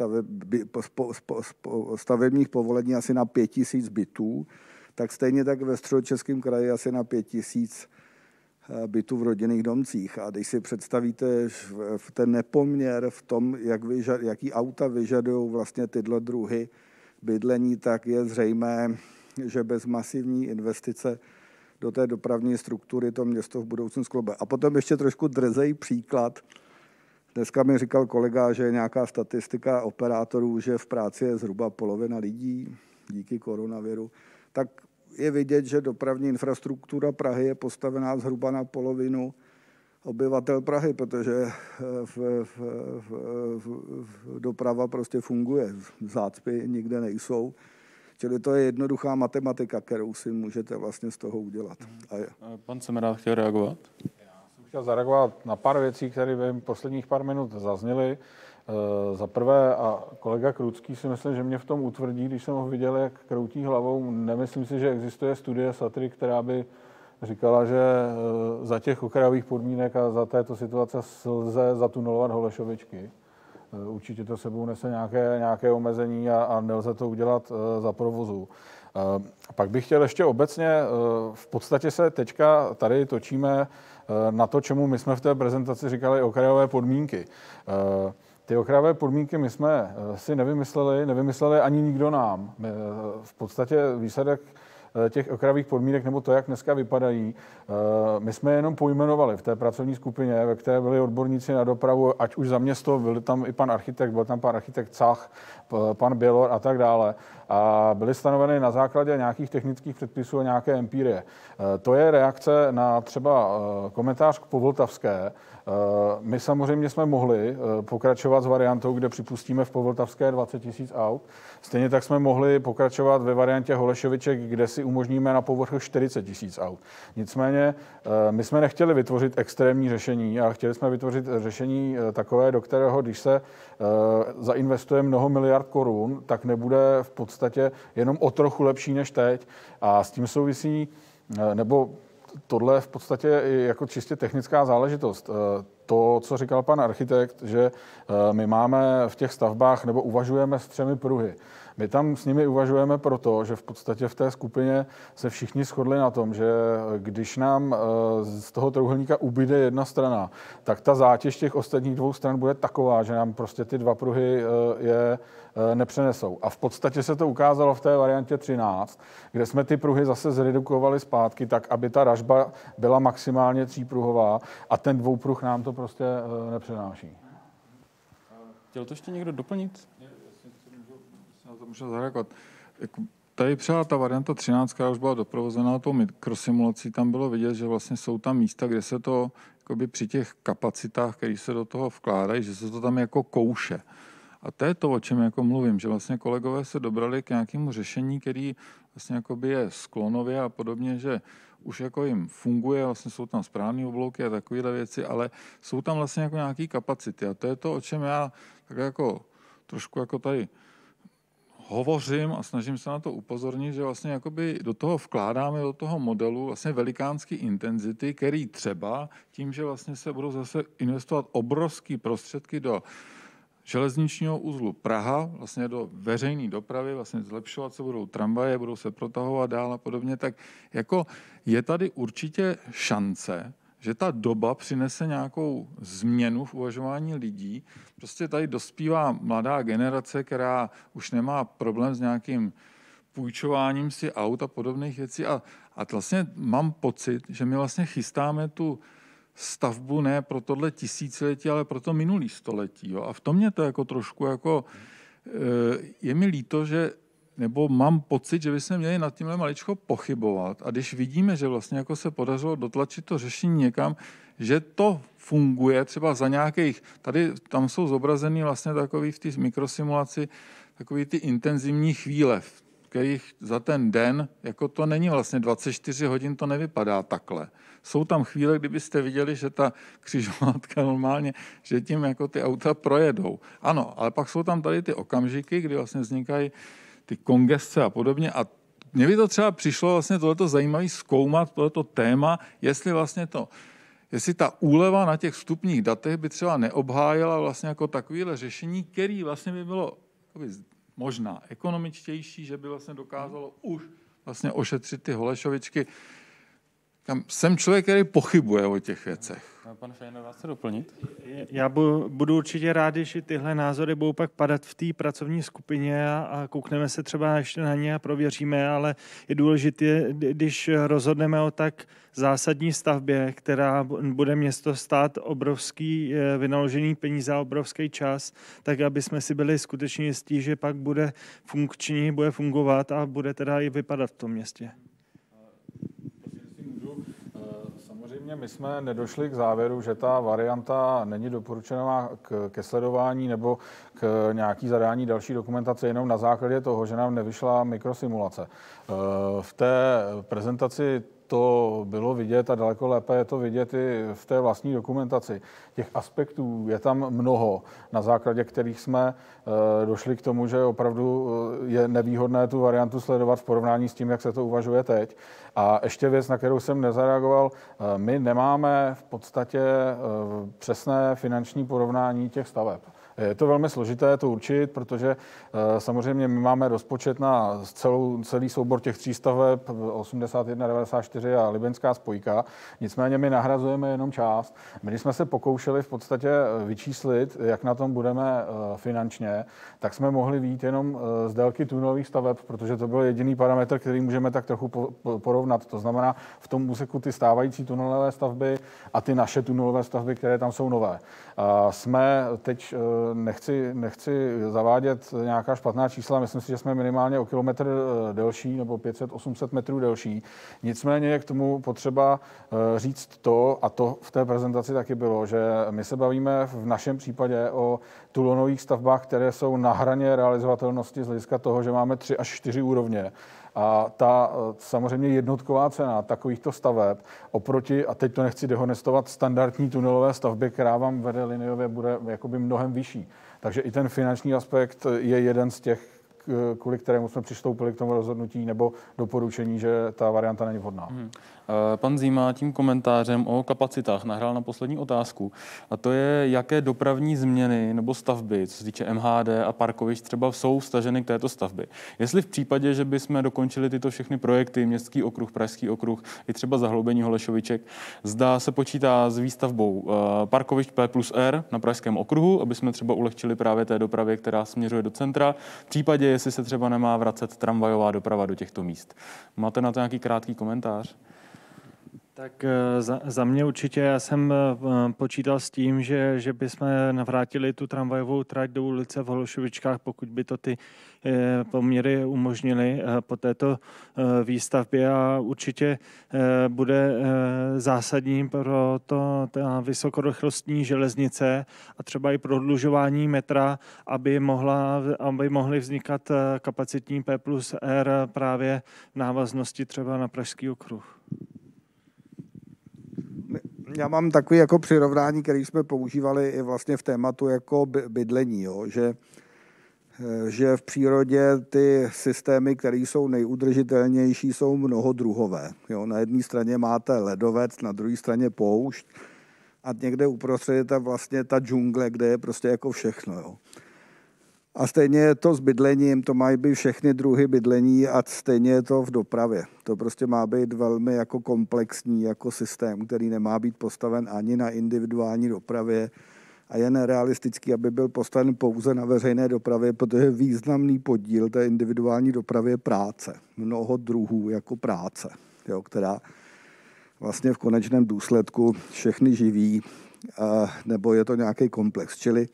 Speaker 2: 000 stavebních povolení asi na 5 000 bytů, tak stejně tak ve Středočeském kraji asi na 5 000 bytů v rodinných domcích. A když si představíte ten nepoměr v tom, jaký auta vyžadují vlastně tyhle druhy bydlení, tak je zřejmé, že bez masivní investice do té dopravní struktury to město v budoucnu skloube. A potom ještě trošku drzej příklad. Dneska mi říkal kolega, že je nějaká statistika operátorů, že v práci je zhruba polovina lidí díky koronaviru. Tak je vidět, že dopravní infrastruktura Prahy je postavená zhruba na polovinu obyvatel Prahy, protože doprava prostě funguje. Zácpy nikde nejsou. Čili to je jednoduchá matematika, kterou si můžete vlastně z toho udělat.
Speaker 1: Pan Semerád chtěl reagovat?
Speaker 5: Já jsem chtěl zareagovat na pár věcí, které během posledních pár minut zazněly. Za prvé, a kolega Krucký si myslím, že mě v tom utvrdí, když jsem ho viděl, jak kroutí hlavou. Nemyslím si, že existuje studie Satry, která by říkala, že za těch okrajových podmínek a za této situace lze zatunelovat Holešovičky. Určitě to sebou nese nějaké omezení a nelze to udělat za provozu. Pak bych chtěl ještě obecně, v podstatě se teďka tady točíme na to, čemu my jsme v té prezentaci říkali okrajové podmínky. Ty okrajové podmínky my jsme si nevymysleli ani nikdo nám. V podstatě výsledek těch okrajových podmínek, nebo to, jak dneska vypadají, my jsme jenom pojmenovali v té pracovní skupině, ve které byli odborníci na dopravu, ať už za město, byl tam i pan architekt, byl tam pan architekt Cach, pan Bělor a tak dále. A byly stanoveny na základě nějakých technických předpisů a nějaké empirie. To je reakce na třeba komentář k Povltavské. My samozřejmě jsme mohli pokračovat s variantou, kde připustíme v Povltavské 20 000 aut. Stejně tak jsme mohli pokračovat ve variantě Holešoviček, kde si umožníme na povrchu 40 000 aut. Nicméně my jsme nechtěli vytvořit extrémní řešení, ale chtěli jsme vytvořit řešení takové, do kterého, když se zainvestuje mnoho miliard korun, tak nebude v podstatě jenom o trochu lepší než teď. A s tím souvisí, nebo tohle v podstatě je jako čistě technická záležitost. To, co říkal pan architekt, že my máme v těch stavbách, nebo uvažujeme s 3 pruhy. My tam s nimi uvažujeme proto, že v podstatě v té skupině se všichni shodli na tom, že když nám z toho trojúhelníka ubyde jedna strana, tak ta zátěž těch ostatních 2 stran bude taková, že nám prostě ty 2 pruhy je nepřenesou. A v podstatě se to ukázalo v té variantě 13, kde jsme ty pruhy zase zredukovali zpátky tak, aby ta ražba byla maximálně 3pruhová a ten 2pruh nám to prostě nepřenáší.
Speaker 1: Chtěl to ještě někdo doplnit?
Speaker 6: Já to můžu zareagovat. Tady třeba ta varianta 13, která už byla doprovozená tou mikrosimulací, tam bylo vidět, že vlastně jsou tam místa, kde se to jakoby při těch kapacitách, které se do toho vkládají, že se to tam jako kouše. A to je to, o čem jako mluvím, že vlastně kolegové se dobrali k nějakému řešení, který vlastně jakoby je sklonově a podobně, že už jako jim funguje, vlastně jsou tam správné oblouky a takovéhle věci, ale jsou tam vlastně jako nějaké kapacity. A to je to, o čem já tak jako trošku jako tady hovořím a snažím se na to upozornit, že vlastně jakoby do toho vkládáme, do toho modelu vlastně velikánský intenzity, který třeba tím, že vlastně se budou zase investovat obrovský prostředky do železničního uzlu Praha, vlastně do veřejné dopravy, vlastně zlepšovat se budou tramvaje, budou se protahovat dál a podobně, tak jako je tady určitě šance, že ta doba přinese nějakou změnu v uvažování lidí. Prostě tady dospívá mladá generace, která už nemá problém s nějakým půjčováním si aut a podobných věcí a vlastně mám pocit, že my vlastně chystáme tu stavbu ne pro tohle tisíciletí, ale pro to minulý století. Jo? A v tom mě to jako trošku jako je mi líto, že nebo mám pocit, že bychom měli nad tímhle maličko pochybovat. A když vidíme, že vlastně jako se podařilo dotlačit to řešení někam, že to funguje třeba za nějakých, tam jsou zobrazený vlastně takový v té mikrosimulaci takový ty intenzivní chvíle, v kterých za ten den, jako to není vlastně 24 hodin, to nevypadá takhle. Jsou tam chvíle, kdybyste viděli, že ta křižovatka normálně, že tím jako ty auta projedou. Ano, ale pak jsou tam tady ty okamžiky, kdy vlastně vznikají ty kongesce a podobně a mně by to třeba přišlo vlastně tohleto zajímavé zkoumat, tohleto téma, jestli ta úleva na těch vstupních datech by třeba neobhájila vlastně jako takovéhle řešení, který vlastně by bylo možná ekonomičtější, že by vlastně dokázalo už vlastně ošetřit ty Holešovičky. Jsem člověk, který pochybuje o těch věcech.
Speaker 1: Pane Fejner, vás chce doplnit?
Speaker 3: Já budu určitě rád, že tyhle názory budou pak padat v té pracovní skupině a koukneme se třeba ještě na ně a prověříme, ale je důležité, když rozhodneme o tak zásadní stavbě, která bude město stát obrovský vynaložený peníze a obrovský čas, tak aby jsme si byli skutečně jistí, že pak bude funkční, bude fungovat a bude teda i vypadat v tom městě.
Speaker 5: Samozřejmě my jsme nedošli k závěru, že ta varianta není doporučená ke sledování nebo k nějaký zadání další dokumentace jenom na základě toho, že nám nevyšla mikrosimulace. V té prezentaci to bylo vidět a daleko lépe je to vidět i v té vlastní dokumentaci. Těch aspektů je tam mnoho, na základě kterých jsme došli k tomu, že opravdu je nevýhodné tu variantu sledovat v porovnání s tím, jak se to uvažuje teď. A ještě věc, na kterou jsem nezareagoval, my nemáme v podstatě přesné finanční porovnání těch staveb. Je to velmi složité to určit, protože samozřejmě my máme rozpočet na celý soubor těch 3 staveb, 81, 94 a Libenská spojka, nicméně my nahrazujeme jenom část. My jsme se pokoušeli v podstatě vyčíslit, jak na tom budeme finančně, tak jsme mohli vyjít jenom z délky tunelových staveb, protože to byl jediný parametr, který můžeme tak trochu porovnat. To znamená v tom úseku ty stávající tunelové stavby a ty naše tunelové stavby, které tam jsou nové. Jsme teď nechci zavádět nějaká špatná čísla, myslím si, že jsme minimálně o kilometr delší nebo 500-800 metrů delší. Nicméně je k tomu potřeba říct to, a to v té prezentaci taky bylo, že my se bavíme v našem případě o tunelových stavbách, které jsou na hraně realizovatelnosti z hlediska toho, že máme 3 až 4 úrovně. A ta samozřejmě jednotková cena takovýchto staveb oproti, a teď to nechci dehonestovat, standardní tunelové stavby, která vám vede liniově, bude jakoby mnohem vyšší. Takže i ten finanční aspekt je jeden z těch, kvůli kterému jsme přistoupili k tomu rozhodnutí nebo doporučení, že ta varianta není vhodná.
Speaker 1: Pan Zíma tím komentářem o kapacitách nahrál na poslední otázku. A to je, jaké dopravní změny nebo stavby, co se týče MHD a parkovišť, třeba jsou vstaženy k této stavbě. Jestli v případě, že bychom dokončili tyto všechny projekty, Městský okruh, Pražský okruh, i třeba zahloubení Holešoviček, zda se počítá s výstavbou parkovišť P+R na Pražském okruhu, aby jsme třeba ulehčili právě té dopravě, která směřuje do centra. V případě, jestli se třeba nemá vracet tramvajová doprava do těchto míst. Máte na to nějaký krátký komentář?
Speaker 3: Tak za mě určitě, já jsem počítal s tím, že bychom navrátili tu tramvajovou trať do ulice v Holešovičkách, pokud by to ty poměry umožnily po této výstavbě, a určitě bude zásadní pro to ta vysokorychlostní železnice a třeba i prodlužování metra, aby mohly vznikat kapacitní P+R právě v návaznosti třeba na Pražský okruh.
Speaker 2: Já mám takový jako přirovnání, který jsme používali i vlastně v tématu jako bydlení, jo? Že v přírodě ty systémy, které jsou nejudržitelnější, jsou mnohodruhové. Jo? Na jedné straně máte ledovec, na druhé straně poušť a někde uprostřed je vlastně ta džungle, kde je prostě jako všechno. Jo? A stejně je to s bydlením, to mají být všechny druhy bydlení a stejně je to v dopravě. To prostě má být velmi jako komplexní jako systém, který nemá být postaven ani na individuální dopravě a je nerealistický, aby byl postaven pouze na veřejné dopravě, protože významný podíl té individuální dopravy je práce. Mnoho druhů jako práce, jo, která vlastně v konečném důsledku všechny živí, nebo je to nějaký komplex. Čili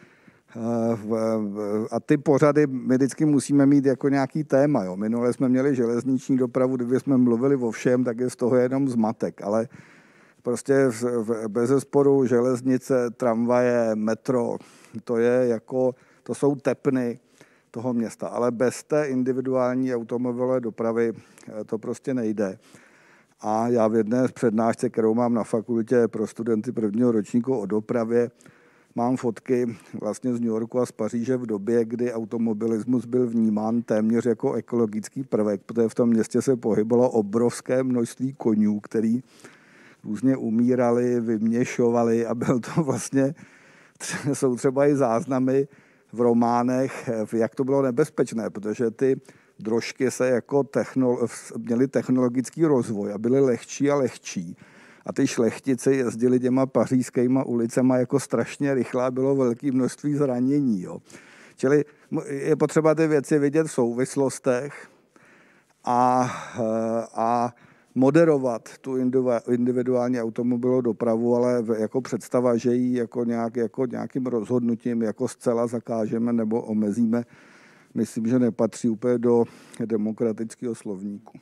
Speaker 2: a ty pořady my vždycky musíme mít jako nějaký téma. Jo. Minule jsme měli železniční dopravu, kdyby jsme mluvili o všem, tak je z toho jenom zmatek, ale prostě bezesporu železnice, tramvaje, metro, to jsou tepny toho města, ale bez té individuální automobilové dopravy to prostě nejde. A já v jedné z přednášce, kterou mám na fakultě pro studenty prvního ročníku o dopravě, mám fotky vlastně z New Yorku a z Paříže v době, kdy automobilismus byl vnímán téměř jako ekologický prvek, protože v tom městě se pohybovalo obrovské množství koňů, který různě umírali, vyměšovali a byl to vlastně, jsou třeba i záznamy v románech, jak to bylo nebezpečné, protože ty drožky se jako měly technologický rozvoj a byly lehčí a lehčí. A ty šlechtici jezdili těma pařížskýma ulicema jako strašně rychle a bylo velké množství zranění. Jo. Čili je potřeba ty věci vidět v souvislostech a moderovat tu individuální automobilovou dopravu, ale jako představa, že ji jako nějakým rozhodnutím jako zcela zakážeme nebo omezíme, myslím, že nepatří úplně do demokratického slovníku.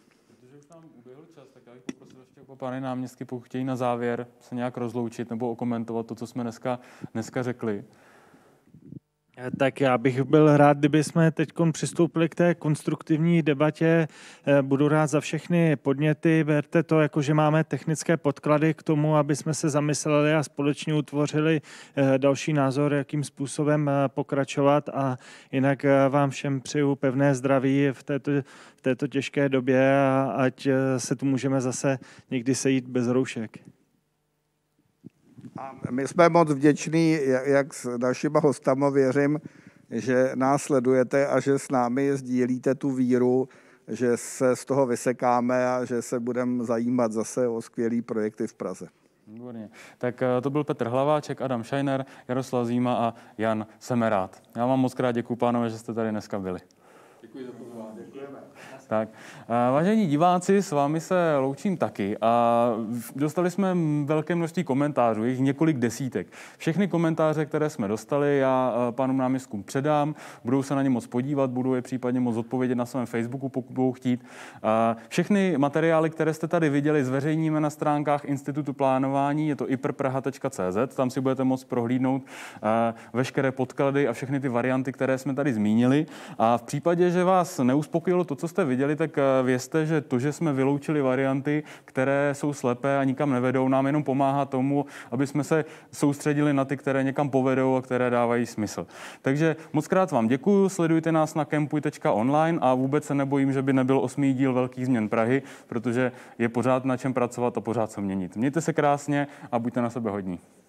Speaker 1: Pány náměstky, pokud chtějí na závěr se nějak rozloučit nebo okomentovat to, co jsme dneska řekli.
Speaker 3: Tak já bych byl rád, kdyby jsme teď přistoupili k té konstruktivní debatě. Budu rád za všechny podněty. Berte to, jako že máme technické podklady k tomu, aby jsme se zamysleli a společně utvořili další názor, jakým způsobem pokračovat. A jinak vám všem přeju pevné zdraví v této těžké době a ať se tu můžeme zase někdy sejít bez roušek.
Speaker 2: A my jsme moc vděční, jak s našima hostama, věřím, že nás sledujete a že s námi sdílíte tu víru, že se z toho vysekáme a že se budeme zajímat zase o skvělý projekty v Praze.
Speaker 1: Výborně. Tak to byl Petr Hlaváček, Adam Scheiner, Jaroslav Zíma a Jan Semerád. Já vám moc krát děkuju, pánové, že jste tady dneska byli.
Speaker 2: Děkuji za pozvání. Děkujeme.
Speaker 1: Tak, vážení diváci, s vámi se loučím taky a dostali jsme velké množství komentářů, jich několik desítek. Všechny komentáře, které jsme dostali, já pánům náměstkům předám, budou se na ně moc podívat, budou je případně moc odpovědět na svém Facebooku, pokud budou chtít. Všechny materiály, které jste tady viděli, zveřejníme na stránkách Institutu plánování, je to iprpraha.cz, tam si budete moct prohlídnout veškeré podklady a všechny ty varianty, které jsme tady zmínili. A v případě, že vás neuspokojilo to, co jste viděli, tak vězte, že to, že jsme vyloučili varianty, které jsou slepé a nikam nevedou, nám jenom pomáhá tomu, aby jsme se soustředili na ty, které někam povedou a které dávají smysl. Takže moc krát vám děkuju, sledujte nás na kempuj.online a vůbec se nebojím, že by nebyl 8. díl Velkých změn Prahy, protože je pořád na čem pracovat a pořád co měnit. Mějte se krásně a buďte na sebe hodní.